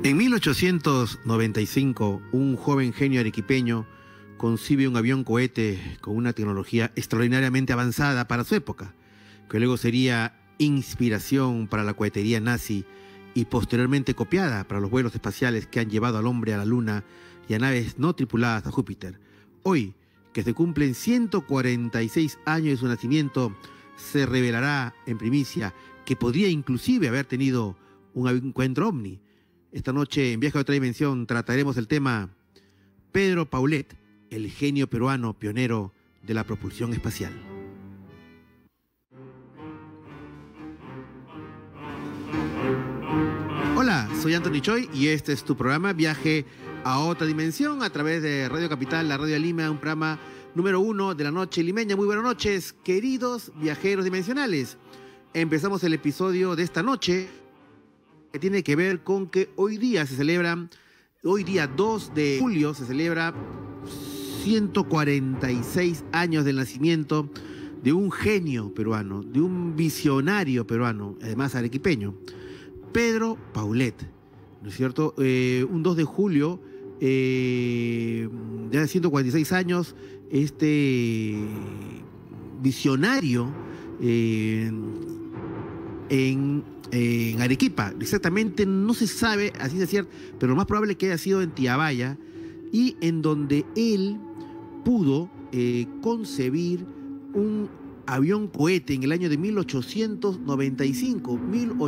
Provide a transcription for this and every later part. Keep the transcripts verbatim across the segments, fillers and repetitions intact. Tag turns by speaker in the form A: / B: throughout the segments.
A: En mil ochocientos noventa y cinco, un joven genio arequipeño concibe un avión cohete con una tecnología extraordinariamente avanzada para su época, que luego sería inspiración para la cohetería nazi y posteriormente copiada para los vuelos espaciales que han llevado al hombre a la Luna y a naves no tripuladas a Júpiter. Hoy, que se cumplen ciento cuarenta y seis años de su nacimiento, se revelará en primicia que podría inclusive haber tenido un encuentro ovni. Esta noche, en Viaje a otra dimensión, trataremos el tema Pedro Paulet, el genio peruano pionero de la propulsión espacial. Hola, soy Anthony Choi y este es tu programa Viaje a otra dimensión a través de Radio Capital, la Radio de Lima, un programa número uno de la noche limeña. Muy buenas noches, queridos viajeros dimensionales. Empezamos el episodio de esta noche que tiene que ver con que hoy día se celebra, hoy día dos de julio se celebra ciento cuarenta y seis años del nacimiento de un genio peruano, de un visionario peruano, además arequipeño, Pedro Paulet, ¿no es cierto? Eh, un dos de julio, eh, ya de ciento cuarenta y seis años, este visionario eh, en, en Arequipa, exactamente no se sabe, así es cierto, pero lo más probable es que haya sido en Tiabaya, y en donde él pudo eh, concebir un avión cohete en el año de mil ochocientos noventa y cinco,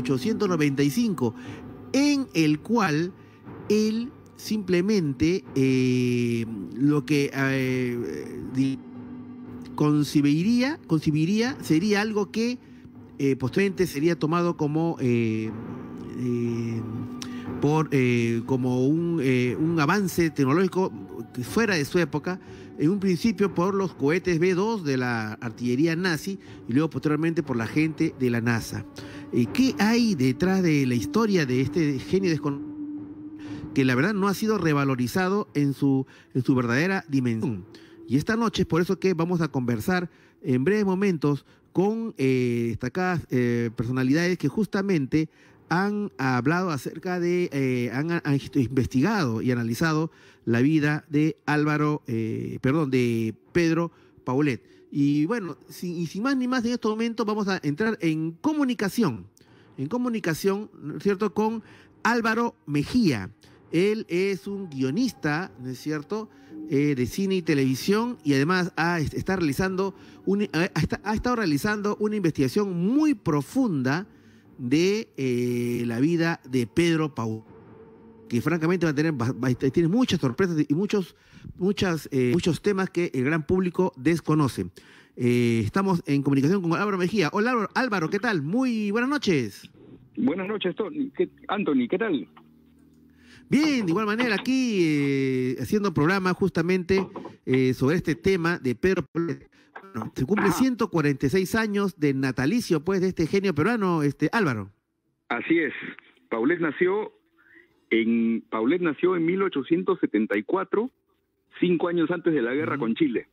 A: en el cual él simplemente eh, lo que eh, concibiría, concibiría sería algo que eh, posteriormente sería tomado como eh, eh, por eh, como un, eh, un avance tecnológico fuera de su época, en un principio por los cohetes B dos de la artillería nazi y luego posteriormente por la gente de la NASA. Eh, ¿Qué hay detrás de la historia de este genio desconocido que la verdad no ha sido revalorizado en su, en su verdadera dimensión? Y esta noche es por eso que vamos a conversar en breves momentos con eh, destacadas eh, personalidades que justamente han hablado acerca de, eh, han, han investigado y analizado la vida de Álvaro, eh, perdón, de Pedro Paulet. Y bueno, sin, y sin más ni más en estos momentos vamos a entrar en comunicación, en comunicación, ¿no es cierto?, con Álvaro Mejía. Él es un guionista, ¿no es cierto?, eh, de cine y televisión, y además ha, está realizando un, ha, ha estado realizando una investigación muy profunda de eh, la vida de Pedro Paulet, que francamente va a tener va, va, tiene muchas sorpresas y muchos, muchas, eh, muchos temas que el gran público desconoce. Eh, estamos en comunicación con Álvaro Mejía. Hola Álvaro, Álvaro, ¿qué tal? Muy buenas noches.
B: Buenas noches, Tony. ¿Qué, Anthony, ¿qué tal?
A: Bien, de igual manera aquí eh, haciendo programa justamente eh, sobre este tema de Pedro Paulet. Bueno, se cumple ciento cuarenta y seis años de natalicio, pues, de este genio peruano, este Álvaro.
B: Así es. Paulet nació en Paulet nació en mil ochocientos setenta y cuatro, cinco años antes de la guerra uh-huh. con Chile.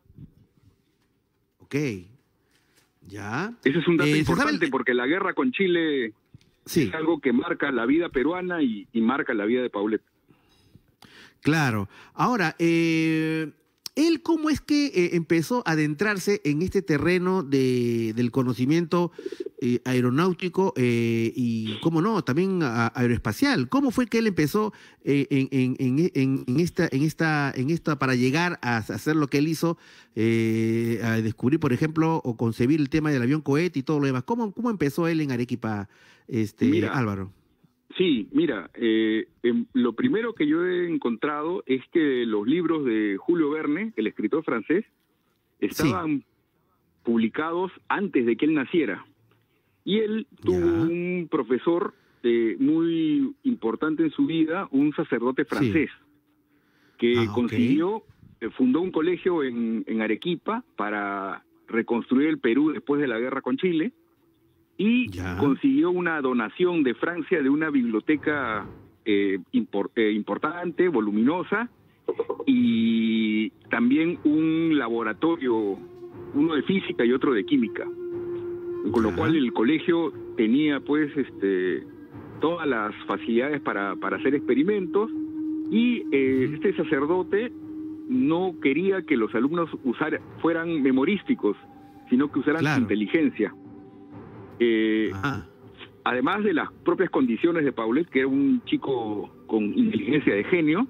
A: Ok. Ya.
B: Ese es un dato
A: eh,
B: importante porque la guerra con Chile sí. es algo que marca la vida peruana y, y marca la vida de Paulet.
A: Claro. Ahora, eh... ¿él cómo es que eh, empezó a adentrarse en este terreno de, del conocimiento eh, aeronáutico eh, y, cómo no, también a, aeroespacial? ¿Cómo fue que él empezó eh, en, en, en, en, en, esta, en, esta, en esta para llegar a hacer lo que él hizo, eh, a descubrir, por ejemplo, o concebir el tema del avión cohete y todo lo demás? ¿Cómo, cómo empezó él en Arequipa, este, Mira. Álvaro?
B: Sí, mira, eh, eh, lo primero que yo he encontrado es que los libros de Julio Verne, el escritor francés, estaban sí. publicados antes de que él naciera. Y él tuvo ya. un profesor eh, muy importante en su vida, un sacerdote francés, sí. que ah, consiguió, okay. eh, fundó un colegio en, en Arequipa para reconstruir el Perú después de la guerra con Chile. Y ya. consiguió una donación de Francia de una biblioteca eh, impor, eh, importante, voluminosa, y también un laboratorio, uno de física y otro de química. Con ya. lo cual el colegio tenía pues este todas las facilidades para, para hacer experimentos, y eh, uh-huh. este sacerdote no quería que los alumnos usar, fueran memorísticos, sino que usaran claro. su inteligencia. Eh, además de las propias condiciones de Paulet, que era un chico con inteligencia de genio,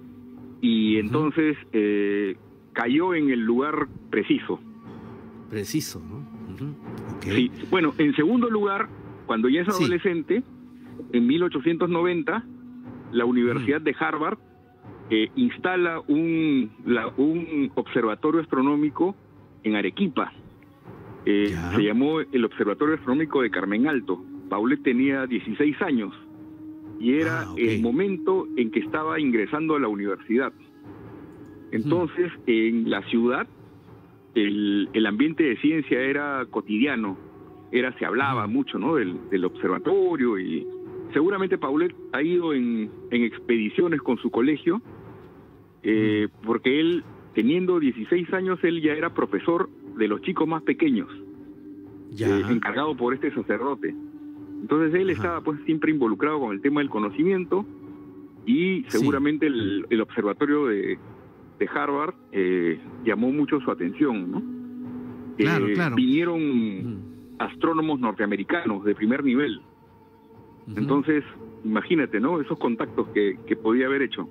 B: y uh-huh. entonces eh, cayó en el lugar preciso.
A: Preciso, ¿no? Uh-huh. Okay.
B: Sí. Bueno, en segundo lugar, cuando ya es adolescente, sí. en mil ochocientos noventa, la Universidad uh-huh. de Harvard eh, instala un, la, un observatorio astronómico en Arequipa. Eh, se llamó el Observatorio Astronómico de Carmen Alto. Paulet tenía dieciséis años y era ah, okay. el momento en que estaba ingresando a la universidad. Entonces, uh-huh. en la ciudad, el, el ambiente de ciencia era cotidiano. Era, se hablaba uh-huh. mucho, ¿no?, del, del observatorio, y seguramente Paulet ha ido en, en expediciones con su colegio, eh, uh-huh. porque él, teniendo dieciséis años, él ya era profesor de los chicos más pequeños, ya. Eh, encargado por este sacerdote. Entonces él Ajá. estaba pues siempre involucrado con el tema del conocimiento, y seguramente sí. el, el observatorio de, de Harvard eh, llamó mucho su atención, ¿no?
A: Claro,
B: eh,
A: claro.
B: Vinieron uh-huh. astrónomos norteamericanos de primer nivel. Uh-huh. Entonces, imagínate, ¿no?, esos contactos que, que podía haber hecho.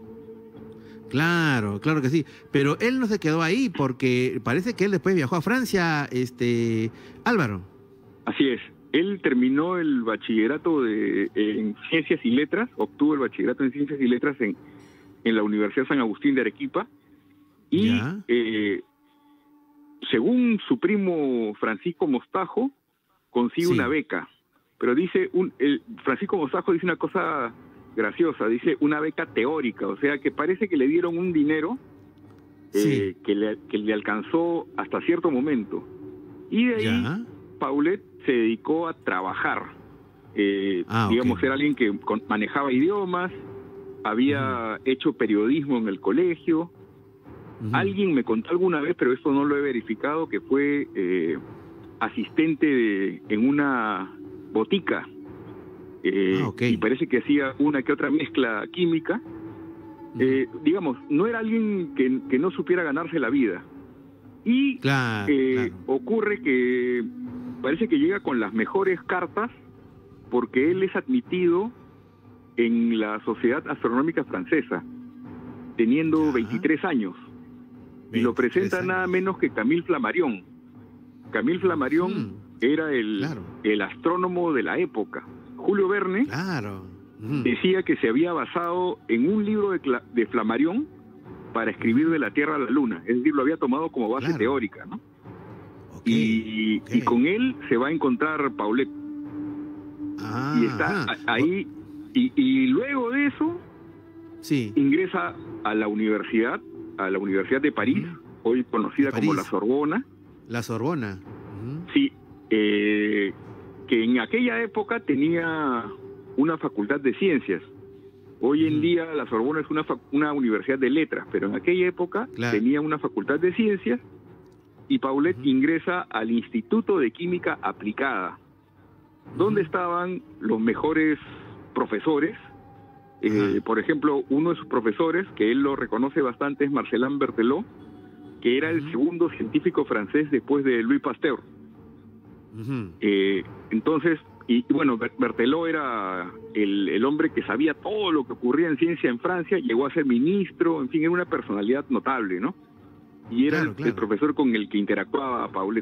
A: Claro, claro que sí. Pero él no se quedó ahí, porque parece que él después viajó a Francia, este Álvaro.
B: Así es. Él terminó el bachillerato de, en Ciencias y Letras, obtuvo el bachillerato en Ciencias y Letras en, en la Universidad San Agustín de Arequipa, y eh, según su primo Francisco Mostajo, consigue sí. una beca. Pero dice, un, el, Francisco Mostajo dice una cosa graciosa, dice una beca teórica, o sea que parece que le dieron un dinero eh, sí. que, le, que le alcanzó hasta cierto momento. Y de ahí ¿Ya? Paulet se dedicó a trabajar. Eh, ah, digamos, okay. era alguien que con, manejaba idiomas, había uh-huh. hecho periodismo en el colegio. Uh-huh. Alguien me contó alguna vez, pero esto no lo he verificado, que fue eh, asistente de, en una botica. Eh, ah, okay. Y parece que hacía una que otra mezcla química. Uh-huh. Eh, digamos, no era alguien que, que no supiera ganarse la vida. Y claro, eh, claro. ocurre que parece que llega con las mejores cartas, porque él es admitido en la Sociedad Astronómica Francesa, teniendo veintitrés años. Y lo presenta años. nada menos que Camille Flammarion. Camille Flammarion mm. era el, claro. el astrónomo de la época. Julio Verne
A: claro. mm.
B: decía que se había basado en un libro de, de Flammarion para escribir de la Tierra a la Luna. Es decir, lo había tomado como base claro. teórica, ¿no? Okay, y, okay. y con él se va a encontrar Paulet. Ah, y está ajá. ahí. Y, y luego de eso, sí. ingresa a la universidad, a la Universidad de París, uh-huh. hoy conocida París. como la Sorbona.
A: La Sorbona. Uh-huh.
B: Sí, eh, que en aquella época tenía una facultad de ciencias. Hoy uh-huh. en día la Sorbona es una, una universidad de letras, pero en aquella época claro. tenía una facultad de ciencias, y Paulet uh-huh. ingresa al Instituto de Química Aplicada, uh-huh. donde estaban los mejores profesores. Eh, por ejemplo, uno de sus profesores, que él lo reconoce bastante, es Marcelin Berthelot, que era uh-huh. el segundo científico francés después de Louis Pasteur. Uh-huh. Eh, entonces, y, y bueno, Berthelot era el, el hombre que sabía todo lo que ocurría en ciencia en Francia, llegó a ser ministro, en fin, era una personalidad notable, ¿no? Y era claro, el, claro. el profesor con el que interactuaba Paulet.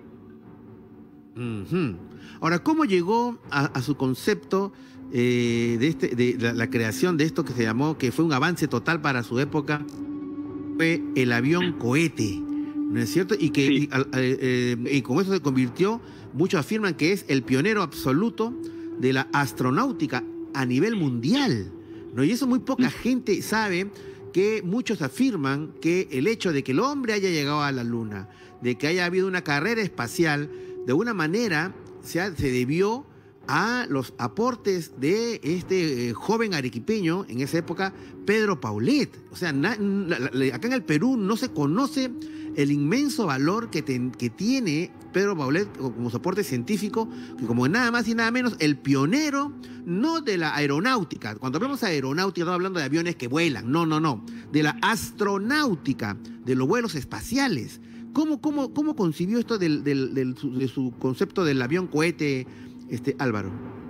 A: Uh-huh. Ahora, ¿cómo llegó a, a su concepto eh, de, este, de la, la creación de esto que se llamó, que fue un avance total para su época, fue el avión cohete, ¿no es cierto? Y que sí. y, eh, eh, y con eso se convirtió, muchos afirman que es el pionero absoluto de la astronáutica a nivel mundial, ¿no? Y eso muy poca sí. gente sabe, que muchos afirman que el hecho de que el hombre haya llegado a la Luna, de que haya habido una carrera espacial, de alguna manera se, ha, se debió a los aportes de este eh, joven arequipeño, en esa época, Pedro Paulet. O sea, na, la, la, acá en el Perú no se conoce el inmenso valor que, te, que tiene Pedro Paulet como soporte científico, que como nada más y nada menos, el pionero, no de la aeronáutica. Cuando hablamos de aeronáutica, no hablando de aviones que vuelan, no, no, no, de la astronáutica, de los vuelos espaciales. ¿Cómo, cómo, cómo concibió esto del, del, del, de su concepto del avión cohete, este, Álvaro?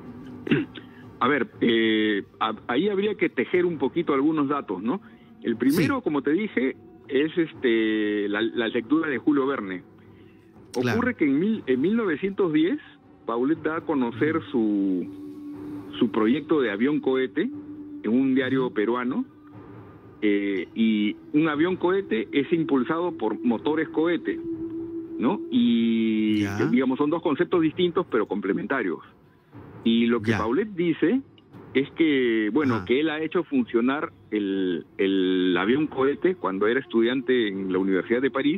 B: A ver, eh, a, ahí habría que tejer un poquito algunos datos, ¿no? El primero, sí, como te dije, es este la, la lectura de Julio Verne. Ocurre claro. que en, mil, en mil novecientos diez, Paulet da a conocer su, su proyecto de avión cohete en un diario peruano, eh, y un avión cohete es impulsado por motores cohete, ¿no? Y ya. digamos, son dos conceptos distintos pero complementarios. Y lo que ya. Paulet dice es que, bueno, ah. que él ha hecho funcionar el, el avión cohete cuando era estudiante en la Universidad de París,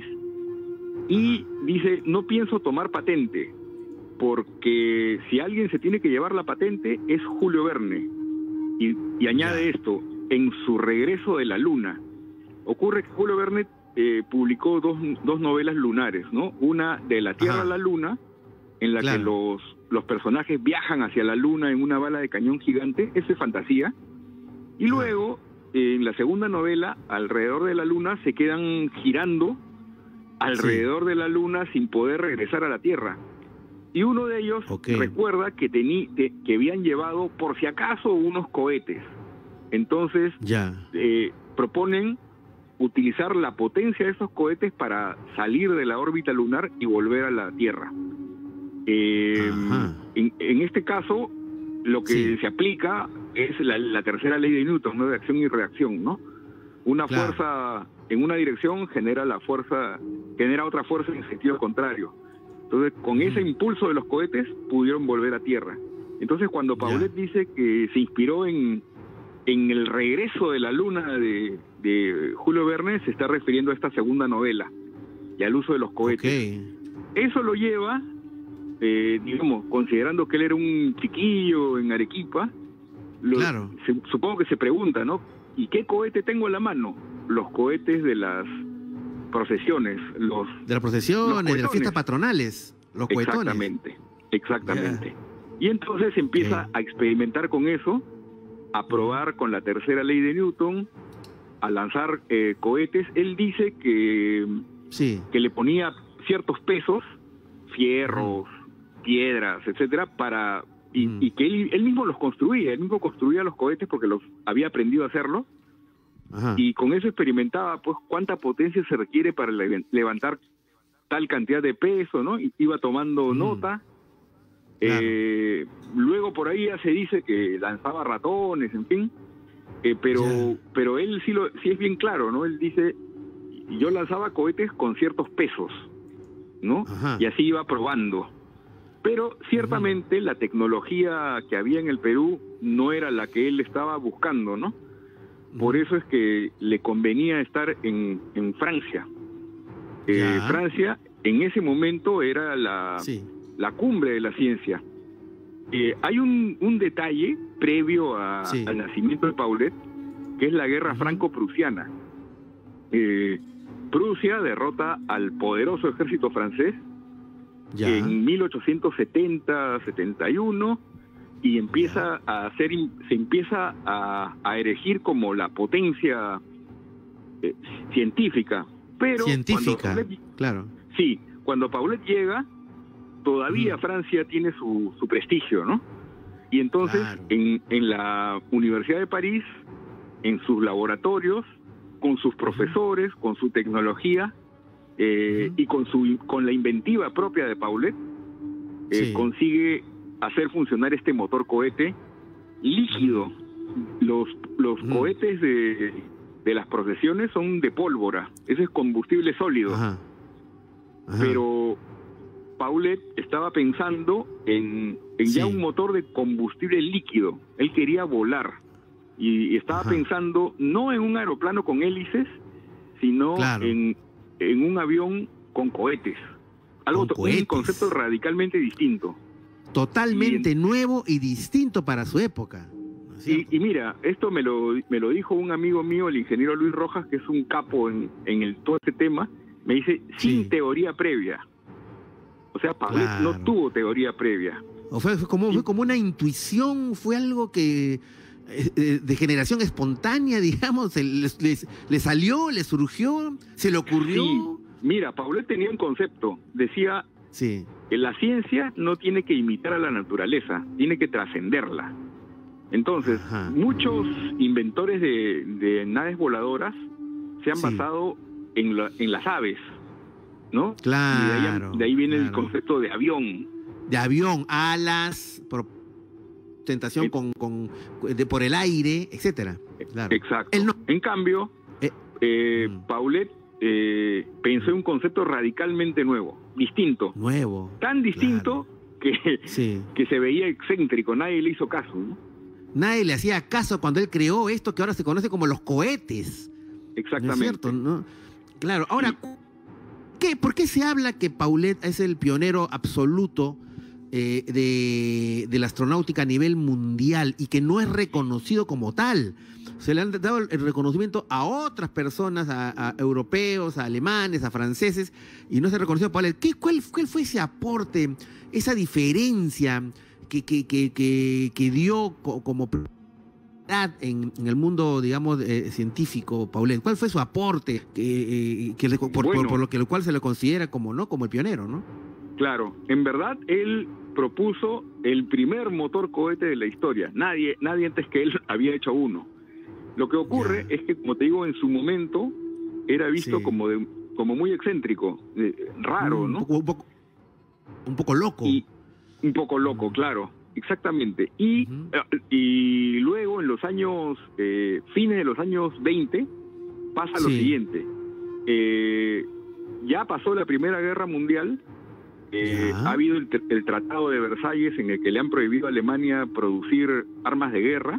B: y ah. dice, no pienso tomar patente, porque si alguien se tiene que llevar la patente es Julio Verne. Y, y añade ya. esto, en su regreso de la Luna. Ocurre que Julio Verne eh, publicó dos, dos novelas lunares, ¿no? Una de la Tierra Ajá. a la Luna, en la claro. que los, los personajes viajan hacia la Luna en una bala de cañón gigante, eso es fantasía. Y luego, eh, en la segunda novela, alrededor de la Luna, se quedan girando alrededor sí. de la Luna sin poder regresar a la Tierra. Y uno de ellos okay. recuerda que, tení, de, que habían llevado, por si acaso, unos cohetes. Entonces, ya. Eh, proponen utilizar la potencia de esos cohetes para salir de la órbita lunar y volver a la Tierra. Eh, en, en este caso, lo que sí. se aplica es la, la tercera ley de Newton, ¿no? De acción y reacción, ¿no? Una claro. fuerza en una dirección genera la fuerza, genera otra fuerza en sentido contrario. Entonces, con ese impulso de los cohetes pudieron volver a Tierra. Entonces, cuando Paulet yeah. dice que se inspiró en, en el regreso de la Luna de, de Julio Verne, se está refiriendo a esta segunda novela y al uso de los cohetes. Okay. Eso lo lleva, eh, digamos, considerando que él era un chiquillo en Arequipa, lo, claro. se, supongo que se pregunta, ¿no? ¿Y qué cohete tengo en la mano? Los cohetes de las procesiones, los
A: de las procesiones, de las fiestas patronales, los cohetones.
B: Exactamente, exactamente. Yeah. Y entonces empieza okay. a experimentar con eso, a probar con la tercera ley de Newton, a lanzar eh, cohetes. Él dice que, sí. que le ponía ciertos pesos, fierros, mm. piedras, etcétera, para y, mm. y que él, él mismo los construía, él mismo construía los cohetes porque los había aprendido a hacerlo. Ajá. Y con eso experimentaba pues cuánta potencia se requiere para le levantar tal cantidad de peso, ¿no? Y iba tomando mm. nota. Claro. Eh, luego por ahí ya se dice que lanzaba ratones, en fin. Eh, pero yeah. pero él sí, lo, sí es bien claro, ¿no? Él dice, yo lanzaba cohetes con ciertos pesos, ¿no? Ajá. Y así iba probando. Pero ciertamente Ajá. la tecnología que había en el Perú no era la que él estaba buscando, ¿no? Por eso es que le convenía estar en, en Francia. Eh, Francia en ese momento era la, sí. la cumbre de la ciencia. Eh, hay un, un detalle previo a, sí. al nacimiento de Paulet, que es la guerra uh-huh. franco-prusiana. Eh, Prusia derrota al poderoso ejército francés ya. en mil ochocientos setenta setenta y uno, y empieza a hacer, se empieza a, a erigir como la potencia eh, científica. Pero
A: científica,
B: Paulet,
A: claro.
B: Sí, cuando Paulet llega, todavía mm. Francia tiene su, su prestigio, ¿no? Y entonces, claro. en, en la Universidad de París, en sus laboratorios, con sus profesores, mm. con su tecnología, eh, mm. y con, su, con la inventiva propia de Paulet, eh, sí. consigue hacer funcionar este motor cohete líquido. Los, los mm. cohetes de, de las procesiones son de pólvora, ese es combustible sólido. Ajá. Ajá. Pero Paulet estaba pensando en, en sí. ya un motor de combustible líquido. Él quería volar y estaba Ajá. pensando no en un aeroplano con hélices, sino claro. en, en un avión con cohetes. Algo, con cohetes. Un concepto radicalmente distinto.
A: totalmente
B: y,
A: nuevo y distinto para su época. ¿No es
B: y, y mira, esto me lo, me lo dijo un amigo mío, el ingeniero Luis Rojas, que es un capo en, en el, todo este tema. Me dice, sin
A: sí.
B: teoría previa. O sea, Paulet claro. no tuvo teoría previa.
A: O fue, fue, como, fue como una intuición, fue algo que eh, de generación espontánea, digamos, le, le, le salió, le surgió, se le ocurrió.
B: Sí. Mira, Paulet tenía un concepto, decía
A: sí.
B: que la ciencia no tiene que imitar a la naturaleza, tiene que trascenderla. Entonces, Ajá. muchos inventores de, de naves voladoras se han sí. basado en, la, en las aves, ¿no?
A: Claro.
B: Y de ahí, de ahí viene
A: claro.
B: el concepto de avión.
A: De avión, alas, por tentación con, con, de, por el aire, etcétera. Claro.
B: Exacto.
A: No...
B: En cambio, eh, eh, mm. Paulet eh, pensó en un concepto radicalmente nuevo, distinto.
A: Nuevo.
B: Tan distinto
A: claro.
B: que,
A: sí.
B: que se veía excéntrico, nadie le hizo caso, ¿no?
A: Nadie le hacía caso cuando él creó esto que ahora se conoce como los cohetes.
B: Exactamente.
A: ¿No es cierto? ¿No? Claro, ahora, sí. ¿qué, ¿por qué se habla que Paulet es el pionero absoluto eh, de, de la astronáutica a nivel mundial y que no es reconocido como tal? Se le han dado el reconocimiento a otras personas, a, a europeos, a alemanes, a franceses, y no se ha reconocido a Paulet. ¿Qué, cuál, ¿Cuál fue ese aporte, esa diferencia que, que, que, que, que dio como En, en el mundo, digamos, eh, científico, Paulet? ¿Cuál fue su aporte que, eh, que le, por, bueno, por, por lo que lo cual se le considera como, ¿no? como el pionero, ¿no?
B: Claro, en verdad él propuso el primer motor cohete de la historia. Nadie, nadie antes que él había hecho uno. Lo que ocurre yeah. es que, como te digo, en su momento era visto sí. como de, como muy excéntrico, eh, raro,
A: un
B: ¿no?
A: Poco, un, poco, un poco loco.
B: Y, un poco loco, mm. claro. Exactamente. Y, uh-huh. y luego, en los años, eh, fines de los años veinte, pasa lo sí. siguiente. Eh, ya pasó la Primera Guerra Mundial, eh, ha habido el, el Tratado de Versalles en el que le han prohibido a Alemania producir armas de guerra,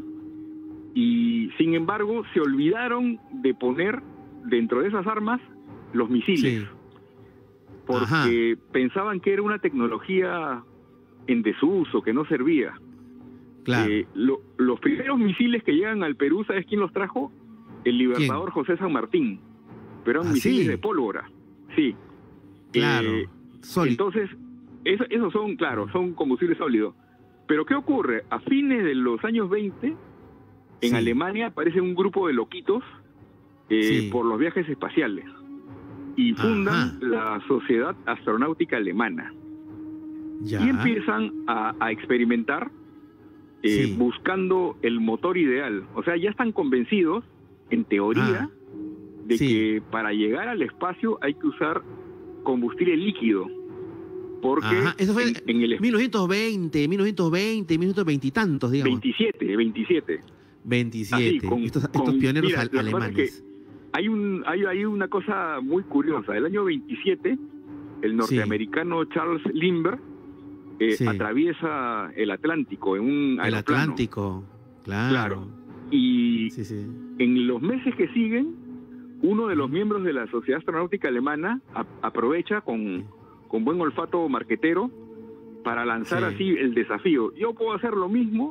B: y sin embargo se olvidaron de poner dentro de esas armas los misiles, sí. porque Ajá. pensaban que era una tecnología en desuso, que no servía.
A: Claro.
B: Eh, lo, los primeros misiles que llegan al Perú, ¿sabes quién los trajo? El libertador ¿Quién? José San Martín. Pero eran ¿Ah, misiles sí? de pólvora. Sí.
A: Claro.
B: Eh, entonces, eso, esos son, claro, son combustibles sólidos. Pero ¿qué ocurre? A fines de los años veinte, en sí. Alemania aparece un grupo de loquitos eh, sí. por los viajes espaciales. Y fundan Ajá. la Sociedad Astronáutica Alemana. Ya. Y empiezan a, a experimentar eh, sí. buscando el motor ideal. O sea, ya están convencidos, en teoría, ah. de sí. que para llegar al espacio hay que usar combustible líquido. Porque
A: Ajá. Eso fue
B: en, en el
A: mil novecientos veinte, mil novecientos veinte, mil novecientos veinte y tantos, digamos.
B: veintisiete, veintisiete.
A: veintisiete,
B: Así, con,
A: estos,
B: con,
A: estos pioneros
B: mira,
A: al, alemanes.
B: Hay, un, hay, hay una cosa muy curiosa. El año veintisiete, el norteamericano sí. Charles Lindbergh Eh, sí. atraviesa el Atlántico en un
A: el Atlántico, claro.
B: claro. Y
A: sí, sí.
B: en los meses que siguen, uno de los miembros de la Sociedad Astronáutica Alemana a, aprovecha con, con buen olfato marquetero para lanzar sí. así el desafío. Yo puedo hacer lo mismo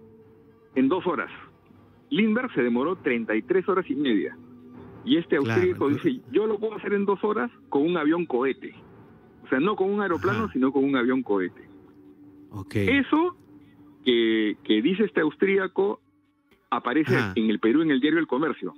B: en dos horas. Lindbergh se demoró treinta y tres horas y media. Y este austríaco claro. dice, yo lo puedo hacer en dos horas con un avión cohete. O sea, no con un aeroplano, Ajá. sino con un avión cohete.
A: Okay.
B: Eso que, que dice este austríaco aparece Ajá. en el Perú en el diario El Comercio.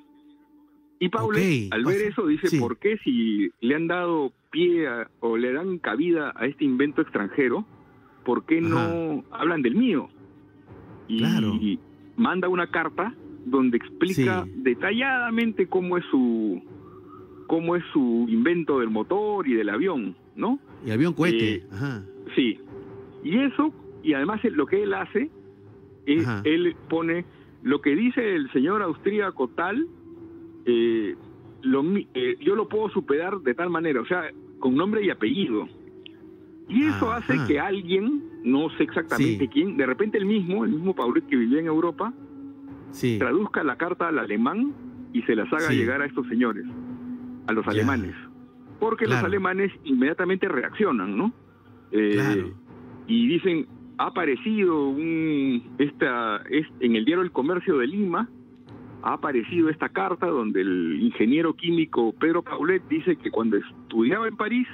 B: Y Paulet, okay. al ver eso, dice, sí. ¿por qué si le han dado pie a, o le dan cabida a este invento extranjero, por qué Ajá. no hablan del mío? Y,
A: claro.
B: y manda una carta donde explica sí. detalladamente cómo es su cómo es su invento del motor y del avión, ¿no?
A: Y avión cohete.
B: Eh,
A: Ajá.
B: Sí. Y eso, y además lo que él hace, es, Ajá. él pone lo que dice el señor austríaco tal, eh, lo, eh, yo lo puedo superar de tal manera, o sea, con nombre y apellido. Y eso Ajá. hace que alguien, no sé exactamente sí. quién, de repente el mismo, el mismo Paulet que vivía en Europa, sí. traduzca la carta al alemán y se las haga sí. llegar a estos señores, a los ya. alemanes. Porque claro. los alemanes inmediatamente reaccionan, ¿no? Eh,
A: claro.
B: Y dicen, ha aparecido un, esta, es, en el diario El Comercio de Lima, ha aparecido esta carta donde el ingeniero químico Pedro Paulet dice que cuando estudiaba en París,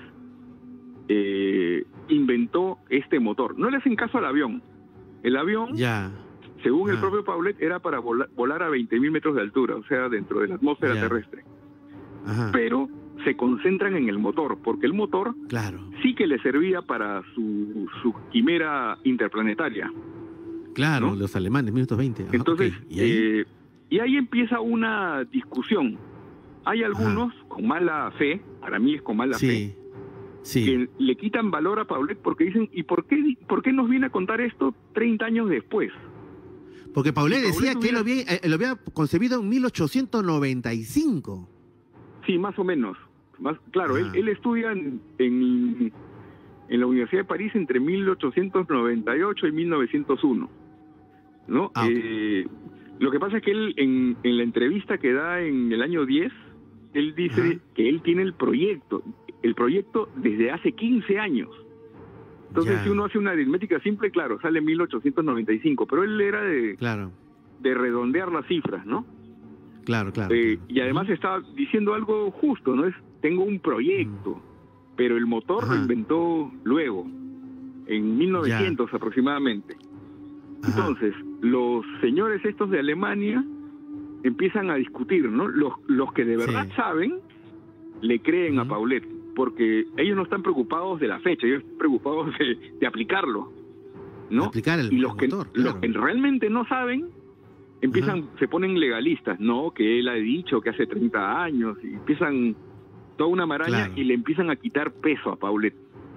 B: eh, inventó este motor. No le hacen caso al avión. El avión,
A: ya.
B: según
A: ah.
B: el propio Paulet, era para volar, volar a veinte mil metros de altura, o sea, dentro de la atmósfera
A: ya.
B: terrestre.
A: Ajá.
B: Pero se concentran en el motor, porque el motor
A: claro.
B: sí que le servía para su, su quimera interplanetaria.
A: Claro,
B: ¿no?
A: los alemanes, minutos veinte. Ajá,
B: Entonces,
A: okay. ¿Y, ahí?
B: Eh, y ahí empieza una discusión. Hay algunos Ajá. con mala fe, para mí es con mala
A: sí.
B: fe,
A: sí.
B: que le quitan valor a Paulet porque dicen, ¿y por qué, por qué nos viene a contar esto treinta años después?
A: Porque Paulet
B: si
A: decía
B: Paulet
A: que él
B: hubiera...
A: lo había, eh, lo había concebido en mil ochocientos noventa y cinco.
B: Sí, más o menos. Más, claro, él,
A: Ah.
B: él estudia en, en, en la Universidad de París entre mil ochocientos noventa y ocho y mil novecientos uno. ¿No?
A: Ah, okay.
B: eh, lo que pasa es que él, en, en la entrevista que da en el año diez, él dice Ajá. que él tiene el proyecto, el proyecto desde hace quince años. Entonces, ya. si uno hace una aritmética simple, claro, sale mil ochocientos noventa y cinco, pero él era de,
A: claro.
B: de redondear las cifras, ¿no?
A: Claro, claro.
B: Eh,
A: claro.
B: Y además uh-huh. estaba diciendo algo justo, ¿no? Es, tengo un proyecto, uh-huh. pero el motor Ajá. lo inventó luego, en mil novecientos ya. aproximadamente. Ajá. Entonces, los señores estos de Alemania empiezan a discutir, ¿no? Los, los que de verdad sí. saben, le creen uh-huh. a Paulet, porque ellos no están preocupados de la fecha, ellos están preocupados de, de aplicarlo, ¿no?
A: Aplicar el,
B: y los,
A: el
B: que,
A: motor, claro.
B: los que realmente no saben, empiezan, uh-huh. se ponen legalistas, ¿no? Que él ha dicho que hace treinta años, y empiezan toda una maraña claro. y le empiezan a quitar peso a Paulet.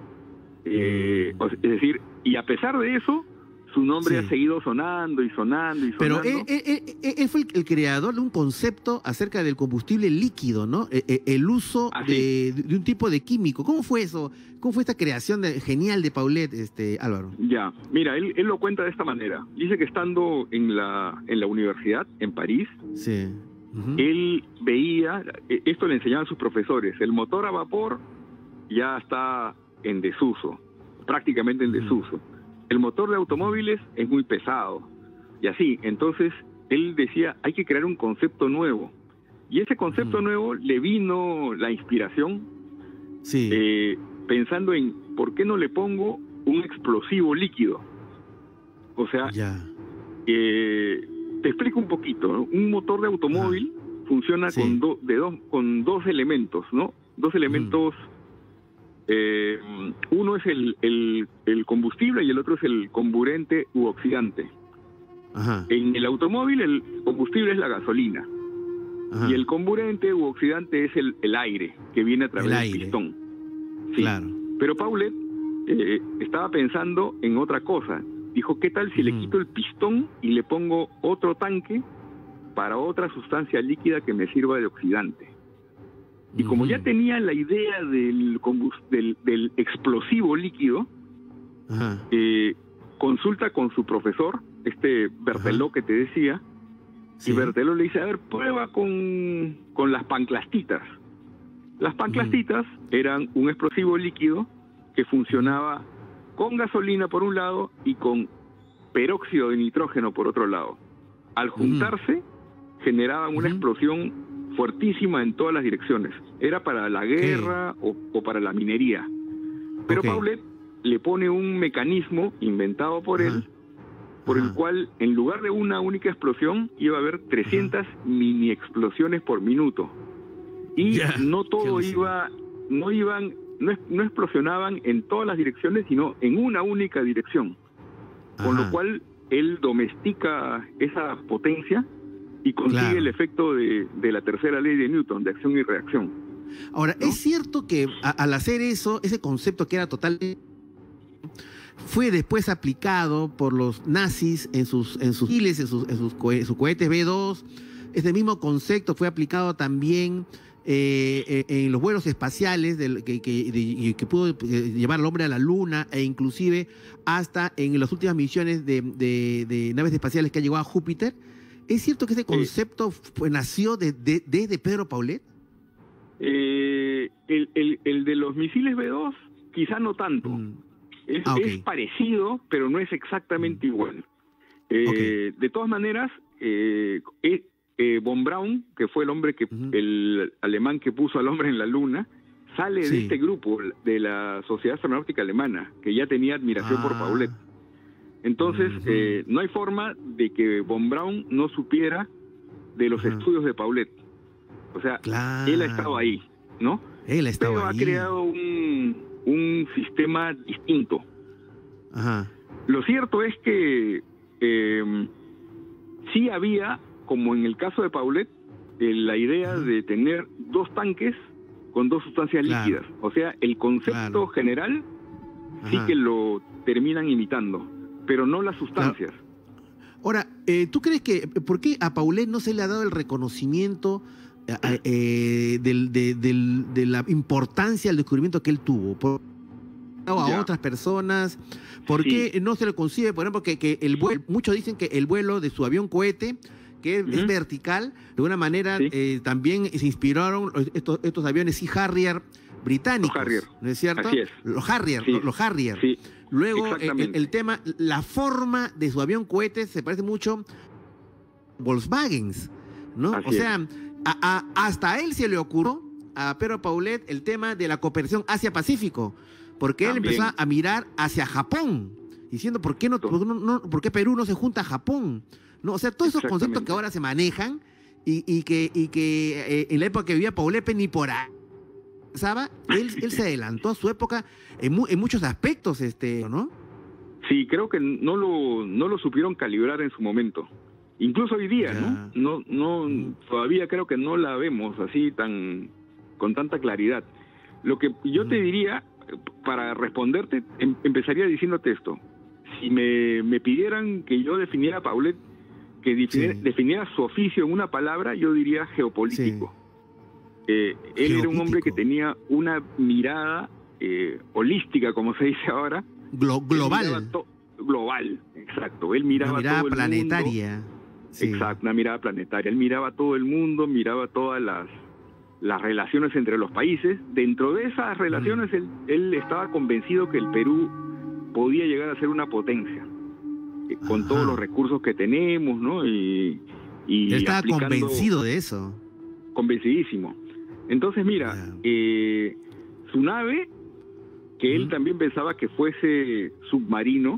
B: Eh, uh-huh. Es decir, y a pesar de eso, su nombre sí. ha seguido sonando y sonando y sonando.
A: Pero él, él, él, él fue el, el creador de un concepto acerca del combustible líquido, ¿no? El, el uso de, de un tipo de químico. ¿Cómo fue eso? ¿Cómo fue esta creación de, genial de Paulet, este, Álvaro?
B: Ya, mira, él, él lo cuenta de esta manera. Dice que estando en la, en la universidad, en París,
A: sí. uh-huh.
B: él veía, esto le enseñaban sus profesores, el motor a vapor ya está en desuso, prácticamente en desuso. Uh-huh. El motor de automóviles es muy pesado. Y así, entonces, él decía, hay que crear un concepto nuevo. Y ese concepto mm. nuevo le vino la inspiración,
A: sí.
B: eh, pensando en, ¿por qué no le pongo un explosivo líquido? O sea,
A: ya.
B: eh, te explico un poquito, ¿no? Un motor de automóvil ah. funciona sí. con, do, de dos, con dos elementos, ¿no? Dos elementos... Mm. Eh, uno es el, el, el combustible y el otro es el comburente u oxidante.
A: Ajá.
B: En el automóvil el combustible es la gasolina. Ajá. Y el comburente u oxidante es el, el aire que viene a través del pistón. Sí.
A: Claro.
B: Pero Paulet eh, estaba pensando en otra cosa. Dijo, ¿qué tal si mm. le quito el pistón y le pongo otro tanque para otra sustancia líquida que me sirva de oxidante? Y como ya tenía la idea del, del, del explosivo líquido, eh, consulta con su profesor, este Berthelot que te decía, sí. y Berthelot le dice, a ver, prueba con, con las panclastitas. Las panclastitas uh-huh. eran un explosivo líquido que funcionaba con gasolina por un lado y con peróxido de nitrógeno por otro lado. Al juntarse, uh-huh. generaban una uh-huh. explosión fuertísima en todas las direcciones. Era para la guerra o, o para la minería. Pero okay. Paulet le pone un mecanismo inventado por Ajá. él, por Ajá. el cual en lugar de una única explosión iba a haber trescientas Ajá. mini explosiones por minuto. Y yeah. no todo iba, no iban, no, no explosionaban en todas las direcciones, sino en una única dirección. Ajá. Con lo cual él domestica esa potencia y consigue claro. el efecto de, de la tercera ley de Newton, de acción y reacción.
A: Ahora, ¿no? ¿Es cierto que a, al hacer eso, ese concepto que era total, fue después aplicado por los nazis en sus en sus misiles, en sus, en sus, cohe sus cohetes B dos? Este mismo concepto fue aplicado también eh, en los vuelos espaciales del, que, que, de, que pudo llevar al hombre a la luna, e inclusive hasta en las últimas misiones de, de, de naves espaciales que ha llegado a Júpiter. ¿Es cierto que ese concepto sí. fue, nació de, de, desde Pedro Paulet?
B: Eh, el, el, el de los misiles B dos, quizá no tanto, mm. Es,
A: Ah, ok.
B: es parecido, pero no es exactamente igual. Eh,
A: Ok.
B: De todas maneras, eh, eh, eh, von Braun, que fue el hombre que,
A: Ujú.
B: el alemán que puso al hombre en la luna, sale de
A: Sí.
B: este grupo, de la Sociedad Astronáutica Alemana, que ya tenía admiración por
A: Ah.
B: Paulet. Entonces,
A: Ujú.
B: eh, no hay forma de que von Braun no supiera de los
A: Ajá.
B: estudios de Paulet. O sea,
A: Claro.
B: él ha estado ahí, ¿no?
A: Él estaba
B: Pero
A: ahí.
B: ha creado un, un sistema distinto.
A: Ajá.
B: Lo cierto es que eh, sí había, como en el caso de Paulet, eh, la idea
A: Ajá.
B: de tener dos tanques con dos sustancias
A: Claro.
B: líquidas. O sea, el concepto
A: Claro.
B: general sí
A: Ajá.
B: que lo terminan imitando, pero no las sustancias.
A: Ahora, eh, ¿tú crees que, por qué a Paulet no se le ha dado el reconocimiento eh, eh, del- de, del- de la importancia del descubrimiento que él tuvo? ¿Por a
B: Ya.
A: otras personas? ¿Por
B: Sí.
A: qué no se le concibe, por ejemplo, que, que el vuelo, muchos dicen que el vuelo de su avión cohete, que es,
B: Ujú.
A: es vertical, de alguna manera
B: Sí.
A: eh, también se inspiraron estos, estos aviones Sea Harrier británicos,
B: Los Harrier.
A: ¿no es cierto?
B: Así es.
A: Los Harrier,
B: Sí.
A: los, los Harrier.
B: Sí,
A: Luego, eh, el,
B: exactamente.
A: el tema, la forma de su avión cohete se parece mucho a Volkswagen, ¿no?
B: Así
A: o sea, a- a- hasta a él se le ocurrió, a Pedro Paulet, el tema de la cooperación Asia-Pacífico, porque él
B: También.
A: empezó a mirar hacia Japón, diciendo, ¿por qué, no, por, qué no- no- por qué Perú no se junta a Japón? ¿No? O sea, todos esos conceptos
B: Exactamente.
A: que ahora se manejan y, y que, y que eh, en la época que vivía Paulet ni por ahí pensaba, él, él se adelantó a su época en, mu- en muchos aspectos, este, ¿no?
B: Sí, creo que no lo, no lo supieron calibrar en su momento. Incluso hoy día,
A: Ya.
B: ¿no? No, no,
A: Ujú.
B: todavía creo que no la vemos así tan, con tanta claridad. Lo que yo te
A: Ujú.
B: diría, para responderte, em- empezaría diciéndote esto. Si me, me pidieran que yo definiera a Paulet, que definiera,
A: Sí.
B: definiera su oficio en una palabra, yo diría geopolítico. Eh, él era un hombre que
A: Geopolítico.
B: tenía una mirada eh, holística, como se dice ahora.
A: Glo-
B: Él
A: global.
B: miraba to- global, exacto. Él miraba
A: Una mirada
B: todo el
A: planetaria.
B: mundo.
A: Sí.
B: Exacto, una mirada planetaria. Él miraba todo el mundo, miraba todas las, las relaciones entre los países. Dentro de esas relaciones, él, él estaba convencido que el Perú podía llegar a ser una potencia, eh, con
A: Ajá.
B: todos los recursos que tenemos, ¿no? Y, y
A: Él estaba
B: aplicando-
A: convencido de eso.
B: Convencidísimo. Entonces, mira,
A: Ya.
B: eh, su nave, que él
A: Ujú.
B: también pensaba que fuese submarino,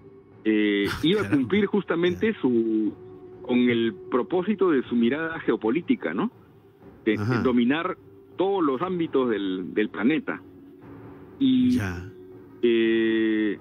B: eh, iba a
A: Caramba.
B: cumplir justamente su con el propósito de su mirada geopolítica, ¿no? De, de
A: Ajá.
B: dominar todos los ámbitos del, del planeta. Y
A: Ya.
B: eh,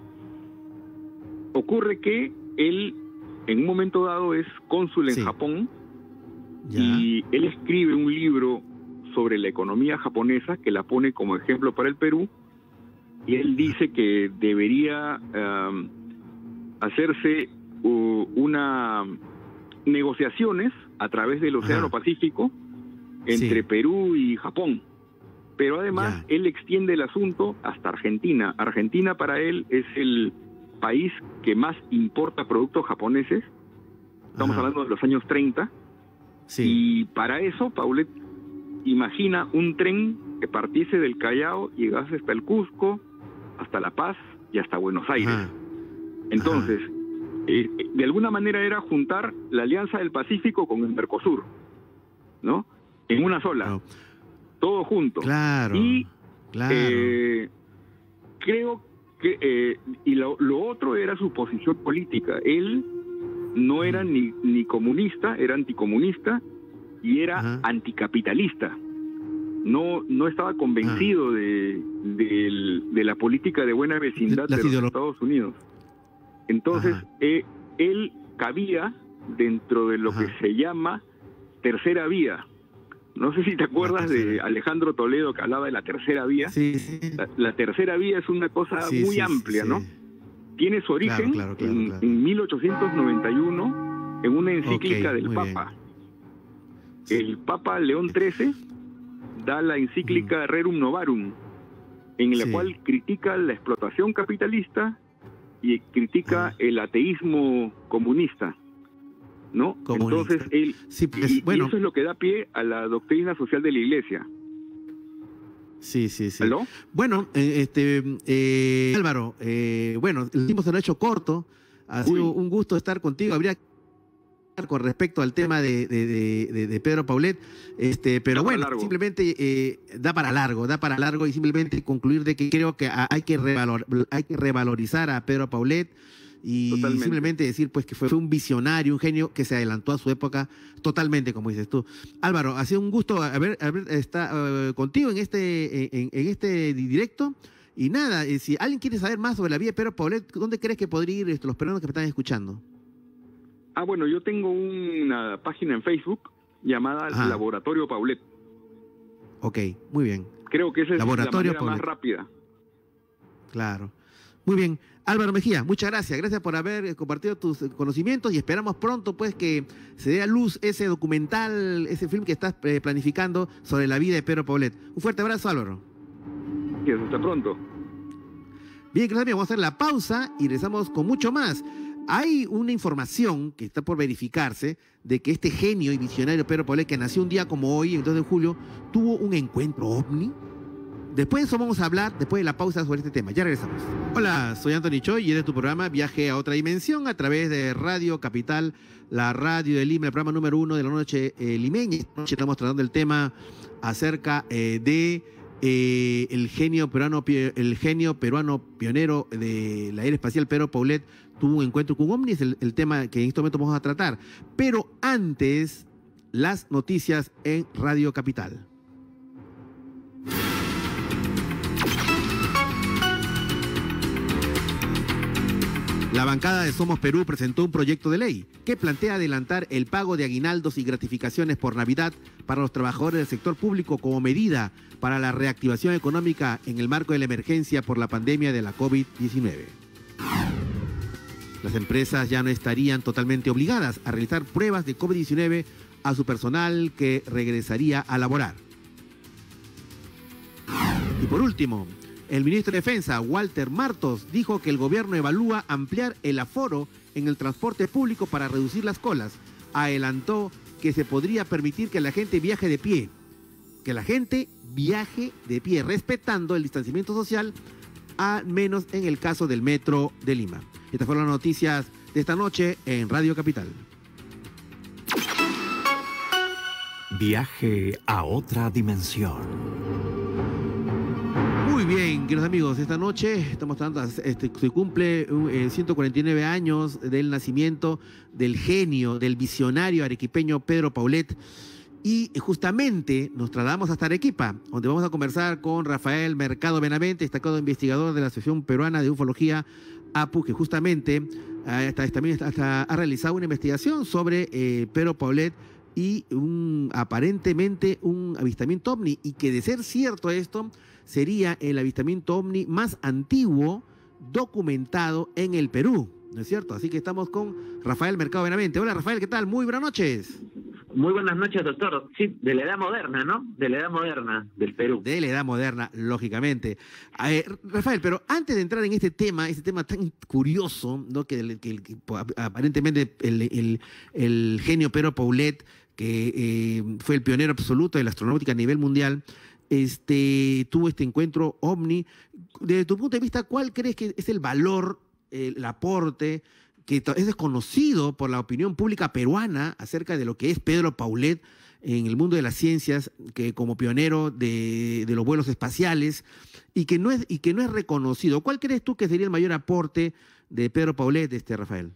B: ocurre que él, en un momento dado, es cónsul en
A: Sí.
B: Japón.
A: Ya.
B: Y él escribe un libro sobre la economía japonesa que la pone como ejemplo para el Perú, y él dice que debería um, hacerse uh, una negociaciones a través del Océano
A: Ajá.
B: Pacífico entre
A: Sí.
B: Perú y Japón. Pero además
A: Ya.
B: él extiende el asunto hasta Argentina. Argentina para él es el país que más importa productos japoneses. Estamos
A: Ajá.
B: hablando de los años treinta.
A: Sí.
B: Y para eso, Paulet imagina un tren que partiese del Callao, llegase hasta el Cusco, hasta La Paz y hasta Buenos Aires.
A: Ajá.
B: Entonces, eh, de alguna manera era juntar la Alianza del Pacífico con el Mercosur, ¿no? En una sola,
A: Claro.
B: todo junto.
A: Claro.
B: Y
A: Claro.
B: eh, creo que, eh, y lo, lo otro era su posición política. Él no era
A: Mm.
B: ni, ni comunista, era anticomunista y era
A: Ajá.
B: anticapitalista. No, no estaba convencido de, del- de la política de buena vecindad
A: Las
B: de los
A: ideolo-
B: Estados Unidos. Entonces,
A: Ajá.
B: eh, él cabía dentro de lo
A: Ajá.
B: que se llama tercera vía. No sé si te acuerdas de
A: tercera.
B: Alejandro Toledo, que hablaba de la tercera vía.
A: Sí, sí.
B: La, la tercera vía es una cosa
A: Sí,
B: muy
A: sí,
B: amplia,
A: sí,
B: ¿no?
A: sí.
B: Tiene su origen
A: Claro, claro, claro,
B: en,
A: claro.
B: en mil ochocientos noventa y uno en una encíclica
A: Ok,
B: del
A: muy
B: Papa.
A: Sí.
B: El Papa León trece da la encíclica Rerum Novarum, en la
A: Sí.
B: cual critica la explotación capitalista y critica
A: Ah.
B: el ateísmo comunista, ¿no?
A: Comunista.
B: Entonces él
A: Sí,
B: y,
A: pues,
B: y
A: bueno,
B: eso es lo que da pie a la doctrina social de la Iglesia.
A: Sí, sí, sí.
B: ¿Aló?
A: Bueno, eh, este, eh, Álvaro, eh, bueno, el tiempo se lo ha hecho corto. Ha
B: Uy.
A: sido un gusto estar contigo. Habría que hablar con respecto al tema de, de, de, de, de Pedro Paulet, este, pero
B: Da para
A: bueno,
B: largo.
A: simplemente eh, da para largo, da para largo y simplemente concluir de que creo que hay que, revalor, hay que revalorizar a Pedro Paulet. Y
B: Totalmente.
A: simplemente decir pues que fue, fue un visionario, un genio que se adelantó a su época totalmente, como dices tú. Álvaro, ha sido un gusto haber, haber estar uh, contigo en este, en, en este directo. Y nada, eh, si alguien quiere saber más sobre la vida de Pedro Paulet, ¿dónde crees que podría ir esto, los peruanos que me están escuchando?
B: Ah, bueno, yo tengo una página en Facebook llamada
A: Ajá.
B: Laboratorio Paulet.
A: Ok, muy bien.
B: Creo que esa es
A: Laboratorio
B: la manera más
A: Paulet.
B: rápida.
A: Claro. Muy bien. Álvaro Mejía, muchas gracias. Gracias por haber compartido tus conocimientos y esperamos pronto pues que se dé a luz ese documental, ese film que estás eh, planificando sobre la vida de Pedro Paulet. Un fuerte abrazo, Álvaro.
B: Gracias, hasta pronto.
A: Bien, gracias. Vamos a hacer la pausa y regresamos con mucho más. Hay una información que está por verificarse de que este genio y visionario Pedro Paulet, que nació un día como hoy, el dos de julio, tuvo un encuentro ovni. Después de eso vamos a hablar, después de la pausa, sobre este tema. Ya regresamos. Hola, soy Anthony Choi y este es tu programa Viaje a otra dimensión a través de Radio Capital, la radio de Lima, el programa número uno de la noche eh, limeña. Esta noche estamos tratando el tema acerca eh, de eh, el genio peruano, el genio peruano pionero de la era espacial, Pedro Paulet, tuvo un encuentro con ovnis, el, el tema que en este momento vamos a tratar. Pero antes, las noticias en Radio Capital. La bancada de Somos Perú presentó un proyecto de ley que plantea adelantar el pago de aguinaldos y gratificaciones por Navidad para los trabajadores del sector público como medida para la reactivación económica en el marco de la emergencia por la pandemia de la COVID diecinueve. Las empresas ya no estarían totalmente obligadas a realizar pruebas de COVID diecinueve a su personal que regresaría a laborar. Y por último, el ministro de Defensa, Walter Martos, dijo que el gobierno evalúa ampliar el aforo en el transporte público para reducir las colas. Adelantó que se podría permitir que la gente viaje de pie, que la gente viaje de pie, respetando el distanciamiento social, al menos en el caso del Metro de Lima. Estas fueron las noticias de esta noche en Radio Capital.
C: Viaje a otra dimensión.
A: Muy bien, queridos amigos, esta noche estamos tratando, este, se cumple eh, ciento cuarenta y nueve años del nacimiento del genio, del visionario arequipeño Pedro Paulet. Y justamente nos trasladamos hasta Arequipa, donde vamos a conversar con Rafael Mercado Benavente, destacado investigador de la Asociación Peruana de Ufología, A P U, que justamente eh, hasta, también hasta ha realizado una investigación sobre eh, Pedro Paulet y un, aparentemente un avistamiento ovni, y que de ser cierto esto, sería el avistamiento ovni más antiguo documentado en el Perú, ¿no es cierto? Así que estamos con Rafael Mercado Benavente. Hola Rafael, ¿qué tal? Muy buenas noches.
D: Muy buenas noches, doctor. Sí, de la edad moderna, ¿no? De la edad moderna del Perú.
A: De la edad moderna, lógicamente. Eh, Rafael, pero antes de entrar en este tema, este tema tan curioso, ¿no? Que, que, que aparentemente el, el, el genio Pedro Paulet, que eh, fue el pionero absoluto de la astronáutica a nivel mundial, este, tuvo este encuentro ovni. Desde tu punto de vista, ¿cuál crees que es el valor, el aporte, que es desconocido por la opinión pública peruana acerca de lo que es Pedro Paulet en el mundo de las ciencias, que como pionero de, de los vuelos espaciales, y que, no es, y que no es reconocido? ¿Cuál crees tú que sería el mayor aporte de Pedro Paulet, este, Rafael?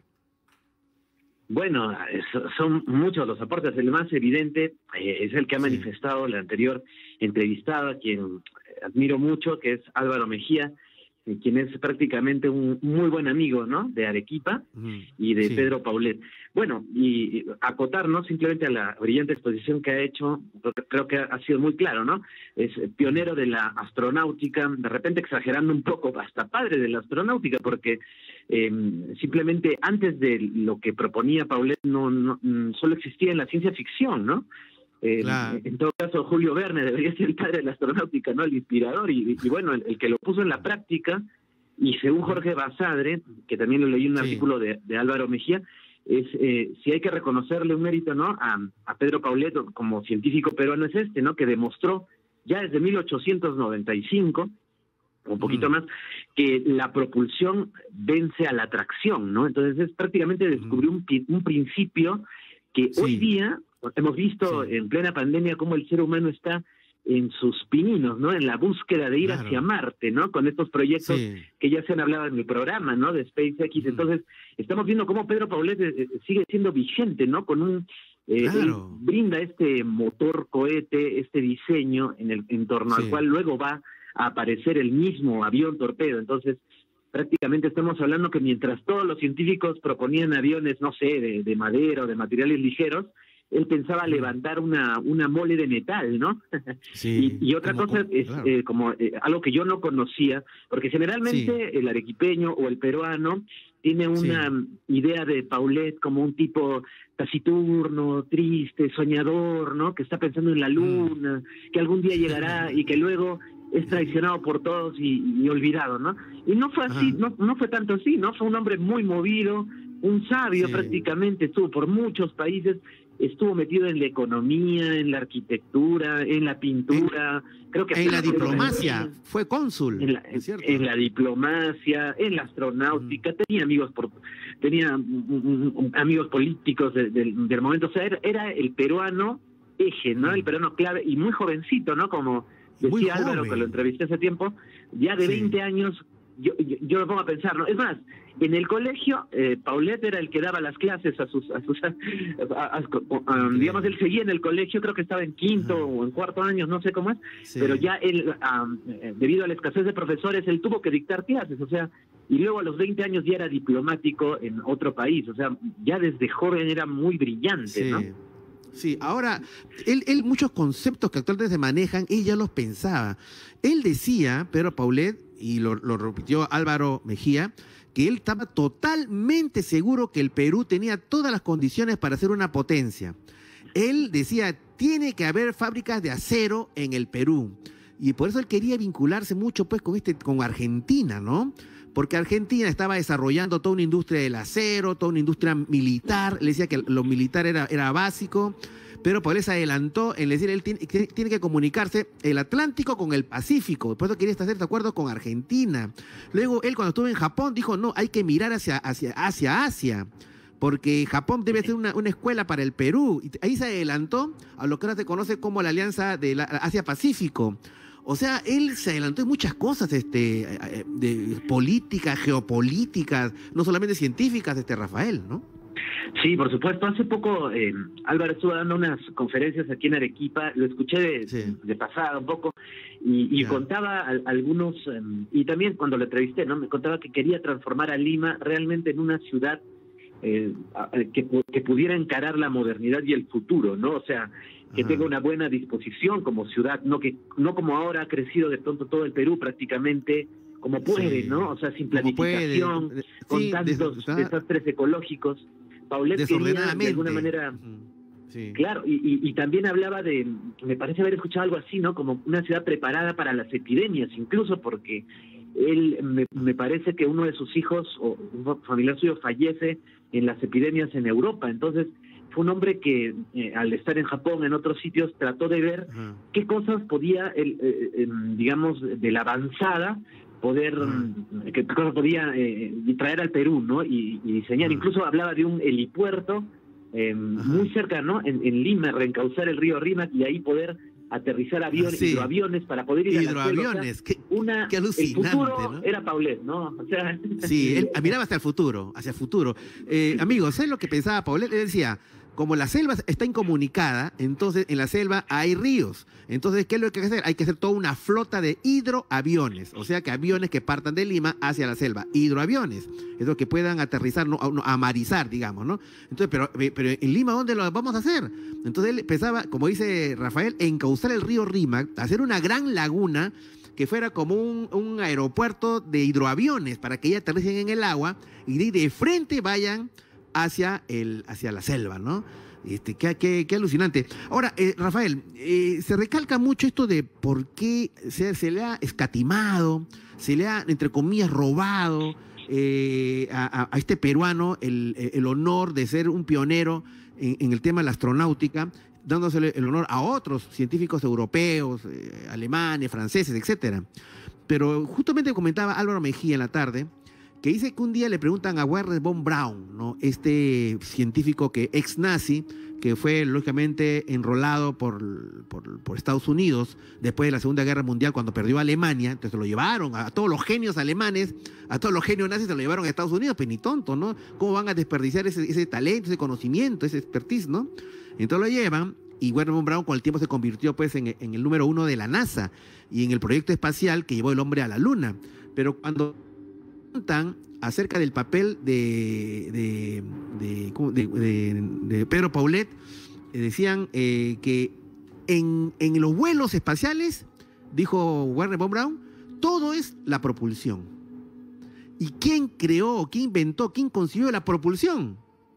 D: Bueno, son muchos los aportes. El más evidente eh, es el que ha
A: Sí.
D: manifestado la anterior entrevistada, quien admiro mucho, que es Álvaro Mejía, eh, quien es prácticamente un muy buen amigo, ¿no?, de Arequipa
A: Mm,
D: y de
A: sí.
D: Pedro Paulet. Bueno, y acotarnos simplemente a la brillante exposición que ha hecho, porque creo que ha sido muy claro, ¿no? Es pionero de la astronáutica, de repente exagerando un poco, hasta padre de la astronáutica, porque eh, simplemente antes de lo que proponía Paulet no, no solo existía en la ciencia ficción, ¿no? Eh,
A: Claro.
D: En todo caso, Julio Verne debería ser el padre de la astronáutica, ¿no? El inspirador, y, y bueno, el, el que lo puso en la práctica. Y según Jorge Basadre, que también lo leí en un
A: Sí.
D: artículo de, de Álvaro Mejía, es eh, si hay que reconocerle un mérito, ¿no?, a, a Pedro Paulet como científico peruano, es este, ¿no?, que demostró ya desde mil ochocientos noventa y cinco, un poquito mm. más, que la propulsión vence a la atracción, ¿no? Entonces es prácticamente descubrir un, un principio que sí. hoy día hemos visto sí. en plena pandemia cómo el ser humano está en sus pininos, ¿no? En la búsqueda de ir claro. hacia Marte, ¿no? Con estos proyectos sí. que ya se han hablado en el programa, ¿no? De SpaceX. Mm. Entonces estamos viendo cómo Pedro Paulet eh, sigue siendo vigente, ¿no? Con un Eh, claro. brinda este motor cohete, este diseño en el en torno sí. al cual luego va a aparecer el mismo avión torpedo. Entonces, prácticamente estamos hablando que mientras todos los científicos proponían aviones, no sé, de, de madera o de materiales ligeros, él pensaba sí. levantar una una mole de metal, ¿no? Sí, y, y otra como, cosa es claro. eh, como eh, algo que yo no conocía, porque generalmente sí. el arequipeño o el peruano tiene una sí. idea de Paulet como un tipo taciturno, triste, soñador, ¿no? Que está pensando en la luna, mm. que algún día llegará y que luego es traicionado por todos y, y olvidado, ¿no? Y no fue así, no, no fue tanto así, ¿no? Fue un hombre muy movido, un sabio sí. prácticamente, estuvo por muchos países, estuvo metido en la economía, en la arquitectura, en la pintura,
A: en,
D: creo que
A: en la diplomacia, en, fue cónsul,
D: en la, en, en la diplomacia, en la astronáutica, mm. tenía amigos por, tenía um, um, amigos políticos de, de, del momento, o sea, era, era el peruano eje, ¿no? Mm. El peruano clave y muy jovencito, ¿no? Como decía Álvaro, que lo entrevisté hace tiempo, ya de sí. veinte años. Yo, yo, yo me pongo a pensar, ¿no? Es más, en el colegio, eh, Paulet era el que daba las clases a sus, a sus a, a, a, a, digamos, él seguía en el colegio, creo que estaba en quinto uh-huh. o en cuarto año, no sé cómo es, sí. pero ya él, um, debido a la escasez de profesores, él tuvo que dictar clases, o sea, y luego a los veinte años ya era diplomático en otro país, o sea, ya desde joven era muy brillante,
A: sí.
D: ¿no?
A: Sí, ahora, él, él muchos conceptos que actualmente se manejan, él ya los pensaba. Él decía, Pedro Paulet, y lo, lo repitió Álvaro Mejía, que él estaba totalmente seguro que el Perú tenía todas las condiciones para ser una potencia. Él decía, tiene que haber fábricas de acero en el Perú. Y por eso él quería vincularse mucho pues con, este, con Argentina, ¿no? Porque Argentina estaba desarrollando toda una industria del acero, toda una industria militar. Le decía que lo militar era, era básico, pero por eso adelantó en decir, él tiene, tiene que comunicarse el Atlántico con el Pacífico. Por eso quería estar de acuerdo con Argentina. Luego, él cuando estuvo en Japón dijo, no, hay que mirar hacia, hacia, hacia Asia, porque Japón debe ser una, una escuela para el Perú. Y ahí se adelantó a lo que ahora se conoce como la Alianza de la Asia-Pacífico. O sea, él se adelantó en muchas cosas este, de políticas, geopolíticas, no solamente científicas, este Rafael, ¿no?
D: Sí, por supuesto. Hace poco eh, Álvaro estuvo dando unas conferencias aquí en Arequipa, lo escuché de, sí. de pasada un poco, y, y contaba a, algunos, eh, y también cuando lo entrevisté, ¿no? Me contaba que quería transformar a Lima realmente en una ciudad eh, que, que pudiera encarar la modernidad y el futuro, ¿no? O sea, que Ajá. tenga una buena disposición como ciudad, no que no como ahora ha crecido de pronto todo el Perú prácticamente como puede, sí. ¿no? O sea, sin planificación, sí, con tantos des desastres ecológicos. Paulet quería de alguna manera, sí. claro, y, y, y también hablaba de, me parece haber escuchado algo así, ¿no? Como una ciudad preparada para las epidemias, incluso porque él, me, me parece que uno de sus hijos o un familiar suyo fallece en las epidemias en Europa, entonces fue un hombre que eh, al estar en Japón, en otros sitios, trató de ver uh-huh. qué cosas podía, el, eh, eh, digamos, de la avanzada, poder, uh-huh. qué cosas podía eh, traer al Perú, ¿no? Y, y diseñar. Uh-huh. Incluso hablaba de un helipuerto eh, uh-huh. muy cerca, ¿no? En, en Lima, reencauzar el río Rímac y ahí poder aterrizar aviones, sí. hidroaviones para poder ir a la
A: hidroaviones, qué,
D: una,
A: qué alucinante,
D: el futuro
A: ¿no?
D: era Paulet, ¿no? O sea,
A: sí, él miraba hacia el futuro, hacia el futuro. Eh, amigos, ¿sabes lo que pensaba Paulet? Él decía, como la selva está incomunicada, entonces en la selva hay ríos. Entonces, ¿qué es lo que hay que hacer? Hay que hacer toda una flota de hidroaviones, o sea, que aviones que partan de Lima hacia la selva, hidroaviones, esos que puedan aterrizar, no, no, amarizar, digamos, ¿no? Entonces, pero, pero en Lima, ¿dónde lo vamos a hacer? Entonces él pensaba, como dice Rafael, encauzar el río Rímac, hacer una gran laguna que fuera como un, un aeropuerto de hidroaviones para que ya aterricen en el agua y de, de frente vayan hacia, el, hacia la selva, ¿no? Este, qué, qué, qué alucinante. Ahora, eh, Rafael, eh, se recalca mucho esto de por qué se, se le ha escatimado, se le ha, entre comillas, robado eh, a, a este peruano el, el honor de ser un pionero en, en el tema de la astronáutica. dándose el honor a otros científicos europeos, eh, alemanes, franceses, etcétera. Pero justamente comentaba Álvaro Mejía en la tarde, que dice que un día le preguntan a Wernher von Braun, ¿no? Este científico que ex nazi, que fue lógicamente enrolado por, por, por Estados Unidos después de la Segunda Guerra Mundial cuando perdió a Alemania. Entonces lo llevaron a, a todos los genios alemanes, a todos los genios nazis se lo llevaron a Estados Unidos, pues ni tonto, ¿no? ¿Cómo van a desperdiciar ese, ese talento, ese conocimiento, ese expertise, ¿no? Entonces lo llevan y Wernher von Braun con el tiempo se convirtió pues en, en el número uno de la NASA y en el proyecto espacial que llevó el hombre a la Luna. Pero cuando preguntan acerca del papel de, de, de, de, de, de Pedro Paulet, eh, decían eh, que en, en los vuelos espaciales, dijo Wernher von Braun, todo es la propulsión. ¿Y quién creó, quién inventó, quién concibió la propulsión?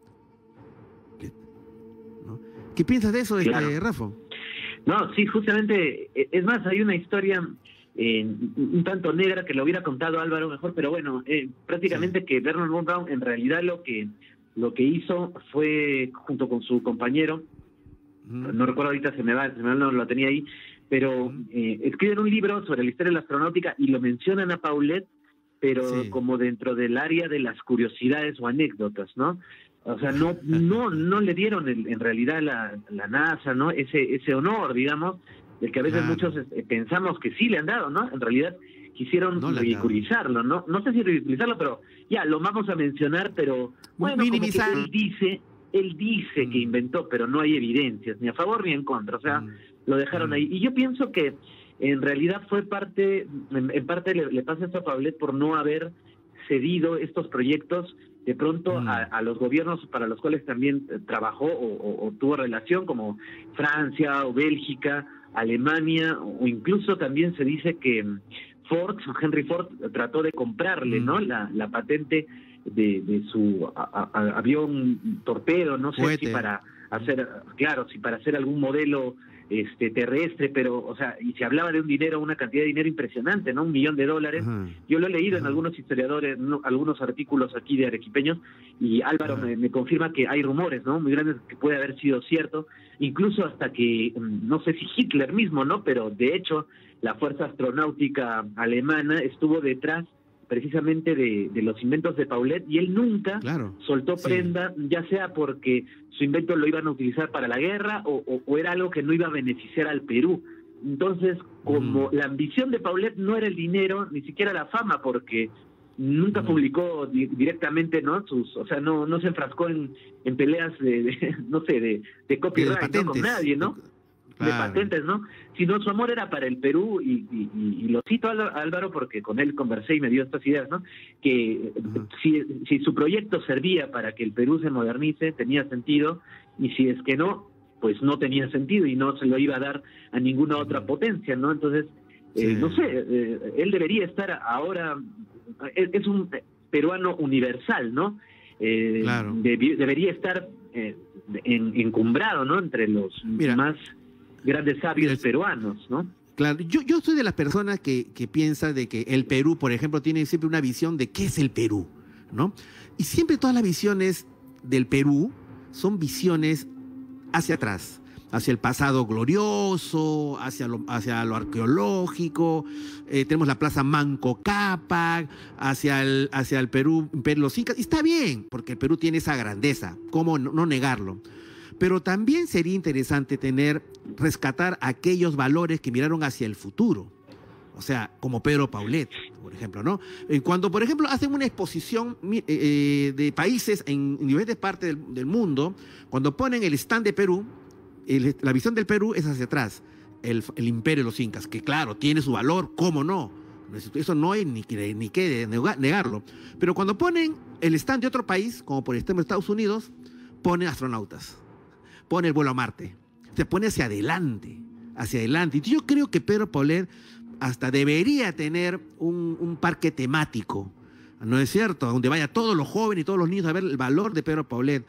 A: ¿No? ¿Qué piensas de eso, claro. este, Rafa?
D: No, sí, justamente, es más, hay una historia Eh, un tanto negra que lo hubiera contado Álvaro mejor, pero bueno, eh, prácticamente sí. que Wernher von Braun en realidad lo que lo que hizo fue, junto con su compañero, mm. no recuerdo ahorita, se me va, se me va, no lo tenía ahí, pero mm. eh, escriben un libro sobre la historia de la astronáutica y lo mencionan a Paulet, pero sí. como dentro del área de las curiosidades o anécdotas, ¿no? O sea, no no no le dieron el, en realidad la, la NASA, ¿no? Ese ese honor, digamos, del que a veces claro. muchos eh, pensamos que sí le han dado, ¿no? En realidad quisieron no ridiculizarlo, ¿no? No sé si ridiculizarlo, pero ya, lo vamos a mencionar, pero bueno, minimizar. Como que él dice, él dice mm. que inventó, pero no hay evidencias, ni a favor ni en contra, o sea, mm. lo dejaron mm. ahí. Y yo pienso que en realidad fue parte, en, en parte le, le pasa esto a Paulet por no haber cedido estos proyectos de pronto mm. a, a los gobiernos para los cuales también trabajó o, o, o tuvo relación, como Francia o Bélgica, Alemania, o incluso también se dice que Ford, Henry Ford, trató de comprarle, mm. ¿no? La, la patente de, de su a, a, avión torpedo, no sé Fuete. si para hacer, claro, si para hacer algún modelo este terrestre, pero, o sea, y se hablaba de un dinero, una cantidad de dinero impresionante, ¿no? Un millón de dólares. Uh-huh. Yo lo he leído uh-huh. en algunos historiadores, no, algunos artículos aquí de arequipeños, y Álvaro uh-huh. me, me confirma que hay rumores, ¿no? Muy grandes que puede haber sido cierto, incluso hasta que, no sé si Hitler mismo, ¿no? Pero de hecho, la Fuerza Astronáutica Alemana estuvo detrás precisamente de, de los inventos de Paulet, y él nunca claro, soltó prenda, sí. ya sea porque su invento lo iban a utilizar para la guerra o, o, o era algo que no iba a beneficiar al Perú. Entonces, como mm. la ambición de Paulet no era el dinero, ni siquiera la fama, porque nunca mm. publicó di directamente, ¿no? Sus, o sea, no no se enfrascó en, en peleas de, de, no sé, de, de copyright, ¿no? Con nadie, ¿no? de claro. patentes, ¿no? Sino su amor era para el Perú, y, y, y lo cito a Álvaro porque con él conversé y me dio estas ideas, ¿no? Que uh-huh. si, si su proyecto servía para que el Perú se modernice, tenía sentido, y si es que no, pues no tenía sentido y no se lo iba a dar a ninguna otra potencia, ¿no? Entonces, sí. eh, no sé, eh, él debería estar ahora, es, es un peruano universal, ¿no? Eh, claro. de, debería estar eh, en, encumbrado, ¿no? Entre los Mira. más grandes sabios Mira. peruanos, ¿no?
A: Claro, yo, yo soy de las personas que, que piensa de que el Perú, por ejemplo, tiene siempre una visión de qué es el Perú, ¿no? Y siempre todas las visiones del Perú son visiones hacia atrás, hacia el pasado glorioso, hacia lo, hacia lo arqueológico. Eh, tenemos la Plaza Manco Cápac, hacia el, hacia el Perú, Imperio de los Incas. Y está bien, porque el Perú tiene esa grandeza, ¿cómo no, no negarlo? Pero también sería interesante tener, rescatar aquellos valores que miraron hacia el futuro. O sea, como Pedro Paulet, por ejemplo, ¿no? Cuando, por ejemplo, hacen una exposición eh, de países en diferentes partes del, del mundo, cuando ponen el stand de Perú, el, la visión del Perú es hacia atrás, el, el imperio de los incas, que claro, tiene su valor, ¿cómo no? Eso no hay ni que, ni que negarlo. Pero cuando ponen el stand de otro país, como por ejemplo Estados Unidos, ponen astronautas, pone el vuelo a Marte, se pone hacia adelante, hacia adelante. Y yo creo que Pedro Paulet hasta debería tener un, un parque temático, ¿no es cierto? Donde vaya todos los jóvenes y todos los niños a ver el valor de Pedro Paulet.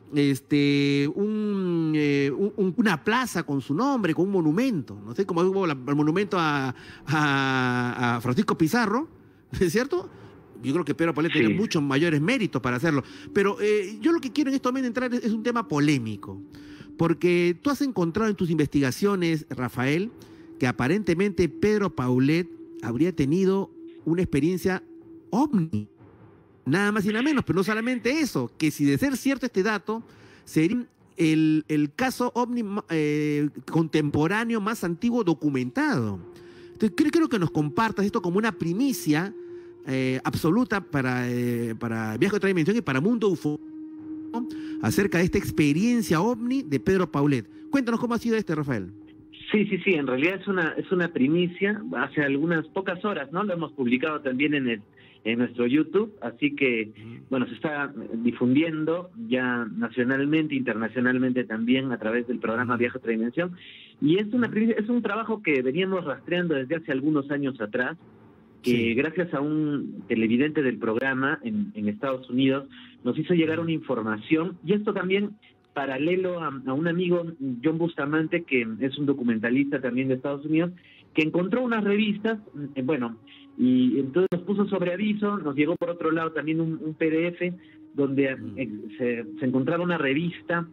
A: Este, un, eh, un, una plaza con su nombre, con un monumento, no sé, como hubo la, el monumento a, a, a Francisco Pizarro, ¿no es cierto? Yo creo que Pedro Paulet sí. tiene muchos mayores méritos para hacerlo. Pero eh, yo lo que quiero en este momento entrar es, es un tema polémico. Porque tú has encontrado en tus investigaciones, Rafael, que aparentemente Pedro Paulet habría tenido una experiencia ovni. Nada más y nada menos, pero no solamente eso, que si de ser cierto este dato, sería el, el caso ovni eh, contemporáneo más antiguo documentado. Entonces, creo, creo que nos compartas esto como una primicia eh, absoluta para, eh, para Viaje a otra dimensión y para Mundo U F O, ¿no? Acerca de esta experiencia ovni de Pedro Paulet. Cuéntanos cómo ha sido este, Rafael.
D: Sí, sí, sí, en realidad es una es una primicia, hace algunas pocas horas, ¿no? Lo hemos publicado también en el en nuestro YouTube, así que, bueno, se está difundiendo ya nacionalmente, internacionalmente también a través del programa Viaje a otra dimensión, y es una es un trabajo que veníamos rastreando desde hace algunos años atrás, que sí, gracias a un televidente del programa en, en Estados Unidos nos hizo llegar una información, y esto también paralelo a, a un amigo, John Bustamante, que es un documentalista también de Estados Unidos, que encontró unas revistas, eh, bueno, y entonces nos puso sobre aviso, nos llegó por otro lado también un, un P D F donde eh, se, se encontraba una revista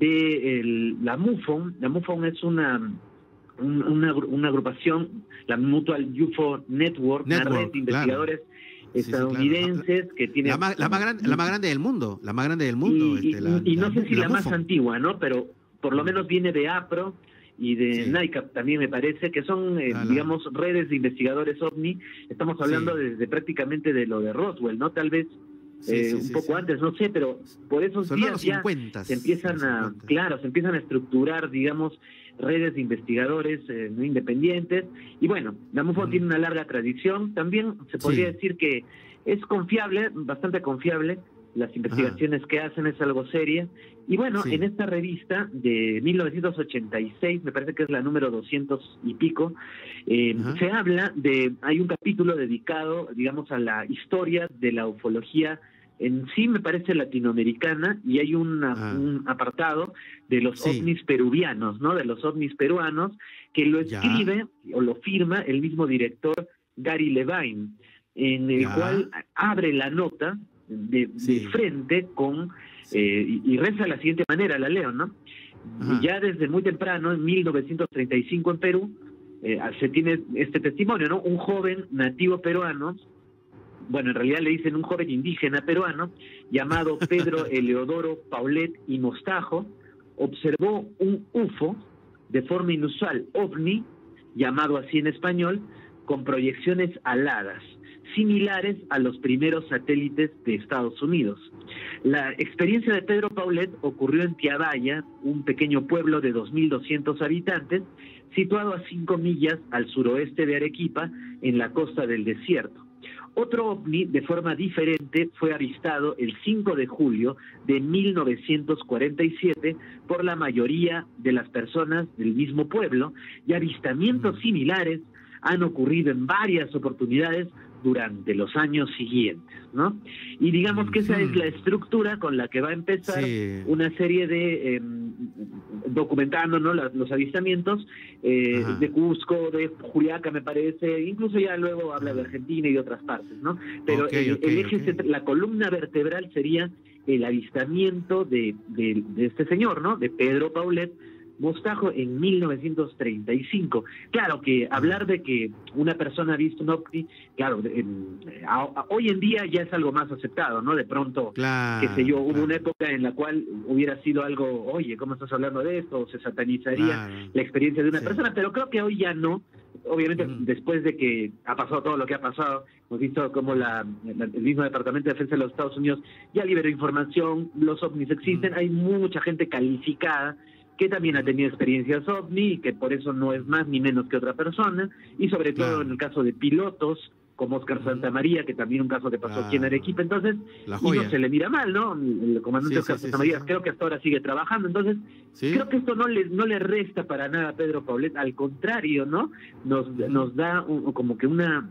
D: de el, la MUFON. La MUFON es una, un, una, una agrupación, la Mutual U F O Network,
A: Network,
D: una red de investigadores
A: claro,
D: estadounidenses, sí, sí, claro,
A: que tiene...
D: La
A: más, la, más grande, la más grande del mundo, la más grande del mundo.
D: Y,
A: este, la,
D: y, y
A: la,
D: no sé si la, la más
A: MUFON.
D: antigua, ¿no? Pero por lo menos viene de APRO y de sí, NICAP también, me parece, que son, eh, claro, digamos, redes de investigadores OVNI. Estamos hablando sí, desde prácticamente de lo de Roswell, ¿no? Tal vez sí, eh, sí, un sí, poco sí. antes, no sé, pero por esos
A: son
D: días ya
A: cincuenta,
D: se empiezan a, claro, se empiezan a estructurar, digamos, redes de investigadores eh, no independientes. Y bueno, la MUFON mm. tiene una larga tradición. También se podría sí. decir que es confiable, bastante confiable. Las investigaciones Ajá. que hacen es algo seria. Y bueno, sí. en esta revista de mil novecientos ochenta y seis, me parece que es la número doscientos y pico, eh, se habla de, hay un capítulo dedicado, digamos, a la historia de la ufología en sí, me parece latinoamericana, y hay una, ah. un apartado de los sí. ovnis peruvianos, ¿no? De los ovnis peruanos, que lo escribe ya. o lo firma el mismo director Gary Levine, en el ya. cual abre la nota de, sí. de frente con eh, y, y reza de la siguiente manera, la leo, ¿no? Ajá. Ya desde muy temprano, en mil novecientos treinta y cinco en Perú, eh, se tiene este testimonio, ¿no? Un joven nativo peruano, bueno, en realidad le dicen un joven indígena peruano, llamado Pedro Eleodoro Paulet y Mostajo, observó un U F O de forma inusual, ovni, llamado así en español, con proyecciones aladas, similares a los primeros satélites de Estados Unidos. La experiencia de Pedro Paulet ocurrió en Tiabaya, un pequeño pueblo de dos mil doscientos habitantes, situado a cinco millas al suroeste de Arequipa, en la costa del desierto. Otro ovni, de forma diferente, fue avistado el cinco de julio de mil novecientos cuarenta y siete por la mayoría de las personas del mismo pueblo, y avistamientos similares han ocurrido en varias oportunidades durante los años siguientes, ¿no? Y digamos que esa es la estructura con la que va a empezar sí. una serie de eh, documentando, ¿no? Los, los avistamientos eh, de Cusco, de Juliaca, me parece, incluso ya luego habla de Argentina y de otras partes, ¿no? Pero okay, el, okay, el eje, okay. la columna vertebral sería el avistamiento de, de, de este señor, ¿no? De Pedro Paulet Mostajo en mil novecientos treinta y cinco. Claro que hablar de que una persona ha visto un ovni, claro, en, a, a, hoy en día ya es algo más aceptado, ¿no? De pronto, claro, qué sé yo, hubo claro. una época en la cual hubiera sido algo, oye, ¿cómo estás hablando de esto? O se satanizaría claro. la experiencia de una sí. persona, pero creo que hoy ya no. Obviamente, mm. después de que ha pasado todo lo que ha pasado, hemos visto como la, la, el mismo Departamento de Defensa de los Estados Unidos ya liberó información, los ovnis existen, mm. hay mucha gente calificada que también ha tenido experiencias ovni y que por eso no es más ni menos que otra persona, y sobre todo claro. en el caso de pilotos como Oscar Santamaría, que también un caso que pasó claro. aquí en Arequipa, entonces y no se le mira mal, ¿no? El comandante sí, Oscar sí, Santamaría sí, sí. creo que hasta ahora sigue trabajando, entonces ¿sí? creo que esto no le no le resta para nada a Pedro Paulet, al contrario, ¿no? Nos, uh-huh. nos da un, como que una,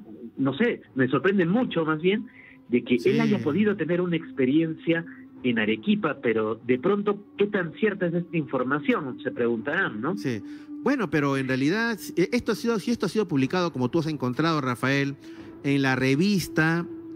D: no sé, me sorprende mucho más bien de que sí. él haya podido tener una experiencia en Arequipa, pero de pronto, ¿qué tan cierta es esta información? Se preguntarán, ¿no?
A: Sí. Bueno, pero en realidad, esto ha sido, si esto ha sido publicado, como tú has encontrado, Rafael, en la revista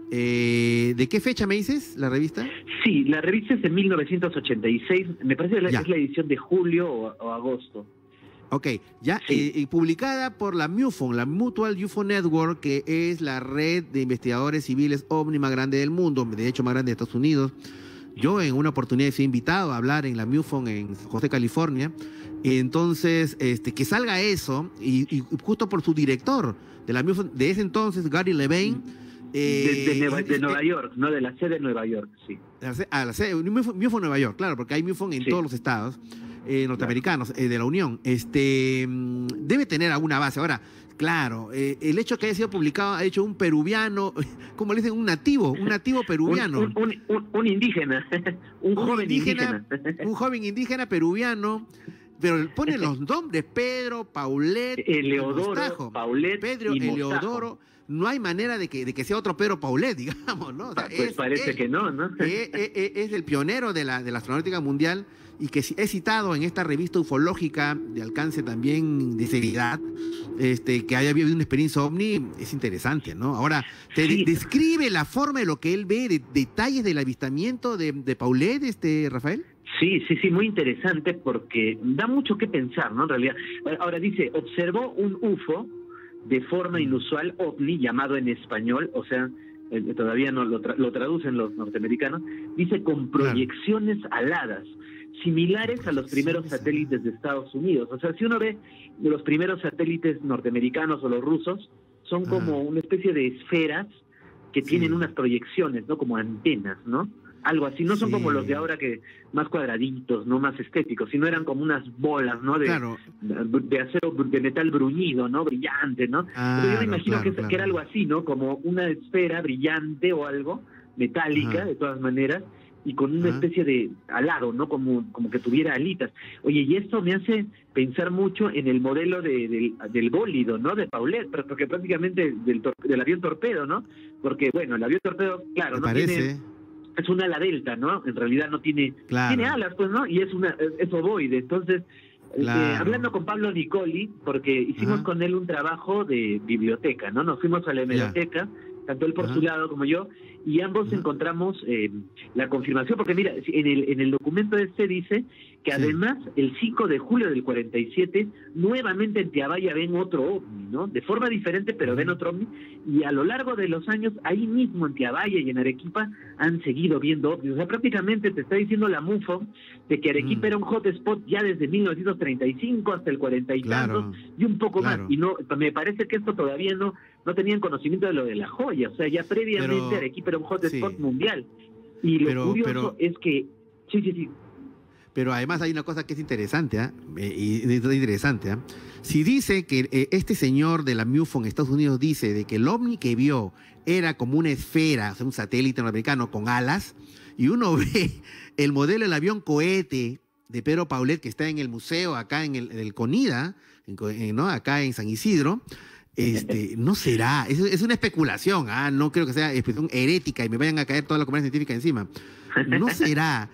A: Eh, ¿De qué fecha me dices la revista?
D: Sí, la revista es de mil novecientos ochenta y seis, me parece que la, es la edición de julio o, o agosto.
A: Ok, ya, sí. eh, publicada por la MUFON, la Mutual U F O Network, que es la red de investigadores civiles ovni más grande del mundo, de hecho más grande de Estados Unidos. Yo en una oportunidad fui invitado a hablar en la MUFON en San José, California. Entonces, este, que salga eso, y, y justo por su director de la MUFON, de ese entonces, Gary Levine.
D: Eh, de, de, Nueva, de Nueva York, no de la sede de Nueva York, sí.
A: A la sede, MUFON Nueva York, claro, porque hay MUFON en sí. todos los estados eh, norteamericanos claro. eh, de la Unión. Este, debe tener alguna base. Ahora, claro, eh, el hecho que haya sido publicado ha hecho un peruviano, ¿cómo le dicen? Un nativo, un nativo peruviano.
D: un, un, un, un indígena, un, un joven indígena,
A: indígena. Un joven indígena peruviano. Pero pone los nombres, Pedro, Paulet,
D: Eleodoro, Mostajo. Paulet
A: Pedro,
D: y
A: Eleodoro. No hay manera de que, de que sea otro Pedro Paulet, digamos, ¿no? O sea,
D: pues
A: es,
D: parece
A: es,
D: que no, ¿no?
A: Es, es, es el pionero de la, de la astronáutica mundial y que es citado en esta revista ufológica de alcance también de seriedad, este, que haya habido una experiencia ovni, es interesante, ¿no? Ahora, te sí. de, describe la forma de lo que él ve, de, detalles del avistamiento de, de Paulet, este, Rafael.
D: Sí, sí, sí, muy interesante porque da mucho que pensar, ¿no? En realidad, ahora dice, observó un U F O de forma inusual, ovni, llamado en español, o sea, eh, todavía no lo, tra lo traducen los norteamericanos, dice con proyecciones claro. aladas, similares a los primeros satélites de Estados Unidos. O sea, si uno ve los primeros satélites norteamericanos o los rusos, son como ah. una especie de esferas que sí. tienen unas proyecciones, ¿no? Como antenas, ¿no? Algo así, no son sí. como los de ahora que más cuadraditos, no más estéticos, sino eran como unas bolas, ¿no? De, claro. de acero, de metal bruñido, ¿no? Brillante, ¿no? Claro, Pero yo me imagino claro, que, claro. que era algo así, ¿no? Como una esfera brillante o algo, metálica, Ajá. de todas maneras, y con una Ajá. especie de alado, ¿no? Como, como que tuviera alitas. Oye, y esto me hace pensar mucho en el modelo de, del, del bólido, ¿no? De Paulet, porque prácticamente del, del avión torpedo, ¿no? Porque, bueno, el avión torpedo, claro, no
A: parece?
D: tiene... Es un ala delta, ¿no? En realidad no tiene...
A: Claro.
D: Tiene alas, pues, ¿no? Y es una es ovoide. Entonces, claro. eh, hablando con Pablo Nicoli, porque hicimos Ajá. con él un trabajo de biblioteca, ¿no? Nos fuimos a la hemeroteca, tanto él por Ajá. su lado como yo, y ambos Ajá. encontramos eh, la confirmación, porque mira, en el, en el documento este dice que sí. además el cinco de julio del cuarenta y siete, nuevamente en Tiabaya ven otro ovni, ¿no? De forma diferente, pero Ajá. ven otro ovni, y a lo largo de los años, ahí mismo en Tiabaya y en Arequipa, han seguido viendo ovnis. O sea, prácticamente te está diciendo la MUFON de que Arequipa mm. era un hotspot ya desde mil novecientos treinta y cinco hasta el cuarenta y
A: claro.
D: tantos, y un poco
A: claro.
D: más. Y no, me parece que esto todavía no, no tenían conocimiento de lo de la joya, o sea, ya previamente pero, Arequipa era un hotspot sí. mundial. Y lo pero, curioso pero, es que... Sí, sí, sí.
A: Pero además hay una cosa que es interesante, ¿eh? y es interesante, ¿eh? Si dice que eh, este señor de la MUFON en Estados Unidos dice de que el ovni que vio era como una esfera, o sea, un satélite norteamericano con alas, y uno ve el modelo del avión cohete de Pedro Paulet que está en el museo acá en el, en el CONIDA, en, ¿no? Acá en San Isidro, este, no será, es, es una especulación, ¿ah? No creo que sea especulación herética y me vayan a caer toda la comunidad científica encima. ¿No será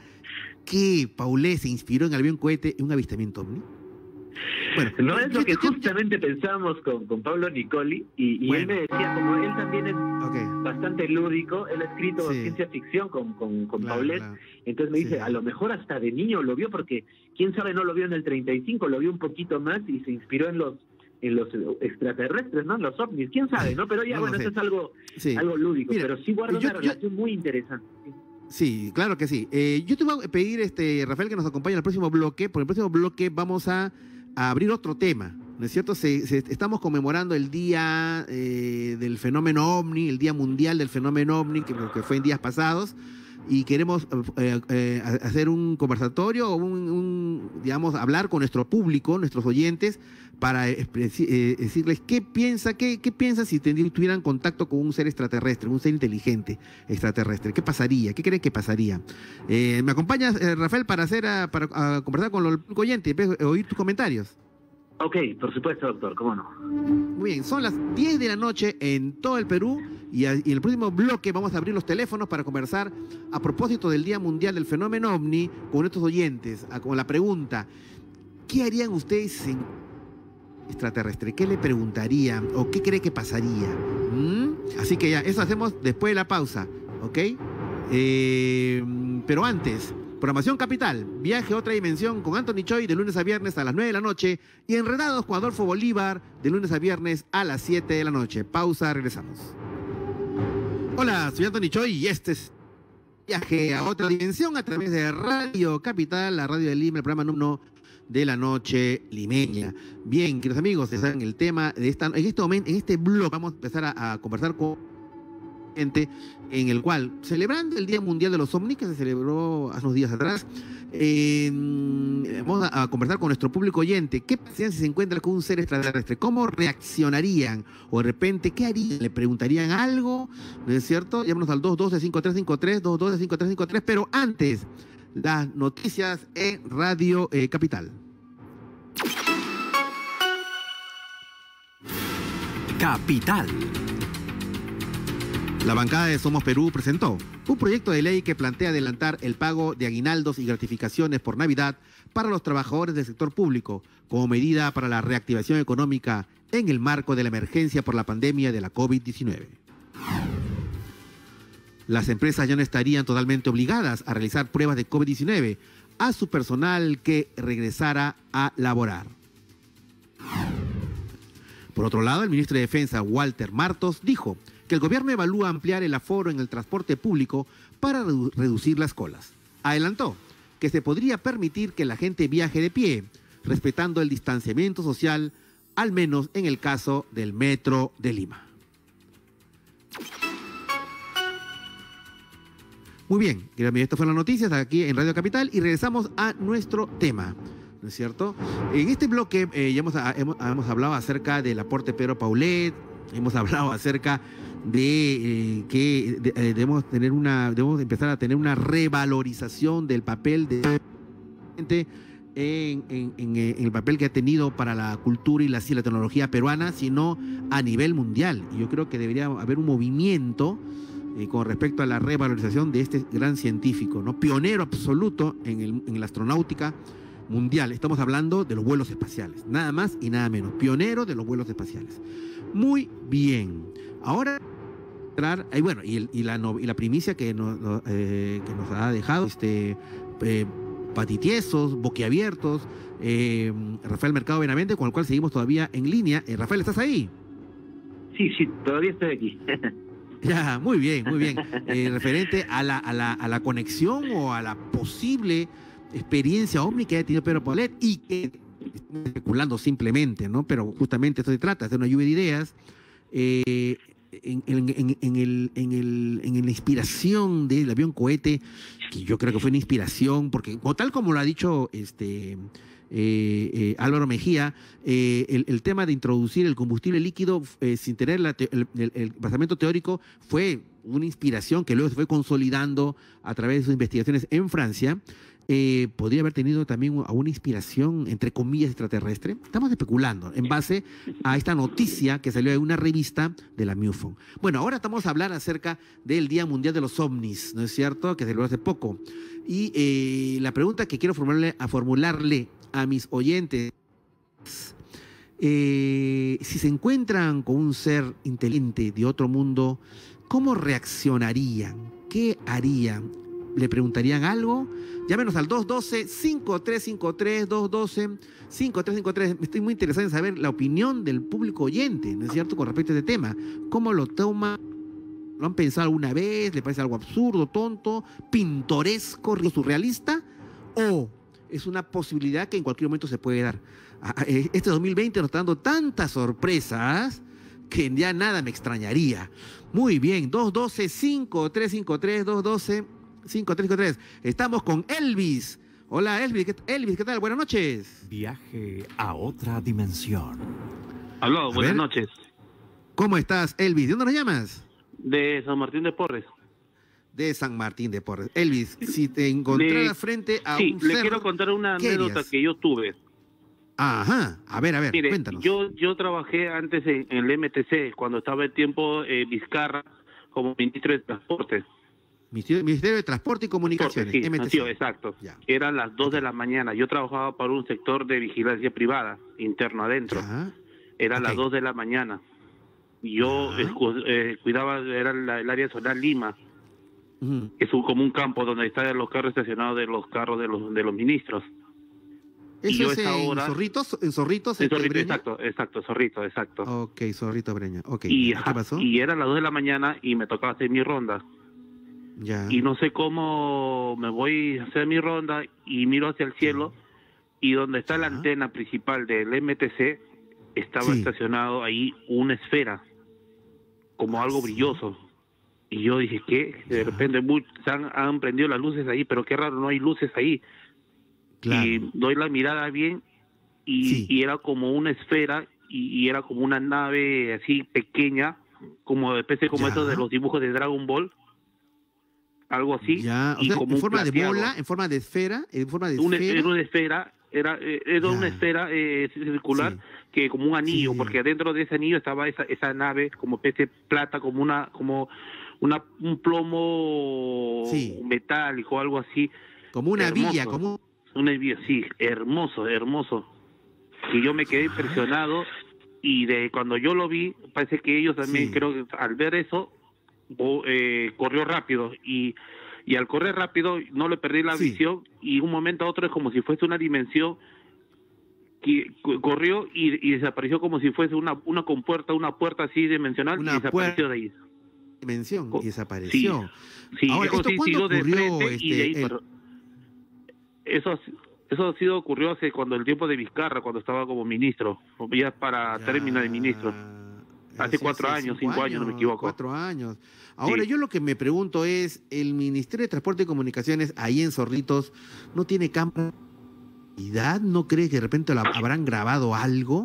A: que Paulet se inspiró en el avión cohete en un avistamiento ovni?
D: Bueno, no es lo que justamente pensábamos con, con Pablo Nicoli, y, y bueno. él me decía, como él también es okay. bastante lúdico, él ha escrito sí. ciencia ficción con, con, con claro, Paulet, claro. entonces me dice, sí. a lo mejor hasta de niño lo vio, porque quién sabe, no lo vio en el treinta y cinco, lo vio un poquito más y se inspiró en los en los extraterrestres, ¿no? Los ovnis, quién sabe, ¿no? Pero ya, no, bueno, no sé. Eso es algo, sí. algo lúdico, Mira, pero sí guarda yo, una relación yo... muy interesante.
A: Sí, claro que sí. Eh, yo te voy a pedir, este, Rafael, que nos acompañe al próximo bloque. Por el próximo bloque vamos a, a abrir otro tema, ¿no es cierto? Se, se, estamos conmemorando el día eh, del fenómeno ovni, el Día Mundial del Fenómeno ovni, que, que fue en días pasados, y queremos eh, eh, hacer un conversatorio, un, un, digamos, hablar con nuestro público, nuestros oyentes, para eh, decirles qué piensa, qué, qué piensa si tuvieran contacto con un ser extraterrestre, un ser inteligente extraterrestre. ¿Qué pasaría? ¿Qué creen que pasaría? Eh, ¿Me acompañas, eh, Rafael, para hacer a, para a conversar con los oyentes y oír tus comentarios?
D: Ok, por supuesto, doctor, cómo no.
A: Muy bien, son las diez de la noche en todo el Perú y, a, y en el próximo bloque vamos a abrir los teléfonos para conversar a propósito del Día Mundial del Fenómeno OVNI con nuestros oyentes, a, con la pregunta, ¿qué harían ustedes en extraterrestre? ¿Qué le preguntaría o qué cree que pasaría? ¿Mm? Así que ya, eso hacemos después de la pausa, ¿ok? Eh, pero antes, programación capital, viaje a otra dimensión con Anthony Choi de lunes a viernes a las nueve de la noche y Enredados con Adolfo Bolívar de lunes a viernes a las siete de la noche. Pausa, regresamos. Hola, soy Anthony Choi y este es Viaje a otra dimensión a través de Radio Capital, la radio de Lima, el programa número uno de la noche limeña. Bien, queridos amigos, están en el tema de esta, en este momento, en este blog vamos a empezar a, a conversar con gente en el cual, celebrando el Día Mundial de los OVNIs, que se celebró hace unos días atrás, eh, vamos a, a conversar con nuestro público oyente. ¿Qué pasaría si se encuentran con un ser extraterrestre? ¿Cómo reaccionarían? O de repente, ¿qué harían? ¿Le preguntarían algo? ¿No es cierto? Llámanos al dos uno dos, cinco tres cinco tres, dos uno dos, cinco tres cinco tres, pero antes, las noticias en Radio eh, Capital.
C: Capital.
A: La bancada de Somos Perú presentó un proyecto de ley que plantea adelantar el pago de aguinaldos y gratificaciones por Navidad para los trabajadores del sector público, como medida para la reactivación económica en el marco de la emergencia por la pandemia de la COVID diecinueve. Las empresas ya no estarían totalmente obligadas a realizar pruebas de COVID diecinueve a su personal que regresara a laborar. Por otro lado, el ministro de Defensa, Walter Martos, dijo que el gobierno evalúa ampliar el aforo en el transporte público para redu- reducir las colas. Adelantó que se podría permitir que la gente viaje de pie, respetando el distanciamiento social, al menos en el caso del Metro de Lima. Muy bien, queridos amigos, estas fueron las noticias aquí en Radio Capital y regresamos a nuestro tema, ¿no es cierto? En este bloque eh, ya hemos, hemos, hemos hablado acerca del aporte Pedro Paulet, hemos hablado acerca de eh, que de, eh, debemos tener una, debemos empezar a tener una revalorización del papel de en, en, en, en el papel que ha tenido para la cultura y la, y la tecnología peruana, sino a nivel mundial. Y yo creo que debería haber un movimiento Eh, con respecto a la revalorización de este gran científico, ¿no? Pionero absoluto en, el, en la astronáutica mundial. Estamos hablando de los vuelos espaciales, nada más y nada menos. Pionero de los vuelos espaciales. Muy bien. Ahora, y bueno, y, el, y, la, y la primicia que nos, eh, que nos ha dejado este, eh, patitiesos, boquiabiertos, eh, Rafael Mercado Benavente, con el cual seguimos todavía en línea. Eh, Rafael, ¿estás ahí?
D: Sí, sí, todavía estoy aquí.
A: Ya, muy bien, muy bien. Eh, referente a la, a, la, a la conexión o a la posible experiencia ovni que haya tenido Pedro Paulet y que estamos especulando simplemente, ¿no? Pero justamente esto se trata, de una lluvia de ideas eh, en, en, en, en, el, en, el, en la inspiración del avión cohete, que yo creo que fue una inspiración, porque o tal como lo ha dicho este... Eh, eh, Álvaro Mejía, eh, el, el tema de introducir el combustible líquido eh, sin tener la te el, el, el basamento teórico fue una inspiración que luego se fue consolidando a través de sus investigaciones en Francia. Eh, podría haber tenido también una inspiración, entre comillas, extraterrestre. Estamos especulando en base a esta noticia que salió de una revista de la MUFON. Bueno, ahora estamos a hablar acerca del Día Mundial de los OVNIs, ¿no es cierto? Que se celebró hace poco. Y eh, la pregunta que quiero formularle a, formularle a mis oyentes, eh, si se encuentran con un ser inteligente de otro mundo, ¿cómo reaccionarían? ¿Qué harían? ¿Le preguntarían algo? Llámenos al dos uno dos, cinco tres cinco tres, dos uno dos, cinco tres cinco tres. Estoy muy interesado en saber la opinión del público oyente, ¿no es cierto?, con respecto a este tema. ¿Cómo lo toma? ¿Lo han pensado alguna vez? ¿Le parece algo absurdo, tonto, pintoresco, surrealista? ¿O es una posibilidad que en cualquier momento se puede dar? Este dos mil veinte nos está dando tantas sorpresas que ya nada me extrañaría. Muy bien, dos uno dos, cinco tres cinco tres, dos uno dos, cinco tres cinco tres. Estamos con Elvis. Hola Elvis, ¿qué, Elvis, ¿qué tal? Buenas noches.
C: Viaje a otra dimensión.
E: Aló,
A: A
E: buenas
A: ver.
E: noches.
A: ¿Cómo estás, Elvis? ¿De dónde nos llamas?
E: De San Martín de Porres.
A: De San Martín de Porres. Elvis, si te encontraras
E: Le-
A: frente a
E: Sí,
A: un
E: le
A: ser,
E: quiero contar una
A: ¿qué
E: anécdota
A: harías?
E: que yo tuve.
A: Ajá, a ver, a ver,
E: Mire,
A: cuéntanos.
E: yo yo trabajé antes en, en el M T C, cuando estaba el tiempo eh, Vizcarra como ministro de Transporte.
A: Ministerio, Ministerio de Transporte y Comunicaciones,
E: Sí,
A: M T C.
E: sí, exacto.
A: Ya.
E: Eran las dos de la mañana. Yo trabajaba para un sector de vigilancia privada, interno adentro.
A: Ya.
E: Eran
A: Ok.
E: las dos de la mañana. Yo
A: Ya.
E: escu- eh, cuidaba, era la- el área zonal Lima,
A: Ujú.
E: que es un, como un campo donde están los carros estacionados de los carros de los de los ministros. Y
A: ¿Eso
E: yo
A: es
E: esa
A: en
E: hora-
A: Zorritos? ¿En Zorritos?
E: En
A: este,
E: Zorrito,
A: Breña?
E: exacto, exacto, Zorrito, exacto.
A: Ok, Zorrito Breña. Ok.
E: y,
A: ¿Qué
E: ajá,
A: pasó?
E: y eran las dos de la mañana y me tocaba hacer mi ronda.
A: Ya.
E: Y no sé cómo me voy a hacer mi ronda y miro hacia el cielo y donde está la
A: Ajá.
E: antena principal del M T C estaba
A: Sí.
E: estacionado ahí una esfera, como
A: Ah,
E: algo
A: sí.
E: brilloso. Y yo dije, ¿qué? De
A: Ya.
E: repente muy- se han, han prendido las luces ahí, pero qué raro, no hay luces ahí.
A: Claro.
E: Y doy la mirada bien y,
A: Sí.
E: y era como una esfera y, y era como una nave así pequeña, como especie como
A: Ya.
E: eso de los dibujos de Dragon Ball, algo así.
A: Ya, o
E: y
A: sea,
E: como
A: en
E: un
A: forma de
E: plateado.
A: bola, en forma de esfera, en forma de
E: Una,
A: esfera.
E: era una esfera, era, eh, era
A: Ya.
E: una esfera eh, circular
A: Sí.
E: que como un anillo,
A: Sí.
E: porque dentro de ese anillo estaba esa, esa nave como especie de plata, como una, como una, un plomo
A: Sí.
E: metálico, algo así.
A: Como una
E: Hermoso.
A: villa, como un...
E: Una villa, sí, hermoso, hermoso. Y yo me quedé impresionado y de cuando yo lo vi, parece que ellos también,
A: Sí.
E: creo que al ver eso, bo- eh, corrió rápido y, y al correr rápido no le perdí la
A: Sí.
E: visión y un momento a otro es como si fuese una dimensión que co- corrió y, y desapareció como si fuese una, una compuerta, una puerta así dimensional
A: Una
E: y desapareció de ahí.
A: dimensión
E: Co-
A: y desapareció.
E: Sí,
A: Ahora,
E: eso
A: ¿esto
E: sí
A: cuándo
E: siguió de
A: ocurrió,
E: frente y de ahí,
A: este, el-
E: pero- eso, eso ha sido ocurrió hace cuando el tiempo de Vizcarra, cuando estaba como ministro, ya para
A: Ya,
E: término de ministro. Hace
A: sí,
E: cuatro años, cinco años, no me equivoco.
A: Cuatro años. Ahora,
E: Sí.
A: yo lo que me pregunto es, ¿el Ministerio de Transporte y Comunicaciones, ahí en Zorritos, no tiene cámara de seguridad? ¿No crees que de repente la- habrán grabado algo?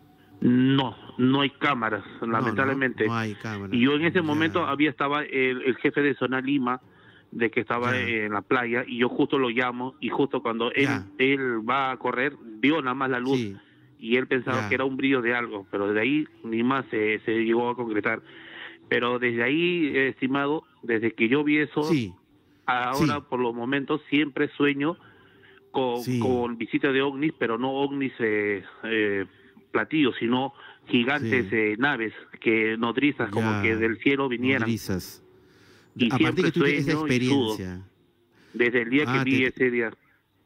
E: No, no hay cámaras,
A: No, no,
E: lamentablemente.
A: No, hay cámara.
E: Y yo en ese
A: Ya.
E: momento había estaba el, el jefe de zona Lima, de que estaba
A: Ya.
E: en la playa, y yo justo lo llamo, y justo cuando él,
A: Ya.
E: él va a correr, vio nada más la luz,
A: Sí.
E: y él pensaba
A: Ya.
E: que era un brillo de algo, pero desde ahí ni más se, se llegó a concretar. Pero desde ahí, eh, estimado, desde que yo vi eso,
A: Sí.
E: ahora
A: Sí.
E: por los momentos siempre sueño con,
A: Sí.
E: con visita de ovnis, pero no ovnis eh, eh, platillos, sino gigantes
A: Sí.
E: eh, naves que nodrizas, como
A: Ya.
E: que del cielo vinieran.
A: Nodrizas.
E: Y
A: A partir
E: siempre
A: que tú tienes esa
E: sueño y sudo.
A: experiencia.
E: Desde el día
A: Ah,
E: que vi
A: te-
E: ese día.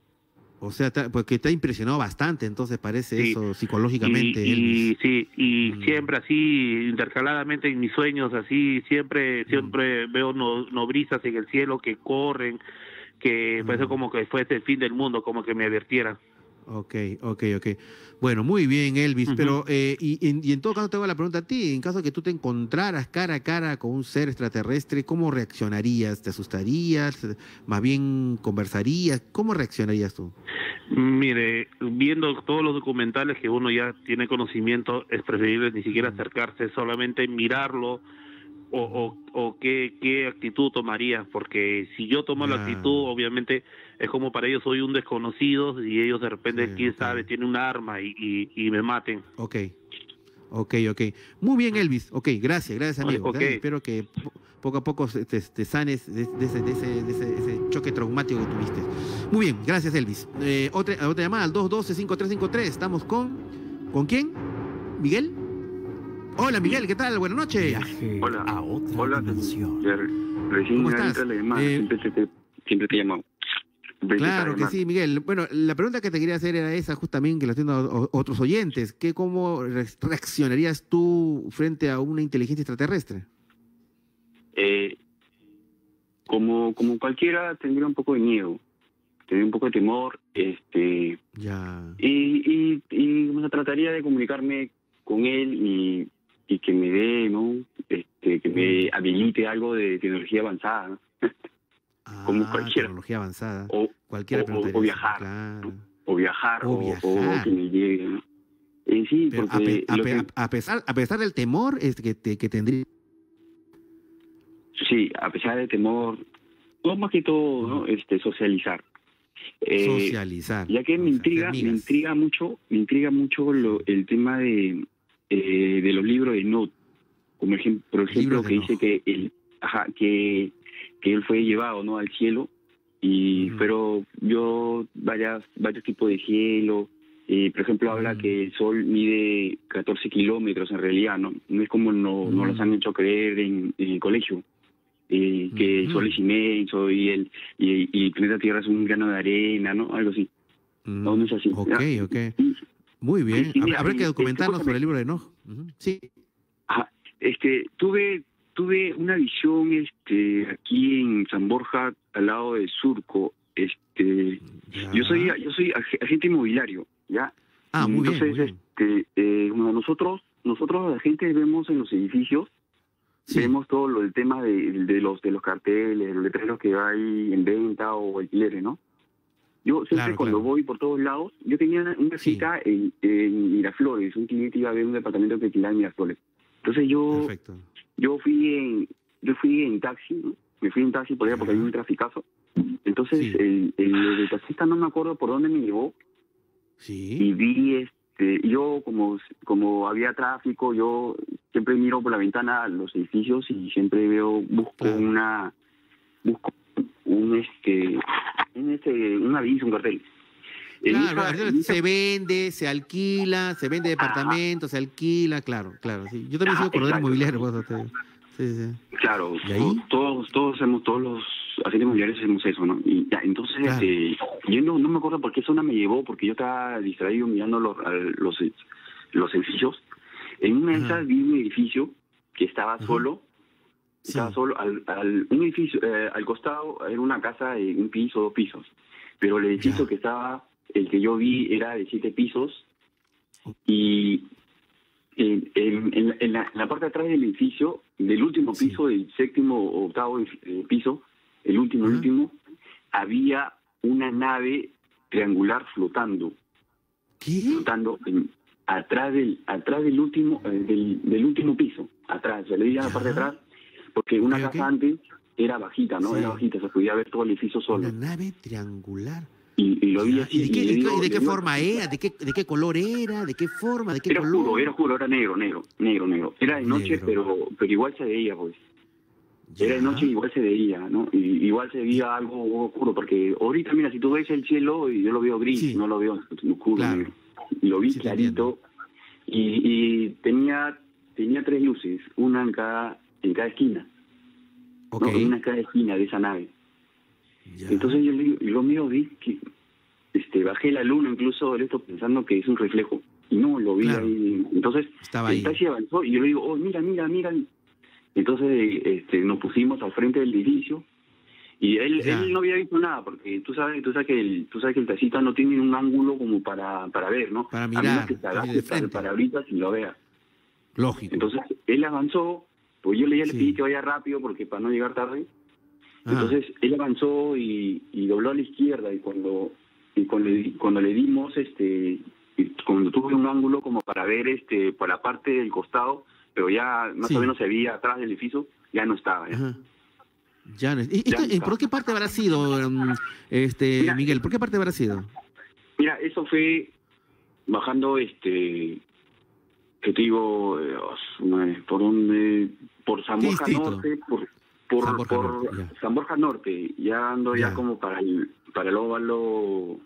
A: O sea, te- porque te ha impresionado bastante, entonces parece
E: Sí.
A: eso psicológicamente.
E: Y, y
A: Elvis.
E: sí, y
A: Mm.
E: siempre así, intercaladamente en mis sueños, así, siempre siempre veo no, nodrizas en el cielo que corren, que parece
A: Mm.
E: como que fuese el fin del mundo, como que me advirtiera.
A: Ok, ok, ok. Bueno, muy bien, Elvis,
E: Ujú.
A: pero eh, y, y- y en todo caso te hago la pregunta a ti, en caso de que tú te encontraras cara a cara con un ser extraterrestre, ¿cómo reaccionarías? ¿Te asustarías? ¿Más bien conversarías? ¿Cómo reaccionarías tú?
E: Mire, viendo todos los documentales que uno ya tiene conocimiento, es preferible ni siquiera acercarse, solamente mirarlo o, o, o qué, qué actitud tomaría, porque si yo tomo la
A: Ya.
E: actitud, obviamente es como para ellos soy un desconocido y ellos de repente,
A: Sí,
E: quién
A: ok.
E: sabe, tienen un arma y, y, y me maten.
A: Ok, ok, ok. Muy bien, Elvis. Ok, gracias, gracias, amigo.
E: Ok.
A: ¿sabes? Espero que po- poco a poco te, te- te sanes de, de ese, de, ese, de ese- ese choque traumático que tuviste. Muy bien, gracias, Elvis. Eh, otra, otra llamada al dos uno dos, cinco tres cinco tres. Estamos con... ¿Con quién? ¿Miguel? Hola, Miguel, ¿qué tal? Buenas noches.
C: Viaje
B: Hola.
C: a otra
B: Hola,
C: dimensión.
B: ya, recién
A: ¿Cómo
B: ahorita
A: estás?
B: le llamaba,
A: Eh,
B: siempre, te, te- siempre te he llamado. Siempre te
A: Claro que
B: llamaba.
A: sí, Miguel. Bueno, la pregunta que te quería hacer era esa, justamente, que la tienen otros oyentes. ¿Qué, ¿Cómo re- reaccionarías tú frente a una inteligencia extraterrestre?
B: Eh, como, como cualquiera, tendría un poco de miedo, tendría un poco de temor, este,
A: Ya.
B: y, y, y bueno, trataría de comunicarme con él y, y que me dé, ¿no? Este, que me habilite algo de tecnología avanzada, ¿no? como
A: Ah,
B: cualquiera.
A: tecnología avanzada.
B: O,
A: Cualquiera
B: o- o-
A: preguntaría
B: o
A: eso,
B: viajar.
A: claro.
B: o viajar,
A: O
B: o,
A: viajar.
B: o que me llegue, ¿no? Eh, sí,
A: Pero a,
B: porque
A: pe- a
B: lo
A: pe-
B: que-
A: a pesar, a pesar del temor este, que, te- que tendría...
B: sí, a pesar de temor, no más que todo, ¿no? Este, socializar. Eh,
A: socializar.
B: Ya que
A: o
B: me
A: sea,
B: intriga,
A: hacer
B: me
A: migas.
B: intriga mucho, me intriga mucho lo, el tema de, eh, de los libros de Enoch, como ejemplo, por ejemplo
A: Libros de
B: que dice
A: Enoch.
B: que el, ajá, que que él fue llevado, ¿no?, al cielo, y
A: Mm.
B: pero vio varias, varios tipos de cielo. Eh, por ejemplo, habla
A: Mm.
B: que el Sol mide catorce kilómetros en realidad, ¿no? No es como no, no
A: Mm.
B: los han hecho creer en, en el colegio, eh, que el
A: Mm.
B: Sol es inmenso y el, y, y el planeta Tierra es un grano de arena, ¿no? Algo así.
A: Mm.
B: No, no es así.
A: Ok,
B: ¿ya?
A: ok.
B: Y-
A: Muy bien.
B: Sí, sí,
A: Habrá-
B: mira,
A: Habrá que
B: eh,
A: documentarnos
B: escúchame.
A: sobre el libro de Enoch. Ujú. Sí.
B: Ajá, este, tuve tuve una visión este aquí en San Borja, al lado de Surco. Este,
A: Ya.
B: yo soy yo soy ag- agente inmobiliario, ¿ya?
A: Ah, muy bien,
B: Entonces,
A: muy bien.
B: este, eh, bueno, nosotros nosotros los agentes vemos en los edificios,
A: Sí.
B: vemos todo lo del tema de, de los de los carteles, los letreros que hay en venta o alquileres, ¿no? Yo siempre
A: Claro,
B: cuando
A: claro.
B: voy por todos lados, yo tenía una, una
A: Sí.
B: cita en, en Miraflores, un cliente iba a ver un departamento que alquilaba en Miraflores. Entonces yo
A: Perfecto.
B: yo fui en yo fui en taxi, ¿no? Me fui en taxi por allá porque
A: Ya.
B: había un traficazo. Entonces
A: Sí.
B: el, el, el taxista no me acuerdo por dónde me llevó
A: Sí.
B: y vi este yo como como había tráfico, yo siempre miro por la ventana a los edificios y siempre veo busco
A: Claro.
B: una busco un este un este un aviso, un cartel. En
A: Claro,
B: esa-
A: ahorita
B: en esa-
A: se vende, se alquila, se vende departamentos, se alquila, claro, claro. Sí. Yo también
B: Ajá,
A: soy corredor
B: exacto.
A: inmobiliario, pues, este, sí, sí.
B: Claro,
A: ¿Y ahí?
B: todos, todos hacemos, todos los agentes inmobiliarios hacemos eso, ¿no? Y ya, entonces,
A: Claro.
B: este, yo no, no me acuerdo por qué zona me llevó, porque yo estaba distraído mirando los, al- los, los edificios. En una de
A: Ajá.
B: esas vi un edificio que estaba
A: Ajá.
B: solo,
A: Sí.
B: estaba solo, al, al, un edificio, eh, al costado era una casa de un piso, dos pisos, pero el edificio
A: Ya.
B: que estaba, el que yo vi era de siete pisos, y en, en, en la, en la- en la parte de atrás del edificio, del último
A: Sí.
B: piso, del séptimo o octavo eh, piso, el último, el
A: Ajá.
B: último, había una nave triangular flotando,
A: ¿Qué?
B: flotando en- atrás del atrás del último eh, del, del último piso, atrás, se le dice a la
A: Ya.
B: parte de atrás, porque una
A: Ok,
B: casa
A: ok.
B: antes era bajita, ¿no?
A: Sí.
B: Era bajita, se podía ver todo el edificio solo.
A: Una nave triangular.
B: Y, y lo vi
A: Ya.
B: así.
A: ¿Y de qué,
B: y le
A: de qué-
B: digo-
A: y de
B: le
A: qué
B: digo-
A: forma era? ¿De qué, ¿De qué color era? ¿De qué forma? ¿De qué
B: Era
A: color?
B: oscuro, era oscuro, era negro, negro, negro, negro, negro. Era de noche,
A: Negro.
B: pero pero igual se veía, pues.
A: Ya.
B: Era de noche y igual se veía, ¿no? Y igual se veía algo oscuro, porque ahorita, mira, si tú ves el cielo, y yo lo veo gris,
A: Sí.
B: no lo veo oscuro,
A: Claro.
B: negro. Y lo vi
A: Sí, te
B: clarito, y, y tenía tenía tres luces, una en cada en cada esquina,
A: Ok.
B: ¿no? Una en cada esquina de esa nave.
A: Ya.
B: Entonces yo, le- yo mío vi que este bajé la luna incluso de esto pensando que es un reflejo, y no, lo vi
A: Claro.
B: ahí. Entonces
A: Estaba ahí.
B: el taxi avanzó y yo le digo, oh, mira, mira, mira. Entonces este, nos pusimos al frente del edificio y él,
A: Ya.
B: él no había visto nada, porque tú sabes, tú sabes que el, tú sabes que el taxista no tiene un ángulo como para, para ver, ¿no?
A: Para
B: A menos
A: mirar,
B: que se
A: así
B: agache
A: de
B: para
A: frente.
B: el parabrisas y lo vea.
A: Lógico.
B: Entonces él avanzó, pues yo le, ya le
A: Sí.
B: pedí que vaya rápido porque para no llegar tarde.
A: Ajá.
B: Entonces él avanzó y, y dobló a la izquierda, y cuando y cuando le, cuando le dimos este y cuando tuve un ángulo como para ver este por la parte del costado, pero ya más
A: Sí.
B: o menos se veía atrás del edificio, ya no estaba. ¿ya?
A: Ajá. Ya no- ¿Y
B: Ya
A: esto,
B: no
A: ¿Por qué parte habrá sido, mm, este,
B: Mira,
A: Miguel? ¿Por qué parte habrá sido?
B: Mira, eso fue bajando, este, que te digo, eh, madre, por donde, por San
A: ¿Qué
B: Borja
A: distrito?
B: Norte, por por
A: San Borja
B: por
A: Norte, ya.
B: San Borja Norte, ya ando ya,
A: Ya.
B: como para el para el óvalo,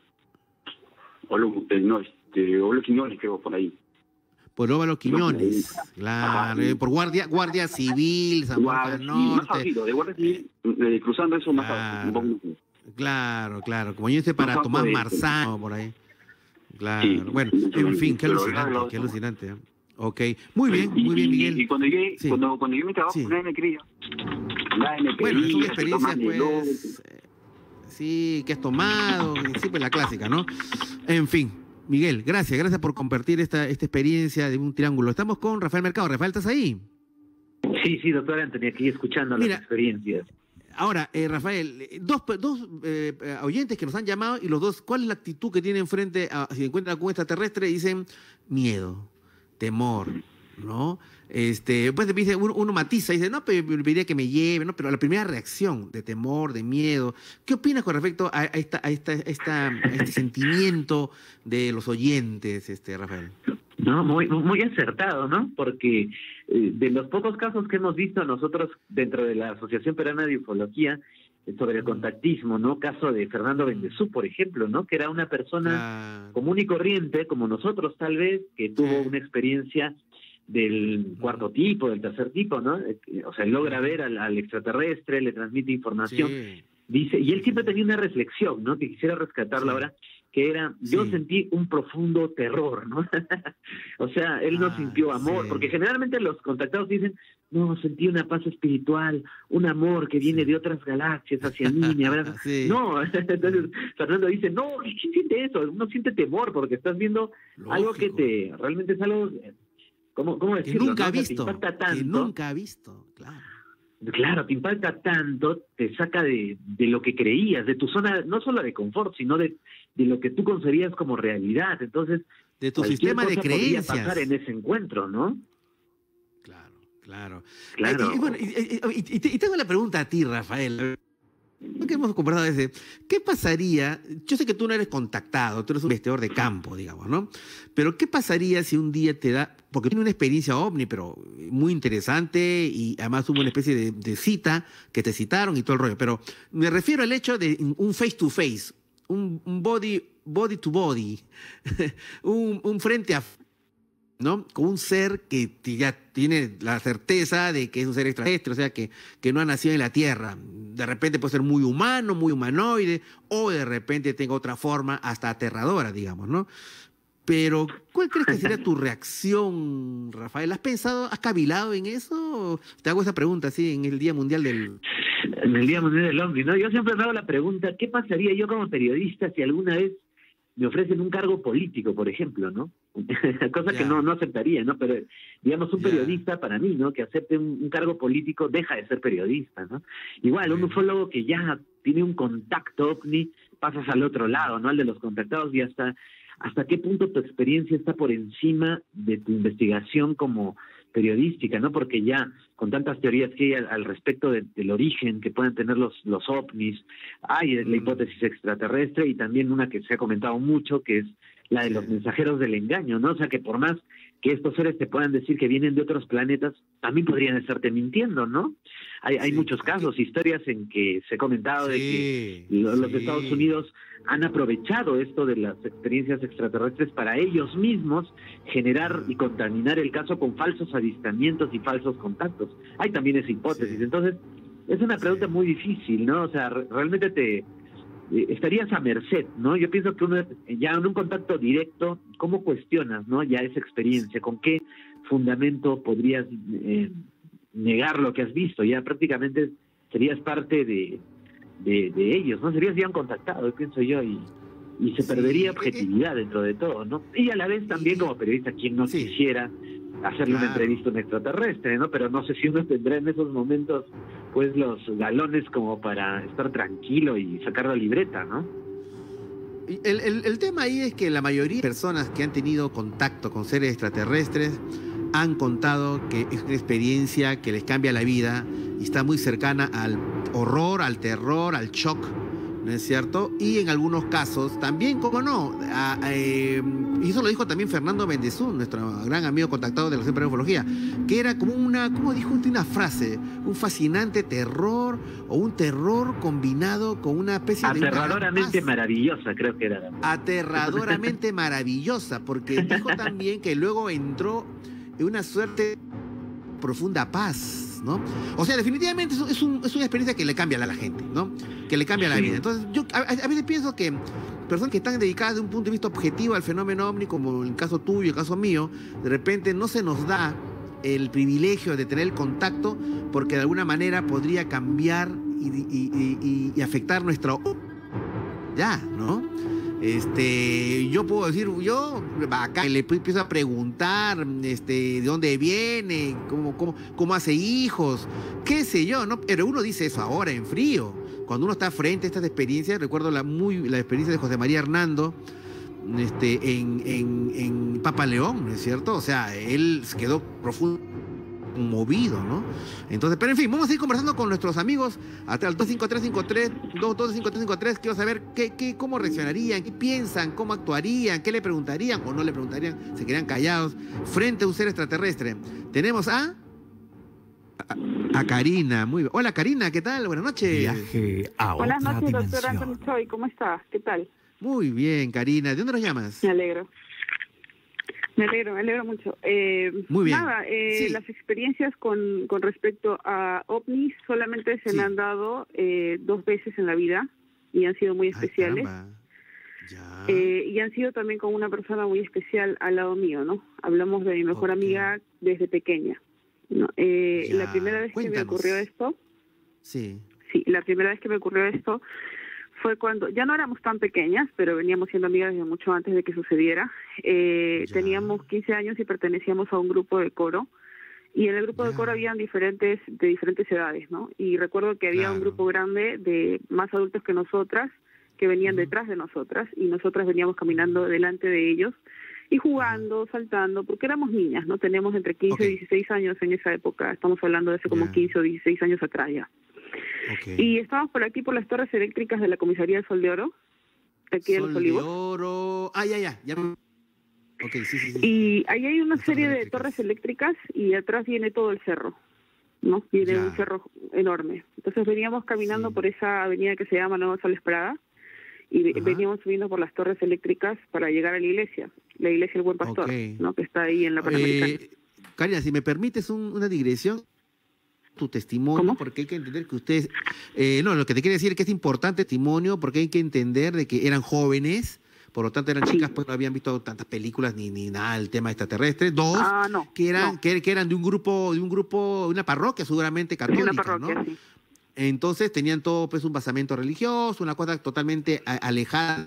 B: óvalo, eh, no, este, óvalo Quiñones, creo, por ahí.
A: Por Óvalo Quiñones.
B: Ajá.
A: Claro. eh, Por Guardia, Guardia Civil, San Borja
B: Guardia Civil, más
A: Norte.
B: abajito, de Guardia Civil, eh, cruzando eso más abajo, un poco
A: Claro.
B: más.
A: Claro, claro. Como yo sé para
B: Más
A: Tomás
B: abajo de-
A: Marzano, por ahí. Claro.
B: Sí,
A: Bueno,
B: más o
A: en
B: menos.
A: fin, qué
B: Pero
A: alucinante,
B: lado
A: qué
B: eso.
A: alucinante. ¿eh? Ok. Muy bien,
B: Y-
A: muy bien,
B: y-
A: Miguel.
B: Y cuando llegué,
A: Sí.
B: cuando, cuando llegué a mi trabajo,
A: Sí.
B: nadie me creía. Nadie me
A: Bueno,
B: creía.
A: son
B: se
A: experiencias,
B: toman el lobo.
A: pues, eh, sí, que has tomado, sí, pues la clásica, ¿no? En fin, Miguel, gracias, gracias por compartir esta, esta experiencia de un triángulo. Estamos con Rafael Mercado. Rafael, ¿estás ahí?
D: Sí, sí, doctor Anthony, aquí escuchando
A: Mira,
D: las experiencias.
A: Ahora, eh, Rafael, eh, dos, pe- dos eh, eh, oyentes que nos han llamado y los dos, ¿cuál es la actitud que tienen frente a, si encuentran con un extraterrestre? Dicen miedo, temor, ¿no? Este, después te dice, uno, uno matiza y dice, no, pero pediría que me lleve, ¿no? Pero la primera reacción de temor, de miedo, ¿qué opinas con respecto a, a esta, a, esta, a, esta, a este sentimiento de los oyentes, este, Rafael?
D: No, No, muy, muy acertado, ¿no? Porque eh, de los pocos casos que hemos visto nosotros dentro de la Asociación Peruana de Ufología eh, sobre el contactismo, ¿no? Caso de Fernando Bendezú, por ejemplo, ¿no? Que era una persona
A: Claro.
D: común y corriente, como nosotros tal vez, que tuvo
A: Sí.
D: una experiencia del cuarto tipo, del tercer tipo, ¿no? Eh, O sea, logra ver al, al extraterrestre, le transmite información,
A: Sí.
D: dice, y él siempre tenía una reflexión, ¿no? Que quisiera rescatarla
A: Sí.
D: ahora, que era, yo
A: Sí.
D: sentí un profundo terror, ¿no? O sea, él no
A: Ah,
D: sintió amor,
A: sí.
D: porque generalmente los contactados dicen, no, sentí una paz espiritual, un amor que viene
A: Sí.
D: de otras galaxias hacia mí, me abraza.
A: Sí.
D: No, entonces Fernando dice, no, ¿quién siente eso? Uno siente temor porque estás viendo algo que
A: Lógico.
D: te, realmente es algo, ¿cómo, cómo
A: Que
D: decirlo?
A: nunca
D: ¿no?
A: ha
D: O sea, te
A: visto.
D: impacta
A: Que
D: tanto.
A: nunca ha visto, claro.
D: Claro, te impacta tanto, te saca de, de lo que creías, de tu zona, no solo de confort, sino de, de lo que tú concebías como realidad. Entonces,
A: De tu
D: cualquier
A: sistema de
D: cosa podría
A: creencias.
D: pasar en ese encuentro, ¿no?
A: Claro, claro.
D: Claro.
A: Y, y bueno, y, y- y te- y tengo la pregunta a ti, Rafael. Lo que hemos conversado es de, ¿qué pasaría? Yo sé que tú no eres contactado, tú eres un investigador de campo, digamos, ¿no? Pero ¿qué pasaría si un día te da, porque tiene una experiencia ovni, pero muy interesante, y además hubo una especie de, de cita, que te citaron y todo el rollo, pero me refiero al hecho de un face to face, un, un body, body to body, un, un frente a ¿no? Con un ser que t- ya tiene la certeza de que es un ser extraterrestre, o sea, que, que no ha nacido en la Tierra. De repente puede ser muy humano, muy humanoide, o de repente tenga otra forma hasta aterradora, digamos, ¿no? Pero, ¿cuál crees que sería tu reacción, Rafael? ¿Has pensado, has cavilado en eso? Te hago esa pregunta así en el Día Mundial del...
D: En el Día Mundial del Hombre, ¿no? Yo siempre me hago la pregunta, ¿qué pasaría yo como periodista si alguna vez me ofrecen un cargo político, por ejemplo, ¿no? Cosa
A: Ya.
D: que no, no aceptaría, ¿no? Pero, digamos, un
A: Ya.
D: periodista para mí, ¿no? Que acepte un, un cargo político deja de ser periodista, ¿no? Igual, un
A: Bueno.
D: ufólogo que ya tiene un contacto ovni, pasas al otro lado, ¿no? Al de los contactados, y hasta, hasta qué punto tu experiencia está por encima de tu investigación como periodística, ¿no? Porque ya con tantas teorías que hay al, al respecto de- del origen que pueden tener los, los ovnis, hay la
A: Mm.
D: hipótesis extraterrestre y también una que se ha comentado mucho, que es la de
A: Sí.
D: los mensajeros del engaño, ¿no? O sea, que por más que estos seres te puedan decir que vienen de otros planetas, también podrían estarte mintiendo, ¿no? Hay, hay
A: Sí,
D: muchos
A: aquí-
D: casos, historias en que se ha comentado de que
A: Sí,
D: lo- los
A: sí.
D: Estados Unidos han aprovechado esto de las experiencias extraterrestres para ellos mismos generar y contaminar el caso con falsos avistamientos y falsos contactos. Hay también esa hipótesis.
A: Sí.
D: Entonces, es una pregunta
A: Sí.
D: muy difícil, ¿no? O sea, re- realmente te eh, estarías a merced, ¿no? Yo pienso que uno ya en un contacto directo, ¿cómo cuestionas, no? Ya esa experiencia, ¿con qué fundamento podrías eh, negar lo que has visto? Ya prácticamente serías parte de de, de ellos, ¿no? Serías ya un contactado, pienso yo, y, y se
A: Sí,
D: perdería
A: eh,
D: objetividad dentro de todo, ¿no? Y a la vez también
A: y-
D: como periodista, quien no
A: sí.
D: quisiera hacerle una
A: Claro.
D: entrevista a un extraterrestre, ¿no? Pero no sé si uno tendrá en esos momentos, pues, los galones como para estar tranquilo y sacar la libreta, ¿no?
A: Y El, el- el tema ahí es que la mayoría de personas que han tenido contacto con seres extraterrestres han contado que es una experiencia que les cambia la vida y está muy cercana al horror, al terror, al shock, ¿no es cierto? Y en algunos casos también, como no, a- a, eh, y eso lo dijo también Fernando Bendezú, nuestro gran amigo contactado de la Asociación Peruana de Ufología, que era como una, ¿cómo dijo usted una frase? Un fascinante terror o un terror combinado con una especie de... una gran
D: Aterradoramente
A: paz.
D: maravillosa, creo que era.
A: Aterradoramente maravillosa, porque dijo también que luego entró en una suerte de profunda paz, ¿no? O sea, definitivamente es, un- es un- es una experiencia que le cambia a la gente, ¿no? Que le cambia la
D: Sí.
A: vida. Entonces, yo a, a veces pienso que personas que están dedicadas de un punto de vista objetivo al fenómeno ovni, como el caso tuyo, el caso mío, de repente no se nos da el privilegio de tener el contacto porque de alguna manera podría cambiar y, y- y- y- y afectar nuestra... Ya, ¿no? Este, yo puedo decir, yo acá le empiezo a preguntar, este, de dónde viene, cómo, cómo, cómo hace hijos, qué sé yo, ¿no? Pero uno dice eso ahora en frío. Cuando uno está frente a estas experiencias, recuerdo la muy la experiencia de José María Hernando, este, en, en, en Papa León, ¿no es cierto? O sea, él se quedó profundo conmovido, ¿no? Entonces, pero en fin, vamos a ir conversando con nuestros amigos hasta el dos cinco tres cinco tres, dos dos cinco tres cinco tres. Quiero saber qué, qué, cómo reaccionarían, qué piensan, cómo actuarían, qué le preguntarían o no le preguntarían, se quedarían callados frente a un ser extraterrestre. Tenemos a... A, a Karina, muy bien. Hola Karina, ¿qué tal? Buenas noches.
C: Viaje a
F: Buenas
C: otra
F: noches, doctor
C: dimensión.
F: Anthony Choi, ¿cómo estás? ¿Qué tal?
A: Muy bien, Karina. ¿De dónde nos llamas?
F: Me alegro. Me alegro, me alegro mucho. Eh,
A: Muy bien.
F: Nada, eh,
A: Sí.
F: las experiencias con, con respecto a ovnis solamente se
A: Sí.
F: me han dado eh, dos veces en la vida y han sido muy
A: Ay,
F: especiales.
A: caramba. Ya.
F: Eh, y han sido también con una persona muy especial al lado mío, ¿no? Hablamos de mi mejor
A: Ok.
F: amiga desde pequeña. ¿no? Eh,
A: Ya.
F: La primera vez que me
A: Cuéntanos.
F: ocurrió esto,
A: Sí.
F: sí, la primera vez que me ocurrió esto fue cuando, ya no éramos tan pequeñas, pero veníamos siendo amigas desde mucho antes de que sucediera. Eh,
A: Ya.
F: teníamos quince años y pertenecíamos a un grupo de coro. Y en el grupo de
A: Ya.
F: coro habían diferentes, de diferentes edades, ¿no? Y recuerdo que había
A: Claro.
F: un grupo grande de más adultos que nosotras, que venían
A: Ujú.
F: detrás de nosotras, y nosotras veníamos caminando delante de ellos, y jugando, saltando, porque éramos niñas, ¿no? Teníamos entre quince
A: Ok.
F: y dieciséis años en esa época, estamos hablando de hace como
A: Ya.
F: quince o dieciséis años atrás ya.
A: Ok.
F: Y estábamos por aquí, por las torres eléctricas de la comisaría del Sol de Oro, de aquí de
A: Sol
F: Los
A: de
F: Olivos.
A: oro. Ah, ya, ya. ya. me- Ok, sí, sí, sí.
F: Y ahí hay una
A: Las torres
F: serie de
A: eléctricas.
F: torres eléctricas y atrás viene todo el cerro, ¿no? Viene
A: Ya.
F: un cerro enorme. Entonces veníamos caminando
A: Sí.
F: por esa avenida que se llama Nueva Sales Prada y ve-
A: Ajá.
F: veníamos subiendo por las torres eléctricas para llegar a la iglesia, la iglesia del Buen Pastor,
A: Ok.
F: ¿no? Que está ahí en la Panamericana.
A: Eh, Karina, si me permites un- una digresión, tu testimonio,
F: ¿Cómo?
A: porque hay que entender que ustedes, eh, no, lo que te quiero decir es que es importante testimonio, porque hay que entender de que eran jóvenes, por lo tanto eran
F: Sí.
A: chicas, pues no habían visto tantas películas ni, ni nada del tema extraterrestre. Dos,
F: Ah, no.
A: que eran,
F: no.
A: que, que eran de un grupo, de un grupo, de una parroquia seguramente
F: Sí,
A: católica,
F: una parroquia,
A: ¿no?
F: sí.
A: Entonces tenían todo pues un basamento religioso, una cosa totalmente a- alejada,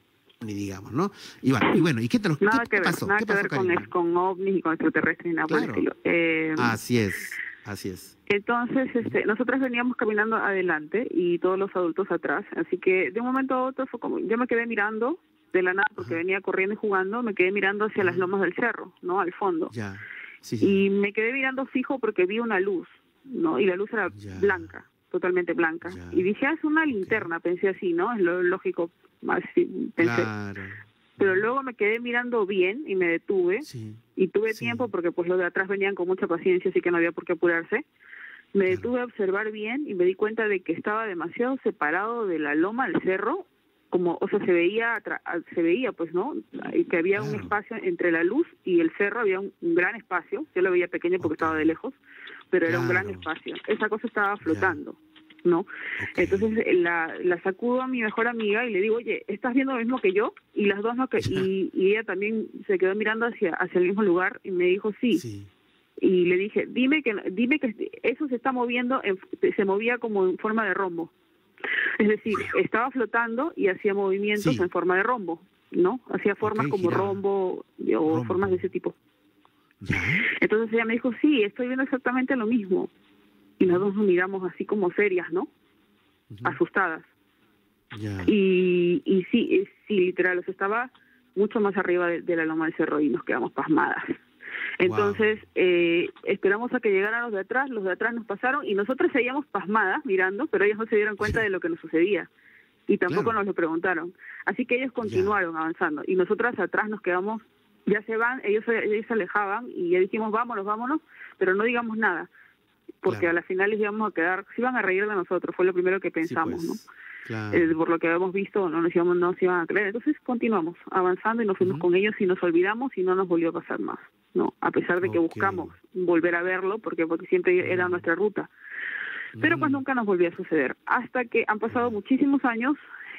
A: ni digamos, ¿no? Y bueno, y, bueno, ¿y qué, te, qué,
F: Nada
A: qué
F: que ver,
A: pasó?
F: nada
A: ¿Qué
F: que
A: pasó,
F: ver con,
A: Karina?
F: es- con ovnis y con extraterrestres y nada por el
A: Claro.
F: estilo. Eh,
A: Así es, así es.
F: Entonces, este, nosotros veníamos caminando adelante y todos los adultos atrás, así que de un momento a otro fue como, yo me quedé mirando de la nada porque
A: Ajá.
F: venía corriendo y jugando, me quedé mirando hacia las
A: Ajá.
F: lomas del cerro, ¿no? Al fondo.
A: Ya, sí, sí.
F: Y me quedé mirando fijo porque vi una luz, ¿no? Y la luz era
A: Ya.
F: blanca, totalmente blanca.
A: Ya.
F: Y dije, ah, es una linterna, pensé así, ¿no? Es lo lógico, así pensé.
A: Claro.
F: Pero luego me quedé mirando bien y me detuve.
A: Sí.
F: Y tuve
A: Sí.
F: tiempo porque pues los de atrás venían con mucha paciencia, así que no había por qué apurarse. Me
A: Claro.
F: detuve a observar bien y me di cuenta de que estaba demasiado separado de la loma del cerro, como, o sea, se veía, atra- se veía pues, ¿no? Y que había un
A: Claro.
F: espacio entre la luz y el cerro, había un, un gran espacio. Yo lo veía pequeño porque
A: Ok.
F: estaba de lejos, pero era un gran
A: Claro.
F: espacio. Esa cosa estaba flotando, ¿no?
A: Ok.
F: Entonces eh, la, la sacudo a mi mejor amiga y le digo, oye, ¿estás viendo lo mismo que yo? Y las dos no, que,
A: Ya.
F: y, y ella también se quedó mirando hacia, hacia el mismo lugar y me dijo, sí.
A: Sí.
F: Y le dije, dime que dime que eso se está moviendo, en- se movía como en forma de rombo. Es decir, estaba flotando y hacía movimientos
A: Sí.
F: en forma de rombo, ¿no? Hacía formas
A: Ok,
F: como
A: giraba.
F: rombo o
A: Rombo.
F: formas de ese tipo.
A: Ya.
F: Entonces ella me dijo, sí, estoy viendo exactamente lo mismo. Y las dos nos miramos así como serias, ¿no?
A: Ujú.
F: Asustadas.
A: Ya.
F: Y, y sí, eh, sí, literal, o sea, estaba mucho más arriba de, de la loma del cerro y nos quedamos pasmadas. Entonces, eh, esperamos a que llegaran los de atrás, los de atrás nos pasaron y nosotros seguíamos pasmadas mirando, pero ellos no se dieron cuenta de lo que nos sucedía y tampoco
A: Claro.
F: nos lo preguntaron. Así que ellos continuaron avanzando y nosotras atrás nos quedamos, ya se van, ellos, se- ellos se alejaban y ya dijimos vámonos, vámonos, pero no digamos nada, porque
A: Claro.
F: a la final les íbamos a quedar, se iban a reír de nosotros, fue lo primero que
A: Sí,
F: pensamos,
A: pues.
F: ¿no?
A: Claro.
F: Eh, por lo que habíamos visto, no nos, íbamos, no nos iban a creer. Entonces continuamos avanzando y nos fuimos
A: Ujú.
F: con ellos y nos olvidamos y no nos volvió a pasar más, ¿no? A pesar de que
A: Ok.
F: buscamos volver a verlo, porque, porque siempre era
A: Mm.
F: nuestra ruta. Pero pues
A: Mm.
F: nunca nos volvió a suceder. Hasta que han pasado muchísimos años,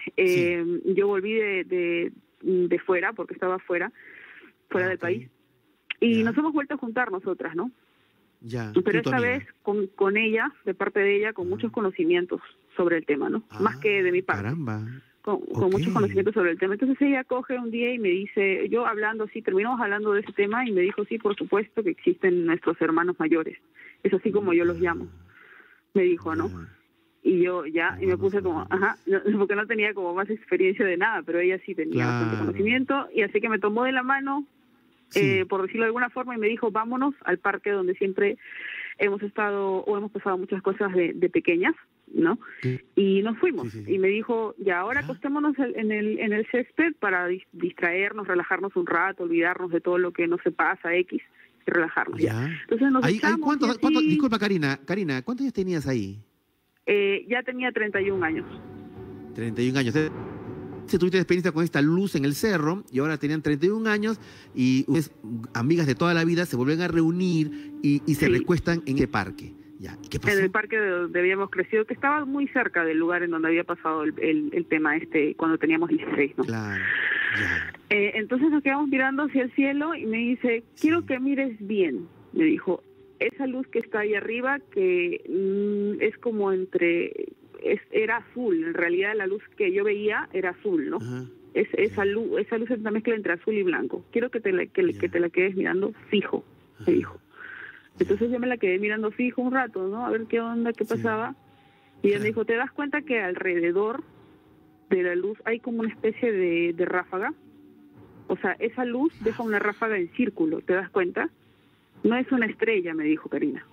F: eh, yo volví de, de, de fuera, porque estaba fuera, fuera
A: Ah,
F: del
A: ok.
F: país, y
A: Ya.
F: nos hemos vuelto a juntar nosotras, ¿no?
A: Ya.
F: Pero
A: Tú y tu
F: esta
A: amiga.
F: vez con, con ella, de parte de ella, con
A: Ah.
F: muchos conocimientos sobre el tema, ¿no? Más que de mi parte.
A: Caramba.
F: Con, con
A: Ok.
F: muchos conocimientos sobre el tema. Entonces ella coge un día y me dice, yo hablando así, terminamos hablando de ese tema y me dijo, sí, por supuesto que existen nuestros hermanos mayores. Es así como yo los llamo. Me dijo, ¿no?
A: Ya.
F: Y yo ya, y me
A: Hermanos
F: puse como,
A: mayores.
F: ajá, no, porque no tenía como más experiencia de nada, pero ella sí tenía bastante
A: Claro.
F: conocimiento y así que me tomó de la mano
A: Sí.
F: eh, por decirlo de alguna forma, y me dijo, vámonos al parque donde siempre hemos estado o hemos pasado muchas cosas de, de pequeñas, ¿no?
A: Sí.
F: Y nos fuimos.
A: Sí, sí, sí.
F: Y me dijo, ya, ahora
A: ¿Ya?
F: acostémonos en el, en el césped para dis- distraernos, relajarnos un rato, olvidarnos de todo lo que no se pasa, X, y relajarnos. Ya.
A: Ya.
F: Entonces nos
A: Ahí- ahí,
F: echamos y
A: ¿cuántos,
F: así,
A: cuántos- disculpa, Karina, Karina, ¿cuántos años tenías ahí?
F: eh, ya tenía treinta y un años.
A: treinta y un años. Si tuviste experiencia con esta luz en el cerro y ahora tenían treinta y un años y ustedes, amigas de toda la vida, se vuelven a reunir y, y se
F: Sí.
A: recuestan en ese parque. Ya. ¿Y qué pasó?
F: En el parque de donde habíamos crecido, que estaba muy cerca del lugar en donde había pasado el, el, el tema este cuando teníamos dieciséis, ¿no?
A: Claro. Ya.
F: Eh, entonces nos quedamos mirando hacia el cielo y me dice, quiero
A: Sí.
F: que mires bien. Me dijo, esa luz que está ahí arriba, que mm, es como entre... Es, era azul, en realidad la luz que yo veía era azul, ¿no?
A: Ajá.
F: Es, esa,
A: Ya.
F: luz, esa luz es una mezcla entre azul y blanco. Quiero que te la, que,
A: Ya.
F: que te la quedes mirando fijo, me
A: Ajá.
F: dijo. Entonces yo me la quedé mirando fijo un rato, ¿no? A ver qué onda, qué
A: Sí.
F: pasaba. Y ella
A: Claro.
F: me dijo, ¿te das cuenta que alrededor de la luz hay como una especie de, de ráfaga? O sea, esa luz deja una ráfaga en círculo, ¿te das cuenta? No es una estrella, me dijo Karina.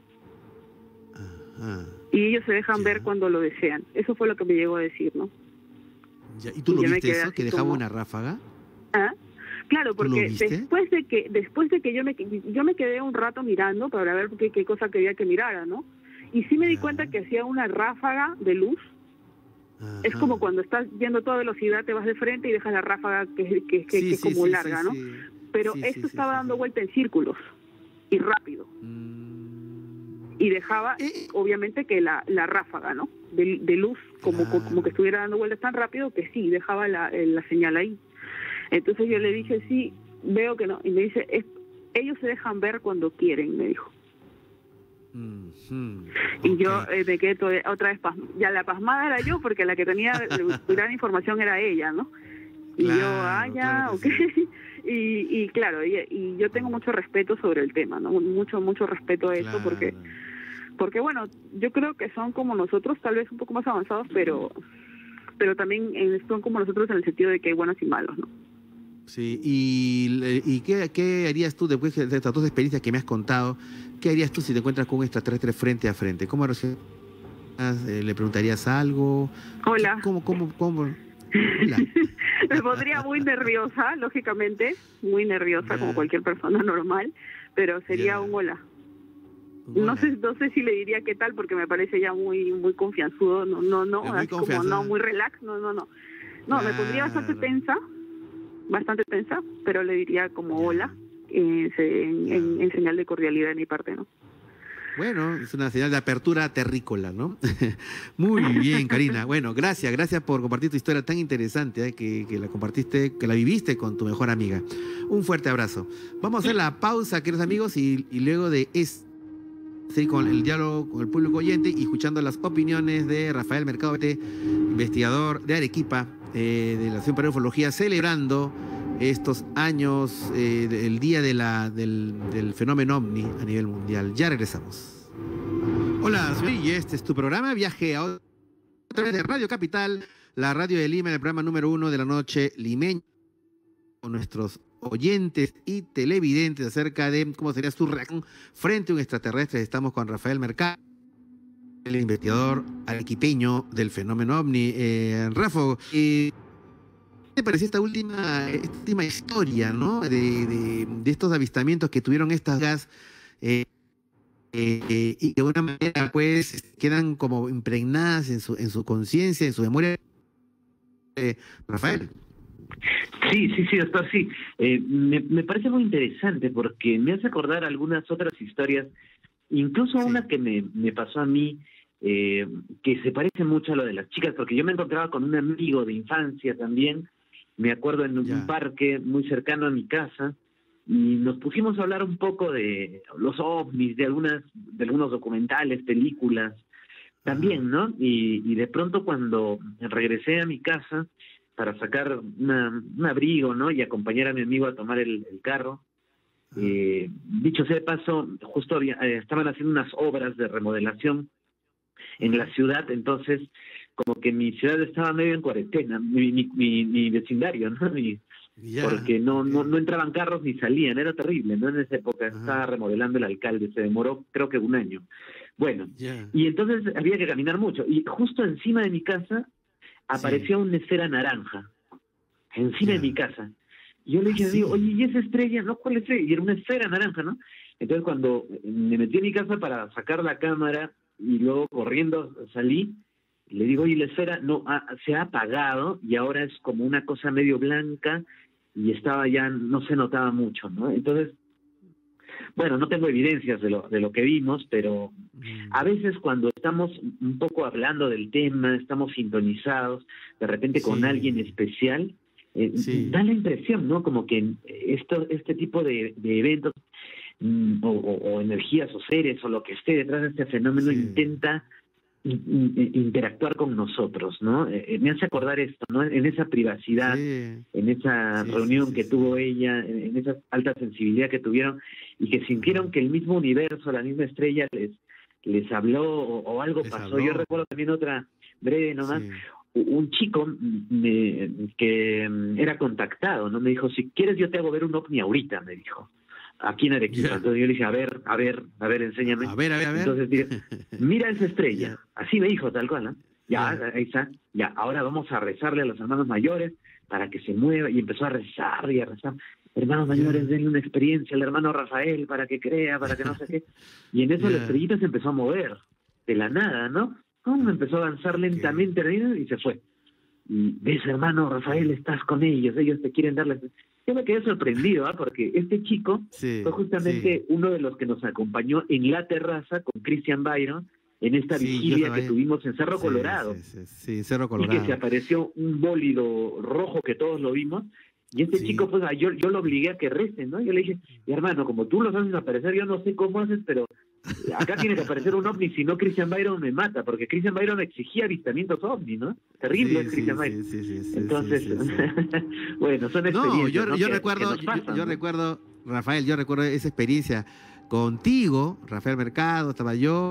A: Ajá.
F: Y ellos se dejan
A: Ya.
F: ver cuando lo desean. Eso fue lo que me llegó a decir, ¿no?
A: Ya. ¿Y tú
F: Y
A: lo
F: yo me
A: viste
F: quedé
A: eso?
F: así
A: ¿Que dejaba
F: como-
A: una ráfaga?
F: ¿Ah? Claro,
A: ¿Tú lo
F: porque
A: viste?
F: después de que después de que yo me yo me quedé un rato mirando para ver qué, qué cosa quería que mirara, ¿no? Y sí me di
A: Ya.
F: cuenta que hacía una ráfaga de luz. Es
A: Ajá.
F: como cuando estás yendo a toda velocidad, te vas de frente y dejas la ráfaga que, que, que, que
A: Sí,
F: es
A: sí,
F: como
A: sí,
F: larga,
A: sí,
F: ¿no?
A: sí.
F: Pero
A: Sí,
F: esto
A: sí, sí,
F: estaba
A: sí,
F: dando
A: sí.
F: vuelta en círculos y rápido.
A: Mm.
F: Y dejaba,
A: Eh.
F: obviamente, que la, la ráfaga, ¿no? De, de luz, como,
A: Claro.
F: como que estuviera dando vueltas tan rápido que sí, dejaba la, eh, la señal ahí. Entonces yo le dije, sí, veo que no. Y me dice, es, ellos se dejan ver cuando quieren, me dijo.
A: Mhm.
F: Y yo
A: Ok.
F: eh, me quedé toda- otra vez pasmada. Ya la pasmada era yo, porque la que tenía gran información era ella, ¿no? Y yo,
A: Claro,
F: ah, ya,
A: claro
F: ok.
A: que
F: Y, y claro, y, y yo tengo mucho respeto sobre el tema, ¿no? Mucho, mucho respeto a eso,
A: Claro.
F: porque, porque bueno, yo creo que son como nosotros, tal vez un poco más avanzados, pero pero también eh, son como nosotros en el sentido de que hay buenos y malos, ¿no?
A: Sí, y, y qué, qué harías tú después de estas dos experiencias que me has contado? ¿Qué harías tú si te encuentras con un extraterrestre frente a frente? ¿Cómo reaccionarías? Eh, ¿Le preguntarías algo?
F: Hola.
A: ¿Cómo, cómo, cómo? Hola.
F: Me pondría muy nerviosa, lógicamente, muy nerviosa
A: Ya.
F: como cualquier persona normal, pero sería
A: Ya.
F: un hola.
A: Hola.
F: No sé, no sé si le diría qué tal porque me parece ya muy muy confianzudo, no no no,
A: Es muy
F: así como
A: confianzudo.
F: no muy relax, no no no. No, me pondría bastante
A: Claro.
F: tensa, bastante tensa, pero le diría como
A: Ya.
F: hola eh, se- en,
A: Ya.
F: en- en señal de cordialidad de mi parte, ¿no?
A: Bueno, es una señal de apertura terrícola, ¿no? Muy bien, Karina. Bueno, gracias, gracias por compartir tu historia tan interesante, ¿eh? que, que la compartiste, que la viviste con tu mejor amiga. Un fuerte abrazo. Vamos a hacer la pausa, queridos amigos, y, y luego de es seguir con el diálogo con el público oyente y escuchando las opiniones de Rafael Mercado, investigador de Arequipa, eh, de la Asociación Peruana de Ufología, celebrando estos años, eh, el día de la, del, del fenómeno ovni a nivel mundial. Ya regresamos. Hola, soy y este es tu programa Viaje a otra través de Radio Capital, la radio de Lima, el programa número uno de la noche limeña, con nuestros oyentes y televidentes acerca de cómo sería su reacción frente a un extraterrestre. Estamos con Rafael Mercado, el investigador arequipeño del fenómeno ovni. Eh, Rafa, eh, ¿qué te pareció esta última, esta última historia, ¿no? de, de, de estos avistamientos que tuvieron estas gas eh, eh, eh, y de alguna manera pues quedan como impregnadas en su, en su conciencia, en su memoria? Eh, Rafael.
D: Sí, sí, sí, doctor, sí. Eh, me, me parece muy interesante porque me hace acordar algunas otras historias, incluso
A: Sí.
D: una que me, me pasó a mí, eh, que se parece mucho a lo de las chicas, porque yo me encontraba con un amigo de infancia también, me acuerdo en un
A: Ya.
D: parque muy cercano a mi casa, y nos pusimos a hablar un poco de los ovnis, de algunas, de algunos documentales, películas, también, ¿no? Y, y de pronto cuando regresé a mi casa para sacar una, un abrigo, ¿no? Y acompañar a mi amigo a tomar el, el carro, eh, dicho sea de paso, justo había, eh, estaban haciendo unas obras de remodelación en la ciudad, entonces como que mi ciudad estaba medio en cuarentena, mi, mi, mi, mi vecindario, ¿no? Mi,
A: Ya,
D: porque no,
A: ok.
D: no no entraban carros ni salían, era terrible, ¿no? En esa época
A: Ajá.
D: estaba remodelando el alcalde, se demoró creo que un año. Bueno,
A: Ya.
D: y entonces había que caminar mucho, y justo encima de mi casa apareció una esfera naranja, encima
A: Ya.
D: de mi casa. Y yo le dije,
A: Ah,
D: digo,
A: sí.
D: oye, ¿y esa estrella? No, ¿cuál estrella? Y era una esfera naranja, ¿no? Entonces cuando me metí en mi casa para sacar la cámara y luego corriendo salí, le digo, oye, la esfera no ha- se ha apagado y ahora es como una cosa medio blanca y estaba ya, no se notaba mucho, ¿no? Entonces, bueno, no tengo evidencias de lo, de lo que vimos, pero
A: Mm.
D: a veces cuando estamos un poco hablando del tema, estamos sintonizados, de repente con
A: Sí.
D: alguien especial, eh,
A: Sí.
D: da la impresión, ¿no? Como que esto, este tipo de, de eventos mm, o, o- o energías o seres o lo que esté detrás de este fenómeno
A: Sí.
D: intenta in- in- interactuar con nosotros, ¿no? Eh, me hace acordar esto, ¿no? En esa privacidad,
A: Sí.
D: en esa
A: Sí,
D: reunión
A: sí, sí,
D: que
A: sí.
D: tuvo ella, en, en esa alta sensibilidad que tuvieron y que sintieron que el mismo universo, la misma estrella les les habló o, o algo
A: Les
D: pasó.
A: habló.
D: Yo recuerdo también otra breve nomás,
A: Sí.
D: un chico me- que mm, era contactado, ¿no? Me dijo, si quieres yo te hago ver un ovni ahorita, me dijo, aquí en Arequipa.
A: Ya.
D: Entonces yo le dije, a ver, a ver, a ver, enséñame.
A: A ver, a ver, a ver.
D: Entonces dije, mira esa estrella.
A: Ya.
D: Así me dijo, tal cual, ¿no? Ya,
A: Ya.
D: ahí está. Ya, ahora vamos a rezarle a los hermanos mayores para que se mueva. Y empezó a rezar y a rezar. Hermanos
A: Ya.
D: mayores, denle una experiencia al hermano Rafael para que crea, para que no sé qué. Y en eso
A: Ya.
D: la estrellita se empezó a mover, de la nada, ¿no? ¿Cómo? Empezó a avanzar lentamente y se fue. Y ves, hermano Rafael, estás con ellos, ellos te quieren darles. Yo me quedé sorprendido, ¿ah? Porque este chico
A: Sí,
D: fue justamente uno de los que nos acompañó en la terraza con Christian Byron en esta
A: Sí, yo
D: vigilia
A: estaba
D: que
A: ahí.
D: tuvimos en Cerro
A: sí,
D: Colorado.
A: Sí, sí, sí, Cerro
D: Y
A: Colorado.
D: que se apareció un bólido rojo que todos lo vimos. Y este
A: Sí.
D: chico, pues, ah, yo, yo lo obligué a que recen, ¿no? Yo le dije, mi hermano, como tú los haces aparecer, yo no sé cómo haces, pero acá tiene que aparecer un ovni, si no Christian Byron me mata, porque Christian Byron exigía avistamientos ovni, ¿no? Terrible
A: Sí,
D: es Christian
A: sí,
D: Byron.
A: sí, sí, sí,
D: Entonces,
A: sí, sí, sí.
D: bueno, son experiencias,
A: No, yo,
D: ¿no?
A: yo
D: que-
A: recuerdo,
D: que nos pasan,
A: yo, yo
D: ¿no?
A: recuerdo, Rafael, yo recuerdo esa experiencia contigo, Rafael Mercado, estaba yo,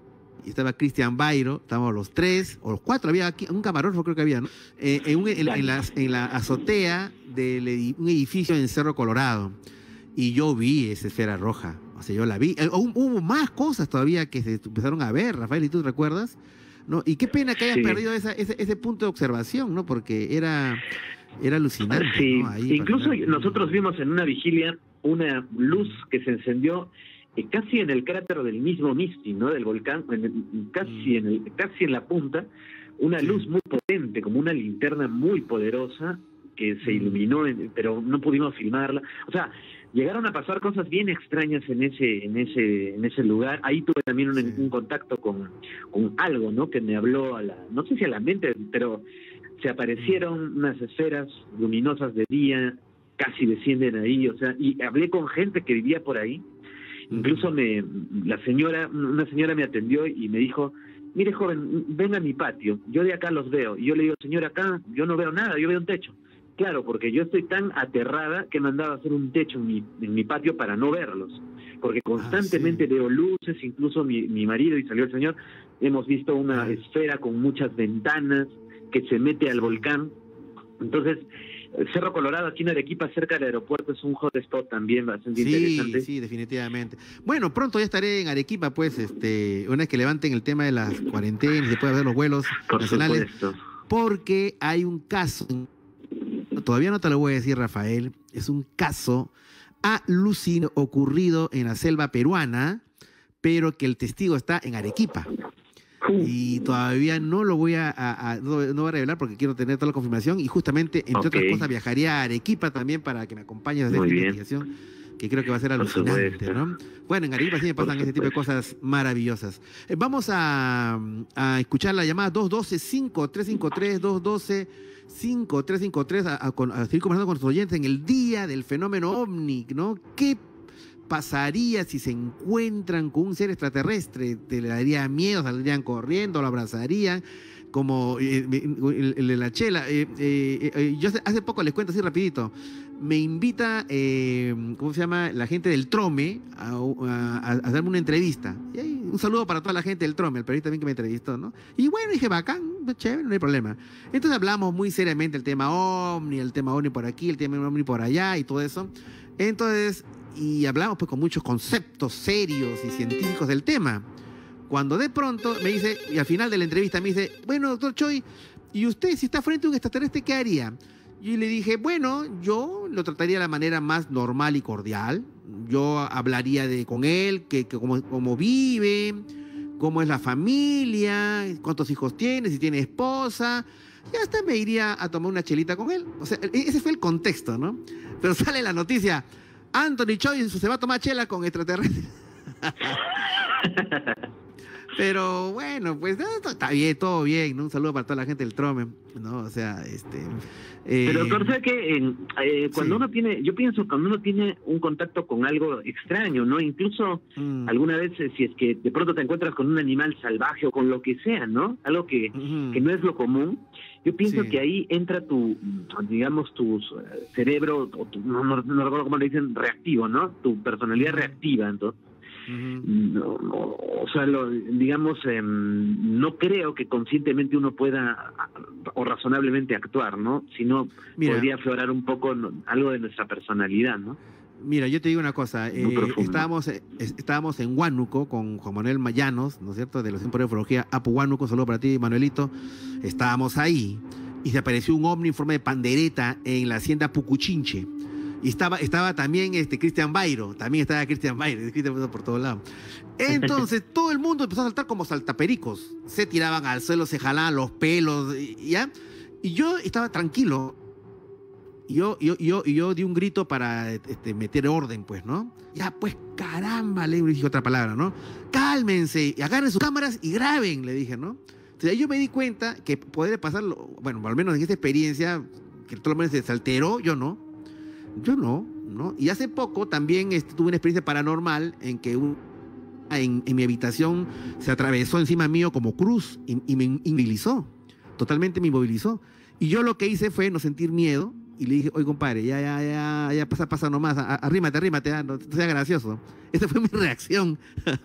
A: y estaba Christian Byron, estábamos los tres, o los cuatro, había aquí, un camarógrafo creo que había, ¿no? Eh, en, un- en- en la, en la azotea de un edificio en Cerro Colorado, y yo vi esa esfera roja, o sea, yo la vi. Eh, hubo hubo más cosas todavía que se empezaron a ver, Rafael, ¿y tú recuerdas? ¿No? Y qué pena que hayas
D: Sí.
A: perdido esa, ese, ese punto de observación, ¿no? Porque era, era alucinante,
D: Sí,
A: ¿no? Ahí
D: incluso
A: para-
D: nosotros vimos en una vigilia una luz que se encendió eh, casi en el cráter del mismo Misti, ¿no? Del volcán, en el- casi, en el, casi en la punta, una
A: Sí.
D: luz muy potente, como una linterna muy poderosa que se
A: Mm.
D: iluminó, en- pero no pudimos filmarla. O sea, llegaron a pasar cosas bien extrañas en ese, en ese, en ese lugar. Ahí tuve también un,
A: Sí.
D: un contacto con, con algo, ¿no? Que me habló a la, no sé si a la mente, pero se aparecieron unas esferas luminosas de día, casi descienden ahí, o sea, y hablé con gente que vivía por ahí. Incluso me, la señora, una señora me atendió y me dijo, mire joven, venga a mi patio, yo de acá los veo. Y yo le digo, señora, acá yo no veo nada, yo veo un techo. Claro, porque yo estoy tan aterrada que he mandado a hacer un techo en mi, en mi patio para no verlos. Porque constantemente
A: sí.
D: veo luces, incluso mi, mi marido, y salió el señor, hemos visto una
A: Ah.
D: esfera con muchas ventanas que se mete al volcán. Entonces, Cerro Colorado, aquí en Arequipa, cerca del aeropuerto, es un hotspot también bastante
A: Sí,
D: interesante.
A: sí, definitivamente. Bueno, pronto ya estaré en Arequipa, pues, este, una vez que levanten el tema de las cuarentenas y se puedan hacer los vuelos
D: Por
A: nacionales,
D: supuesto.
A: porque hay un caso, todavía no te lo voy a decir, Rafael, es un caso alucinante ocurrido en la selva peruana, pero que el testigo está en Arequipa. Y todavía no lo voy a, a- a- no, no voy a revelar porque quiero tener toda la confirmación y justamente, entre
D: Ok.
A: otras cosas, viajaría a Arequipa también para que me acompañes a hacer
D: Muy
A: esta
D: bien.
A: investigación, que creo que va a ser
D: Por
A: alucinante,
D: supuesto.
A: ¿no? Bueno, en Arequipa sí me
D: Por
A: pasan ese tipo de
D: supuesto.
A: cosas maravillosas. Eh, vamos a, a escuchar la llamada dos uno dos, cinco tres cinco tres, dos uno dos, cinco tres cinco tres, a, a, con- a seguir conversando con nuestros oyentes en el día del fenómeno OVNI, ¿no? ¿Qué pasaría si se encuentran con un ser extraterrestre? ¿Te le daría miedo? ¿Saldrían corriendo? ¿Lo abrazarían? Como eh, el, el de la chela. Eh, eh, eh, yo hace, hace poco les cuento así rapidito. me invita, eh, ¿cómo se llama? La gente del Trome a, a, a hacerme una entrevista. Y ahí, un saludo para toda la gente del Trome, el periodista también que me entrevistó, ¿no? Y bueno, dije, bacán, chévere, no hay problema. Entonces hablamos muy seriamente el tema OVNI, el tema OVNI por aquí, el tema OVNI por allá y todo eso. Entonces, y hablamos pues con muchos conceptos serios y científicos del tema. Cuando de pronto me dice, y al final de la entrevista me dice, bueno, doctor Choi, ¿y usted si está frente a un extraterrestre qué haría? Y le dije, bueno, yo lo trataría de la manera más normal y cordial. Yo hablaría de, con él, que, que cómo, cómo vive, cómo es la familia, cuántos hijos tiene, si tiene esposa. Y hasta me iría a tomar una chelita con él. O sea, ese fue el contexto, ¿no? Pero sale la noticia, Anthony Choi se va a tomar chela con extraterrestres. Pero bueno, pues está bien, todo bien, ¿no? Un saludo para toda la gente del Trome, ¿no? O sea, este... Eh...
D: Pero doctor, ¿sabe que eh, cuando sí. uno tiene, yo pienso cuando uno tiene un contacto con algo extraño, ¿no? Incluso mm. alguna vez, si es que de pronto te encuentras con un animal salvaje o con lo que sea, ¿no? Algo que, mm-hmm. que no es lo común, yo pienso sí. que ahí entra tu, digamos, tu cerebro, o tu, no, no, no recuerdo cómo le dicen, reactivo, ¿no? Tu personalidad reactiva, entonces. Uh-huh. No, no, o sea, lo, digamos, eh, no creo que conscientemente uno pueda o razonablemente actuar, ¿no? Sino Mira, podría aflorar un poco no, algo de nuestra personalidad, ¿no?
A: Mira, yo te digo una cosa, eh, estábamos, eh, estábamos en Huánuco con Juan Manuel Mayanos, ¿no es cierto?, de los Centros de Ufología, Apu Huánuco, saludo para ti, Manuelito. Estábamos ahí y se apareció un ovni en forma de pandereta en la hacienda Pucuchinche. Y estaba, estaba también este Cristian Bairo, también estaba Cristian Bairo, Cristian por todos lados. Entonces todo el mundo empezó a saltar como saltapericos. Se tiraban al suelo, se jalaban los pelos, ¿ya? Y yo estaba tranquilo. Y yo, yo, yo, yo di un grito para este, meter orden, pues, ¿no? Ya, pues, caramba, le dije otra palabra, ¿no? Cálmense, y agarren sus cámaras y graben, le dije, ¿no? Entonces ahí yo me di cuenta que podría pasarlo, bueno, al menos en esta experiencia, que todo el mundo se alteró, yo no. Yo no, ¿no? Y hace poco también este, tuve una experiencia paranormal en que un, en, en mi habitación se atravesó encima mío como cruz y, y me inmovilizó, totalmente me inmovilizó. Y yo lo que hice fue no sentir miedo y le dije, oye compadre, ya, ya, ya, ya pasa, pasa nomás, arrímate, arrímate, ya, no sea gracioso. Esa fue mi reacción.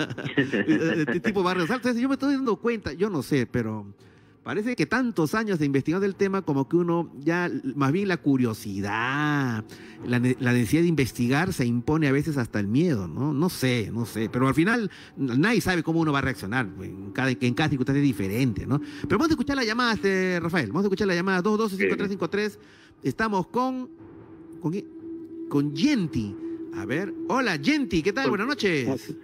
A: Este tipo barrio salto. Entonces yo me estoy dando cuenta, yo no sé, pero... Parece que tantos años de investigación del tema, como que uno ya, más bien la curiosidad, la, la necesidad de investigar se impone a veces hasta el miedo, ¿no? No sé, no sé. Pero al final nadie sabe cómo uno va a reaccionar. En cada, en cada circunstancia es diferente, ¿no? Pero vamos a escuchar la llamada, este, Rafael. Vamos a escuchar la llamada dos dos cinco tres cinco tres. Estamos con, con, con Yenti. A ver. Hola, Yenti. ¿Qué tal? Buenas noches.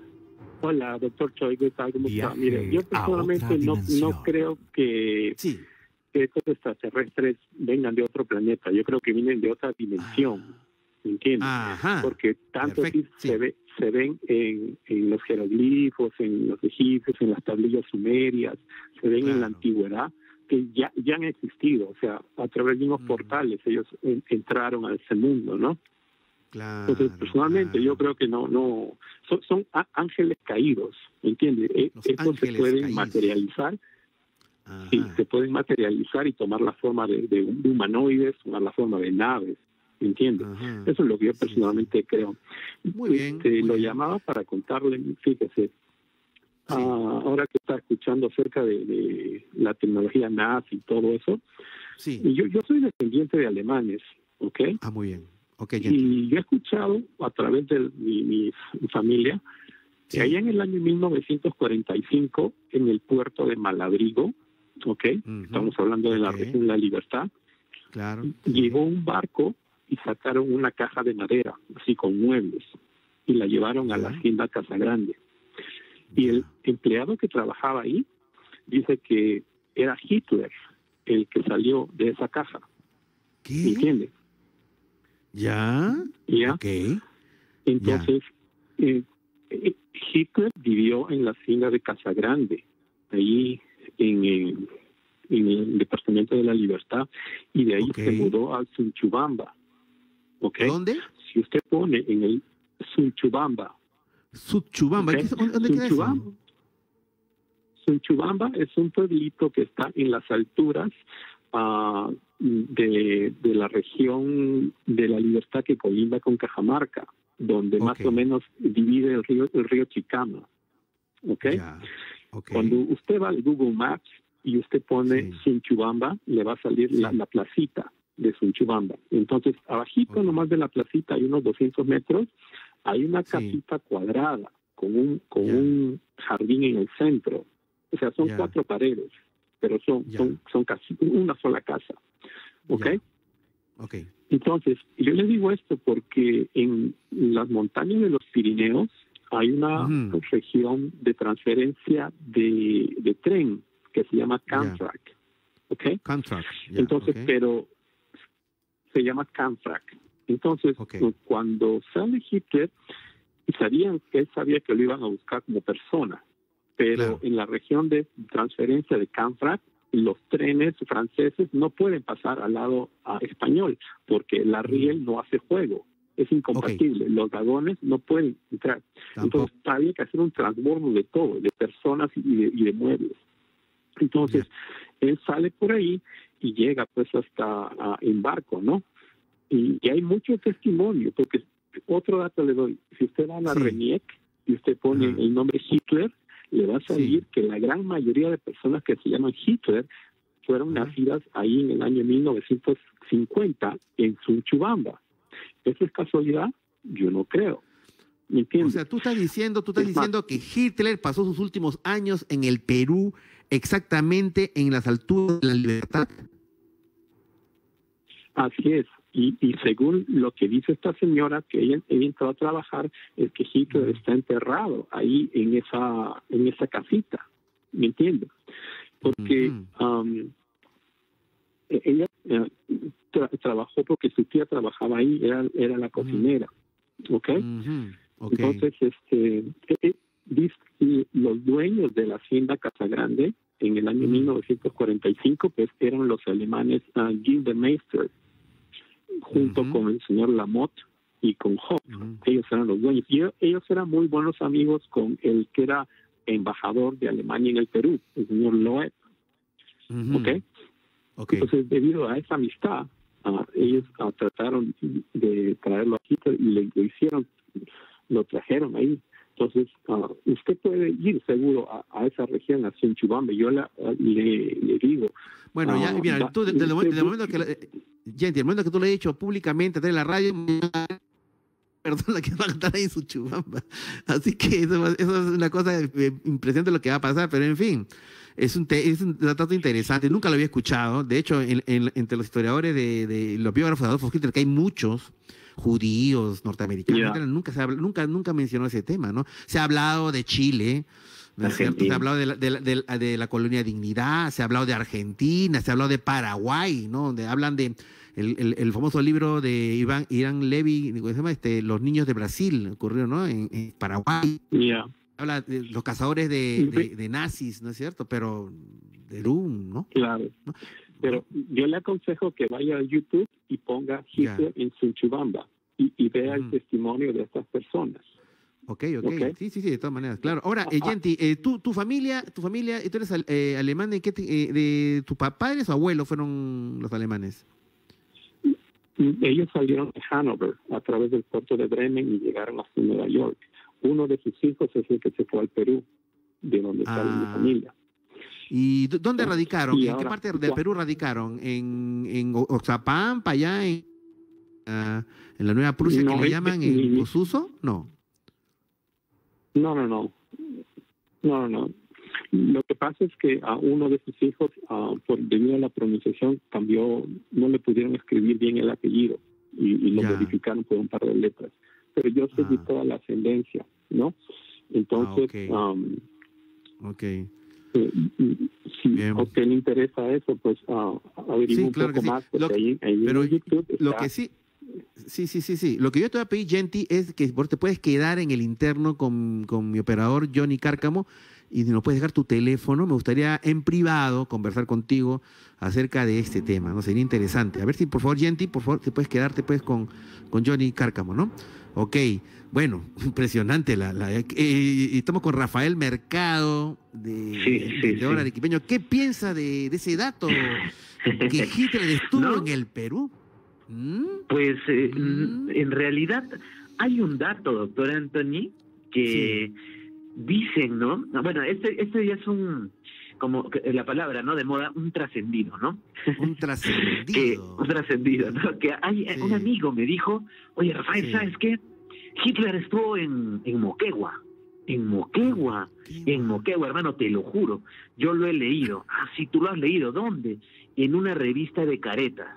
G: Hola, doctor Choi, ¿qué tal? ¿Cómo está? Mire, yo personalmente no, no creo que, sí. que estos extraterrestres vengan de otro planeta. Yo creo que vienen de otra dimensión, ah. ¿me entiendes? Ajá. Porque tanto sí. se, ve, se ven en, en los jeroglifos, en los egipcios, en las tablillas sumerias, se ven claro. en la antigüedad, que ya, ya han existido. O sea, a través de unos mm. portales ellos en, entraron a ese mundo, ¿no? Claro, Entonces, personalmente, claro. yo creo que no, no, son, son ángeles caídos, ¿me entiendes? Los Estos se pueden caídos. materializar, Ajá. sí, se pueden materializar y tomar la forma de, de, de humanoides, tomar la forma de naves, ¿me entiendes? Ajá. Eso es lo que yo personalmente sí. creo. Muy bien. Este, muy lo bien. llamaba para contarle, fíjese, sí. uh, ahora que está escuchando acerca de, de la tecnología nazi y todo eso, sí. y yo, yo soy descendiente de alemanes, ¿ok?
A: Ah, muy bien. Okay,
G: y yo he escuchado a través de mi, mi, mi familia sí. que allá en el año mil novecientos cuarenta y cinco, en el puerto de Malabrigo, ¿okay? Uh-huh. Estamos hablando de la okay. región La Libertad,
A: claro.
G: llegó un barco y sacaron una caja de madera, así con muebles, y la llevaron yeah. a la hacienda Casa Grande. Y yeah. el empleado que trabajaba ahí dice que era Hitler el que salió de esa caja.
A: ¿Qué?
G: ¿Me entiendes?
A: ¿Ya?
G: ¿Ya?
A: Ok.
G: Entonces, ya. Eh, eh, Hitler vivió en la hacienda de Casa Grande, ahí en, en, en el Departamento de la Libertad, y de ahí okay. se mudó a Sunchubamba. ¿Okay?
A: ¿Dónde?
G: Si usted pone en el Sunchubamba.
A: Sunchubamba, ¿okay? ¿Dónde queda eso?
G: Sunchubamba es un pueblito que está en las alturas uh, de, de la región de la Libertad que colinda con Cajamarca, donde okay. más o menos divide el río el río Chicama. ¿Okay?
A: Yeah. Okay.
G: Cuando usted va al Google Maps y usted pone sí. Sunchubamba, le va a salir sí. la, la placita de Sunchubamba. Entonces, abajito okay. nomás de la placita hay unos doscientos metros, hay una casita sí. cuadrada con un con yeah. un jardín en el centro. O sea, son yeah. cuatro paredes, pero son yeah. son son casi una sola casa. ¿Ok?
A: Yeah. Okay.
G: Entonces, yo les digo esto porque en las montañas de los Pirineos hay una uh-huh. región de transferencia de, de tren que se llama Camtrack. Yeah. ¿Ok?
A: Camtrack. Yeah.
G: Entonces, okay. pero se llama Camtrack. Entonces, okay. cuando sale Hitler, sabían que él sabía que lo iban a buscar como persona, pero claro. en la región de transferencia de Camtrack, los trenes franceses no pueden pasar al lado a español, porque la riel no hace juego, es incompatible, okay. los vagones no pueden entrar. Tampoco. Entonces había que hacer un transbordo de todo, de personas y de, y de muebles. Entonces, yeah. él sale por ahí y llega pues hasta uh, en barco, ¿no? Y, y hay mucho testimonio, porque otro dato le doy, si usted va a la sí. RENIEC y usted pone uh-huh. el nombre Hitler, le va a salir sí. que la gran mayoría de personas que se llaman Hitler fueron uh-huh. nacidas ahí en el año mil novecientos cincuenta en Sunchubamba. ¿Eso es casualidad? Yo no creo. ¿Me entiendes?
A: O sea, tú estás diciendo, tú estás es diciendo más, que Hitler pasó sus últimos años en el Perú, exactamente en las alturas de la Libertad.
G: Así es. Y, y según lo que dice esta señora, que ella, ella entró a trabajar, es que Hitler está enterrado ahí en esa en esa casita, ¿me entiendes? Porque uh-huh. um, ella eh, tra trabajó porque su tía trabajaba ahí, era, era la cocinera, ¿ok?
A: Uh-huh. Okay.
G: Entonces, este, eh, eh, los dueños de la hacienda Casagrande en el año uh-huh. mil novecientos cuarenta y cinco, pues eran los alemanes uh, Gildemeister, junto uh-huh. con el señor Lamotte y con Hopp. Uh-huh. Ellos eran los dueños. Y ellos, ellos eran muy buenos amigos con el que era embajador de Alemania en el Perú, el señor Loeb. Uh-huh. ¿Okay? Okay. Entonces, debido a esa amistad, uh, ellos uh, trataron de traerlo aquí y le, lo hicieron, lo trajeron ahí. Entonces, uh, usted puede ir seguro a, a esa región, a Sunchubamba. Yo la, uh, le, le digo.
A: Bueno, ya, mira, uh, tú, desde el momento, desde el momento que, la, gente, el momento que tú lo has dicho públicamente en la radio, perdón, la que va a cantar ahí en Sunchubamba. Así que eso, eso es una cosa impresionante lo que va a pasar, pero en fin, es un, te, es un dato interesante. Nunca lo había escuchado. De hecho, en, en, entre los historiadores de, de los biógrafos de Adolfo Hitler, que hay muchos judíos, norteamericanos, yeah. nunca, se habla, nunca, nunca mencionó ese tema, ¿no? Se ha hablado de Chile, ¿no es cierto? Se ha hablado de la, de, la, de, la, de la colonia Dignidad, se ha hablado de Argentina, se ha hablado de Paraguay, ¿no? Donde hablan de el, el, el famoso libro de Iván, Irán Levy, ¿cómo se llama? Este, Los niños de Brasil, ocurrió, ¿no? En, en Paraguay.
G: Yeah.
A: Habla de los cazadores de, de, de nazis, ¿no es cierto? Pero de Perú, ¿no?
G: Claro. ¿No? Pero yo le aconsejo que vaya a YouTube y ponga Hitler yeah. en Sunchubamba y, y vea mm. el testimonio de estas personas.
A: Ok, ok, okay. Sí, sí, sí, de todas maneras, claro. Ahora, eh, Genti, eh, tú, tu familia, tu familia, tú eres eh, alemán, ¿de qué te, eh, de tu papá o abuelo fueron los alemanes?
G: Ellos salieron de Hannover a través del puerto de Bremen y llegaron hasta Nueva York. Uno de sus hijos es el que se fue al Perú, de donde ah. sale mi familia.
A: ¿Y dónde radicaron?
G: Y
A: ¿En
G: ahora,
A: qué parte de Perú radicaron? ¿En, en Oxapampa, allá en, uh, en la Nueva Prusia, no, que le llaman, en Posuso? No.
G: No, no, no. No, no. Lo que pasa es que a uno de sus hijos, uh, por debido a la pronunciación, cambió, no le pudieron escribir bien el apellido y, y lo ya. modificaron por un par de letras. Pero yo seguí ah. toda la ascendencia, ¿no? Entonces, ah, okay. Um,
A: okay.
G: Eh, si a usted le interesa eso, pues uh, averigüe sí, un
A: claro
G: poco
A: sí.
G: más, porque
A: lo,
G: ahí, ahí
A: pero
G: en YouTube está...
A: lo que sí, sí, sí, sí, sí. Lo que yo te voy a pedir, Genti, es que vos te puedes quedar en el interno con, con mi operador Johnny Cárcamo y nos puedes dejar tu teléfono, me gustaría en privado conversar contigo acerca de este tema, ¿no? Sería interesante. A ver si, por favor, Genti, por favor, te puedes quedarte pues con, con Johnny Cárcamo, ¿no? Ok, bueno, impresionante. La, la, eh, estamos con Rafael Mercado, de,
D: sí, sí,
A: de Hora
D: sí.
A: Arequipeño. ¿Qué piensa de, de ese dato que Hitler estuvo ¿no? en el Perú? ¿Mm?
D: Pues eh,
A: ¿Mm?
D: en realidad hay un dato, doctor Anthony, que... Sí. Dicen, ¿no? Bueno, este este ya es un, como la palabra, ¿no? De moda, un trascendido, ¿no?
A: Un trascendido.
D: Un trascendido, ¿no? Que hay sí. un amigo me dijo, oye, Rafael, sí. ¿sabes qué? Hitler estuvo en, en Moquegua. En Moquegua. ¿Qué? En Moquegua, hermano, te lo juro. Yo lo he leído. Ah, sí, tú lo has leído. ¿Dónde? En una revista de caretas.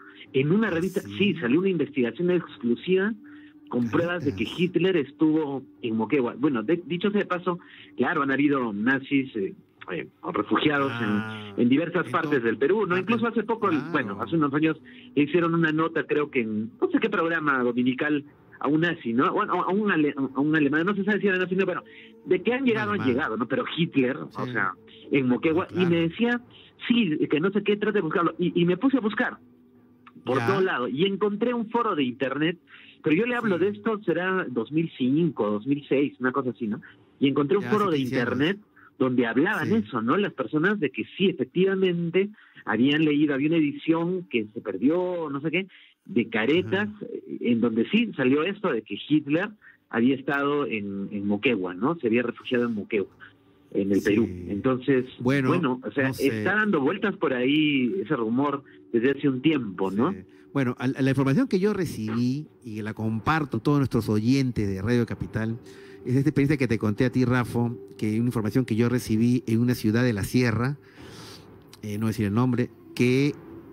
D: En una revista, sí, sí salió una investigación exclusiva con pruebas de que Hitler estuvo en Moquegua. Bueno, de, dicho sea de paso, claro, han habido nazis eh, eh, refugiados ah, en, en diversas entonces, partes del Perú, ¿no? Incluso hace poco, claro. bueno, hace unos años hicieron una nota, creo que en, no sé qué programa dominical, a un nazi, ¿no? Bueno, a un, ale, a un alemán, no se sabe si era nazi, no, bueno, de que han llegado, han llegado, ¿no? Pero Hitler, sí. o sea, en Moquegua, claro. y me decía, sí, que no sé qué, trate de buscarlo, y, y me puse a buscar por todos lados, y encontré un foro de internet. Pero yo le hablo sí. de esto, será dos mil cinco, dos mil seis, una cosa así, ¿no? Y encontré un ya, foro de internet donde hablaban sí. eso, ¿no? Las personas de que sí, efectivamente, habían leído, había una edición que se perdió, no sé qué, de caretas, uh-huh. en donde sí salió esto de que Hitler había estado en, en Moquegua, ¿no? Se había refugiado en Moquegua, en el sí. Perú. Entonces, bueno, bueno o sea, no sé. está dando vueltas por ahí ese rumor desde hace un tiempo, ¿no?
A: Sí. Bueno, la información que yo recibí y que la comparto con todos nuestros oyentes de Radio Capital es esta experiencia que te conté a ti, Rafa, que es una información que yo recibí en una ciudad de la sierra, eh, no decir el nombre, que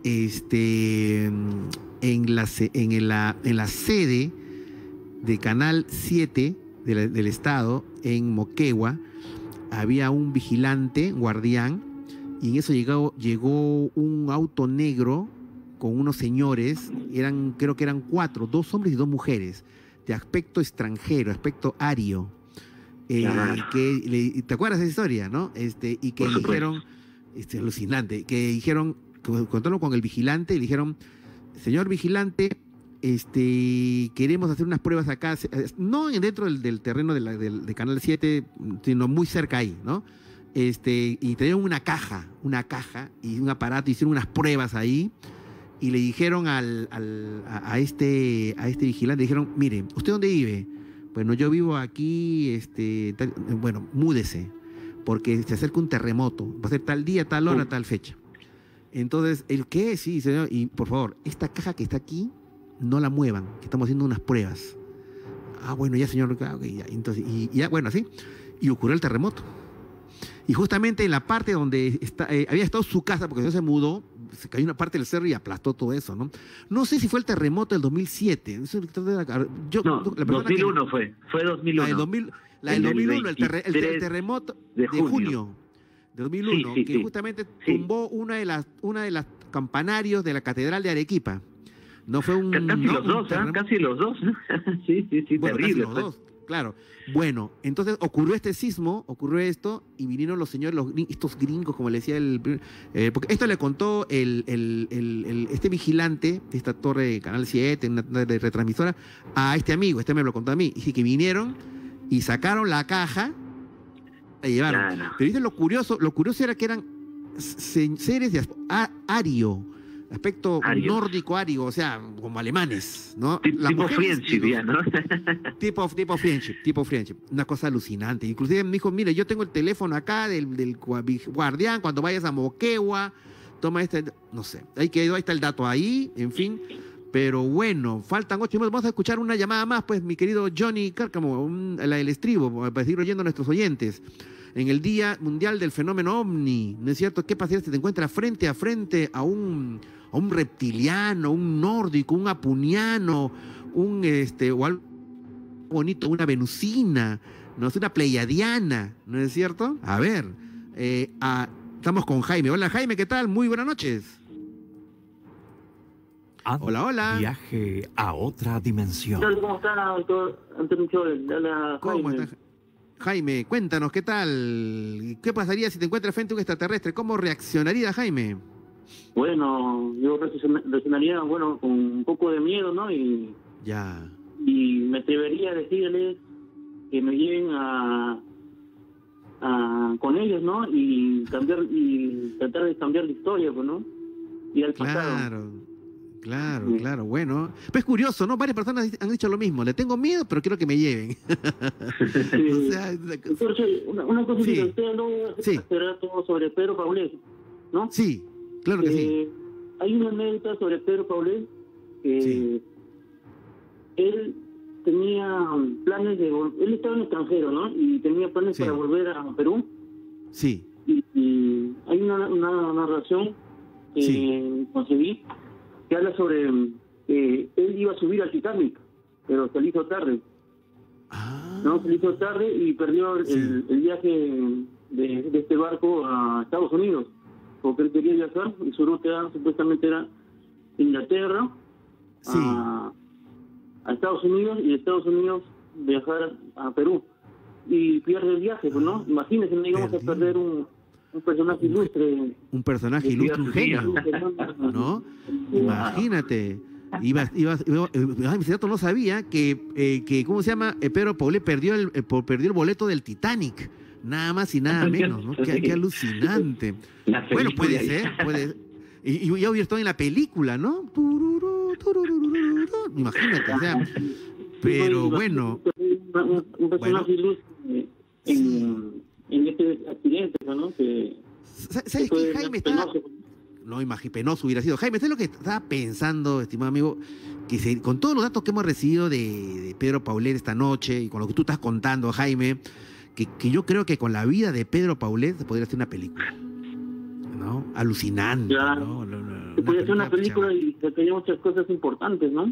A: este, en, la, en, la, en la sede de Canal siete de la, del Estado, en Moquegua, había un vigilante, guardián, y en eso llegó, llegó un auto negro con unos señores, eran, creo que eran cuatro, dos hombres y dos mujeres, de aspecto extranjero, aspecto ario, eh, que le, ¿te acuerdas de esa historia, no? Este, y que dijeron, este, alucinante, que dijeron, contaron con el vigilante y le dijeron, señor vigilante, este, queremos hacer unas pruebas acá, no dentro del, del terreno de, la, del de Canal siete, sino muy cerca ahí, ¿no? Este, y tenían una caja, una caja y un aparato, hicieron unas pruebas ahí. Y le dijeron al, al, a, a, este, a este vigilante, dijeron, mire, ¿usted dónde vive? Bueno, yo vivo aquí, este, tal, bueno, múdese, porque se acerca un terremoto, va a ser tal día, tal hora, tal fecha. Entonces, ¿el qué? Sí, señor, y por favor, esta caja que está aquí, no la muevan, que estamos haciendo unas pruebas. Ah, bueno, ya, señor, okay, ya. Entonces, y, y ya, bueno, así, y ocurrió el terremoto. Y justamente en la parte donde está, eh, había estado su casa, porque se mudó, se cayó una parte del cerro y aplastó todo eso, ¿no? No sé si fue el terremoto del dos mil siete. Eso, yo,
D: no, la dos mil uno que, fue, fue dos mil uno.
A: La del, dos mil, la del dos mil uno, el, terre, el, el terremoto de junio, de, junio, de dos mil uno, sí, sí, que sí. justamente tumbó sí. una de las una de las campanarios de la Catedral de Arequipa. No fue un...
D: Casi
A: no,
D: los dos, ¿eh? Casi los dos. sí, sí, sí,
A: bueno,
D: terrible.
A: Casi los dos. Claro, bueno, entonces ocurrió este sismo, ocurrió esto, y vinieron los señores, los, estos gringos, como le decía el... Eh, porque esto le contó el, el, el, el, este vigilante de esta torre de Canal siete, una de retransmisora, a este amigo, este me lo contó a mí, y sí que vinieron y sacaron la caja, la llevaron. Claro. Pero ¿viste lo curioso? Lo curioso era que eran seres de ario, aspecto ario. nórdico ario, o sea, como alemanes, ¿no?
D: T
A: la
D: tipo friendship, ya, ¿no?
A: tipo, tipo friendship, tipo friendship, una cosa alucinante. Inclusive me dijo, mire, yo tengo el teléfono acá del, del guardián, cuando vayas a Moquegua, toma este, no sé, ahí quedó, ahí está el dato ahí, en fin. Pero bueno, faltan ocho minutos, vamos a escuchar una llamada más, pues, mi querido Johnny Cárcamo, un, la del estribo, para seguir oyendo a nuestros oyentes. En el Día Mundial del Fenómeno OVNI, ¿no es cierto? ¿Qué pasaría si te encuentras frente a frente a un, a un reptiliano, un nórdico, un apuniano, un este, o algo bonito, una venusina, ¿no? Es una pleiadiana, ¿no es cierto? A ver, eh, a, estamos con Jaime. Hola Jaime, ¿qué tal? Muy buenas noches. Hola, hola.
C: Viaje a otra dimensión.
H: ¿Cómo está, doctor Antonio Chol? Hola,
A: ¿Cómo
H: Jaime.
A: está? Jaime, cuéntanos, ¿qué tal? ¿Qué pasaría si te encuentras frente a un extraterrestre? ¿Cómo reaccionaría, Jaime?
H: Bueno, yo reaccionaría, bueno, con un poco de miedo, ¿no? Y,
A: ya.
H: Y me atrevería a decirles que me lleven a, a con ellos, ¿no? Y cambiar y tratar de cambiar la historia, pues, ¿no? Y al pasado.
A: Claro, claro, sí. claro, bueno. Pues es curioso, ¿no? Varias personas han dicho lo mismo. Le tengo miedo, pero quiero que me lleven.
H: Sí. O sea, Entonces, una, una cosa sí. que usted no sí. será todo sobre Pedro Paulet, ¿no?
A: Sí, claro que
H: eh,
A: sí.
H: Hay una anécdota sobre Pedro Paulet que
A: sí.
H: él tenía planes de... Él estaba en el extranjero, ¿no? Y tenía planes sí. para volver a Perú.
A: Sí.
H: Y, y hay una, una narración que sí. conseguí que habla sobre que eh, él iba a subir al Titanic, pero se le hizo tarde.
A: Ah.
H: No, se le hizo tarde y perdió el, sí. el, el viaje de, de este barco a Estados Unidos, porque él quería viajar y su ruta supuestamente era Inglaterra
A: sí.
H: a, a Estados Unidos y de Estados Unidos viajar a Perú. Y pierde el viaje, pues, ¿no? Imagínense, no íbamos Perdí. a perder un... un personaje ilustre.
A: Un personaje ilustre, un genio, ¿no? Imagínate. Iba, iba, iba, iba, mi cierto no sabía que, eh, que, ¿cómo se llama? Eh, Pedro Paulet perdió el, eh, perdió el boleto del Titanic. Nada más y nada menos, ¿no? Qué, qué alucinante. Bueno, puede ser, puede Y, y ya hubiera estado en la película, ¿no? Tururú, tururú, imagínate, o sea. Pero bueno.
H: Un, un personaje ilustre en... en este accidente, ¿no? Que,
A: ¿Sabes qué, Jaime? Estaba... No, imagínate, penoso hubiera sido. Jaime, ¿sabes lo que estaba pensando, estimado amigo? Que se, con todos los datos que hemos recibido de, de Pedro Paulet esta noche y con lo que tú estás contando, Jaime, que, que yo creo que con la vida de Pedro Paulet se podría hacer una película, ¿no? Alucinante,
H: claro.
A: ¿no? No, no,
H: se podría hacer una película y tenía muchas cosas importantes, ¿no?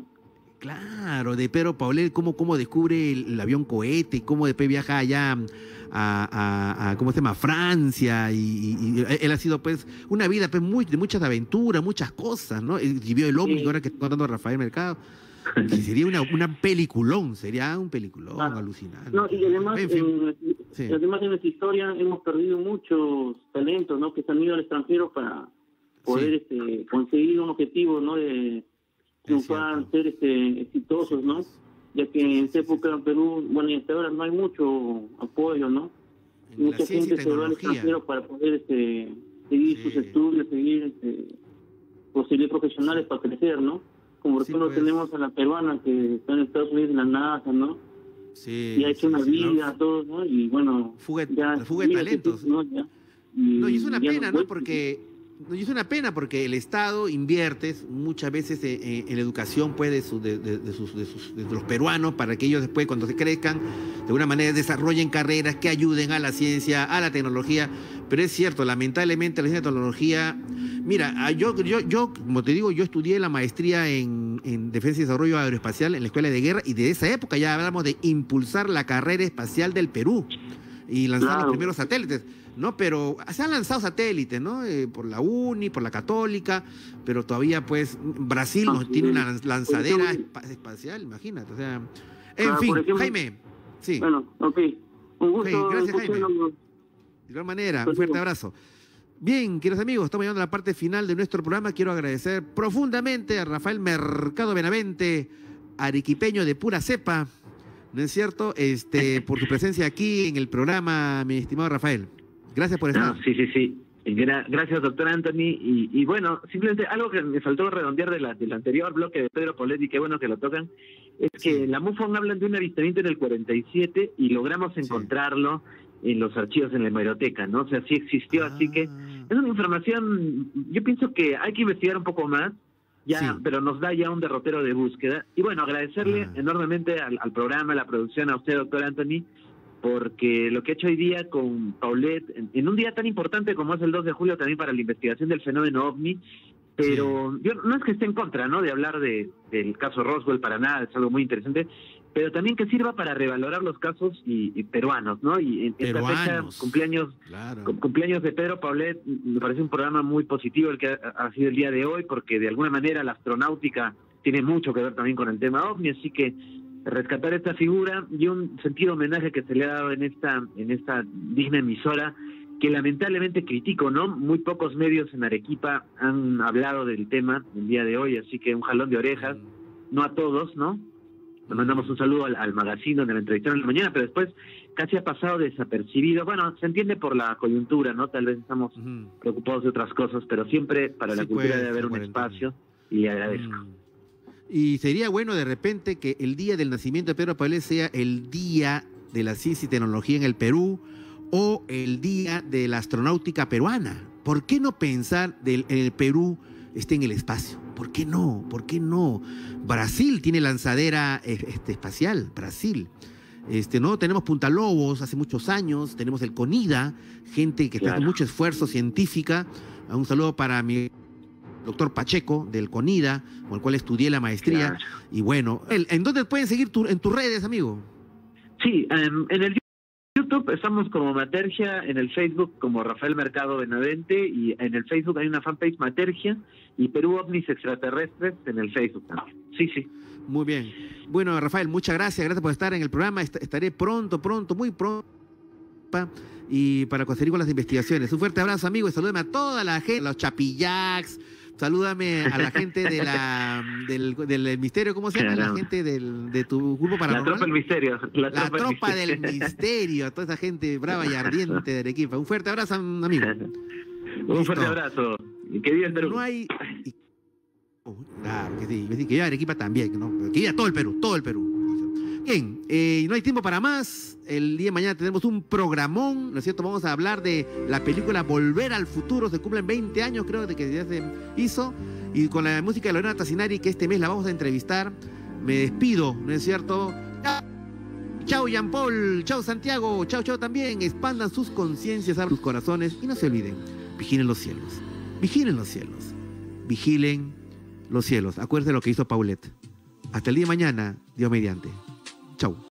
A: Claro, de Pedro Paulet, cómo, cómo descubre el, el avión cohete, cómo después viaja allá a, a, a ¿cómo se llama? Francia, y, y, y él ha sido pues una vida pues muy, de muchas aventuras, muchas cosas, ¿no? Él vivió el ómnibus, sí. ahora que está contando Rafael Mercado, que sería una, una peliculón, sería un peliculón ah. alucinante.
H: No, y además, en, fin, en,
A: sí.
H: además en nuestra historia hemos perdido muchos talentos, ¿no? Que se han ido al extranjero para poder sí. este, conseguir un objetivo, ¿no? De triunfar, ser este, exitosos, ¿no? Ya que en esta época en Perú, bueno, y hasta ahora no hay mucho apoyo, ¿no?
A: En
H: Mucha gente se va al extranjero para poder este, seguir sí. sus estudios, seguir este, posibilidades profesionales para crecer, ¿no? Como por ejemplo sí, pues. tenemos a la peruana que está en Estados Unidos en la NASA, ¿no?
A: Sí.
H: Y ha hecho
A: sí,
H: una
A: sí,
H: vida,
A: ¿no?
H: todo, ¿no? Y bueno,
A: fuga,
H: ya,
A: la fuga de talentos.
H: ¿no? Ya, y,
A: no, y es una pena,
H: no,
A: ¿no? Porque... Y es una pena porque el Estado invierte muchas veces en, en la educación pues, de, su, de, de, de, sus, de, sus, de los peruanos para que ellos después cuando se crezcan de alguna manera desarrollen carreras que ayuden a la ciencia, a la tecnología. Pero es cierto, lamentablemente la ciencia y la tecnología... Mira, yo, yo, yo como te digo, yo estudié la maestría en, en Defensa y Desarrollo Aeroespacial en la Escuela de Guerra y de esa época ya hablamos de impulsar la carrera espacial del Perú y lanzar claro. los primeros satélites. ¿No? Pero se han lanzado satélites, ¿no? Eh, por la UNI, por la Católica, pero todavía, pues, Brasil ah, nos sí, tiene una lanzadera espa espacial, imagínate, o sea... En ah, fin, ejemplo, Jaime, sí.
H: Bueno, ok. Un gusto.
A: Okay, gracias, Jaime.
H: Lo...
A: De igual manera, un fuerte abrazo. Bien, queridos amigos, estamos llegando a la parte final de nuestro programa. Quiero agradecer profundamente a Rafael Mercado Benavente, arequipeño de pura cepa, ¿no es cierto? Este, por su presencia aquí en el programa, mi estimado Rafael. Gracias por estar.
D: No, sí, sí, sí. Gra gracias, doctor Anthony. Y, y bueno, simplemente algo que me faltó redondear de la, del anterior bloque de Pedro Paulet, y qué bueno que lo tocan, es sí. que la MUFON hablan de un avistamiento en el cuarenta y siete y logramos encontrarlo sí. en los archivos en la hemeroteca, ¿no? O sea, sí existió, ah. así que es una información, yo pienso que hay que investigar un poco más, ya, sí. pero nos da ya un derrotero de búsqueda. Y bueno, agradecerle ah. enormemente al, al programa, a la producción, a usted, doctor Anthony, porque lo que ha hecho hoy día con Paulet, en, en un día tan importante como es el dos de julio también para la investigación del fenómeno OVNI, pero sí. yo no es que esté en contra, ¿no?, de hablar de, del caso Roswell, para nada, es algo muy interesante, pero también que sirva para revalorar los casos y, y peruanos, ¿no? Y en esta fecha, cumpleaños, claro. cumpleaños de Pedro Paulet, me parece un programa muy positivo el que ha, ha sido el día de hoy, porque de alguna manera la astronáutica tiene mucho que ver también con el tema OVNI, así que rescatar esta figura y un sentido homenaje que se le ha dado en esta, en esta digna emisora, que lamentablemente critico, ¿no? Muy pocos medios en Arequipa han hablado del tema el día de hoy, así que un jalón de orejas, no a todos, ¿no? Le mandamos un saludo al, al magazine donde me entrevistaron en la mañana, pero después casi ha pasado desapercibido. Bueno, se entiende por la coyuntura, ¿no? Tal vez estamos uh-huh. preocupados de otras cosas, pero siempre para sí, la cultura debe haber un espacio y le agradezco. Uh-huh.
A: Y sería bueno de repente que el día del nacimiento de Pedro Pabelé sea el día de la ciencia y tecnología en el Perú o el día de la astronáutica peruana. ¿Por qué no pensar del, en el Perú esté en el espacio? ¿Por qué no? ¿Por qué no? Brasil tiene lanzadera este, espacial, Brasil. Este, ¿no? Tenemos Punta Lobos hace muchos años, tenemos el CONIDA, gente que claro. está con mucho esfuerzo científica. Un saludo para mi doctor Pacheco del CONIDA, con el cual estudié la maestría. Claro. Y bueno, ¿en dónde pueden seguir tu, en tus redes, amigo?
D: Sí, um, en el YouTube estamos como Matergia, en el Facebook como Rafael Mercado Benavente, y en el Facebook hay una fanpage Matergia y Perú OVNIs Extraterrestres en el Facebook también. Sí, sí.
A: Muy bien. Bueno, Rafael, muchas gracias. Gracias por estar en el programa. Estaré pronto, pronto, muy pronto. Y para conseguir con las investigaciones. Un fuerte abrazo, amigo, y salúdame a toda la gente, los chapillacs. Salúdame a la gente de la, del, del misterio, ¿cómo se llama? Claro. La gente del, de tu grupo paranormal.
D: La tropa del misterio.
A: La, la tropa, tropa del misterio. Toda esa gente brava y ardiente de Arequipa. Un fuerte abrazo, amigo.
D: Un Listo. fuerte abrazo. Y que viva el Perú.
A: No hay... Oh, claro que sí. Que viva Arequipa también, ¿no? Que viva todo el Perú, todo el Perú. Bien, eh, no hay tiempo para más. El día de mañana tenemos un programón, ¿no es cierto? Vamos a hablar de la película Volver al Futuro. Se cumplen veinte años, creo, de que ya se hizo. Y con la música de Lorena Tassinari, que este mes la vamos a entrevistar. Me despido, ¿no es cierto? Chao, Jean Paul. Chao, Santiago. Chao, chao también. Expandan sus conciencias, abran sus corazones. Y no se olviden, vigilen los cielos. Vigilen los cielos. Vigilen los cielos. Acuérdense lo que hizo Paulette. Hasta el día de mañana, Dios mediante. Chau.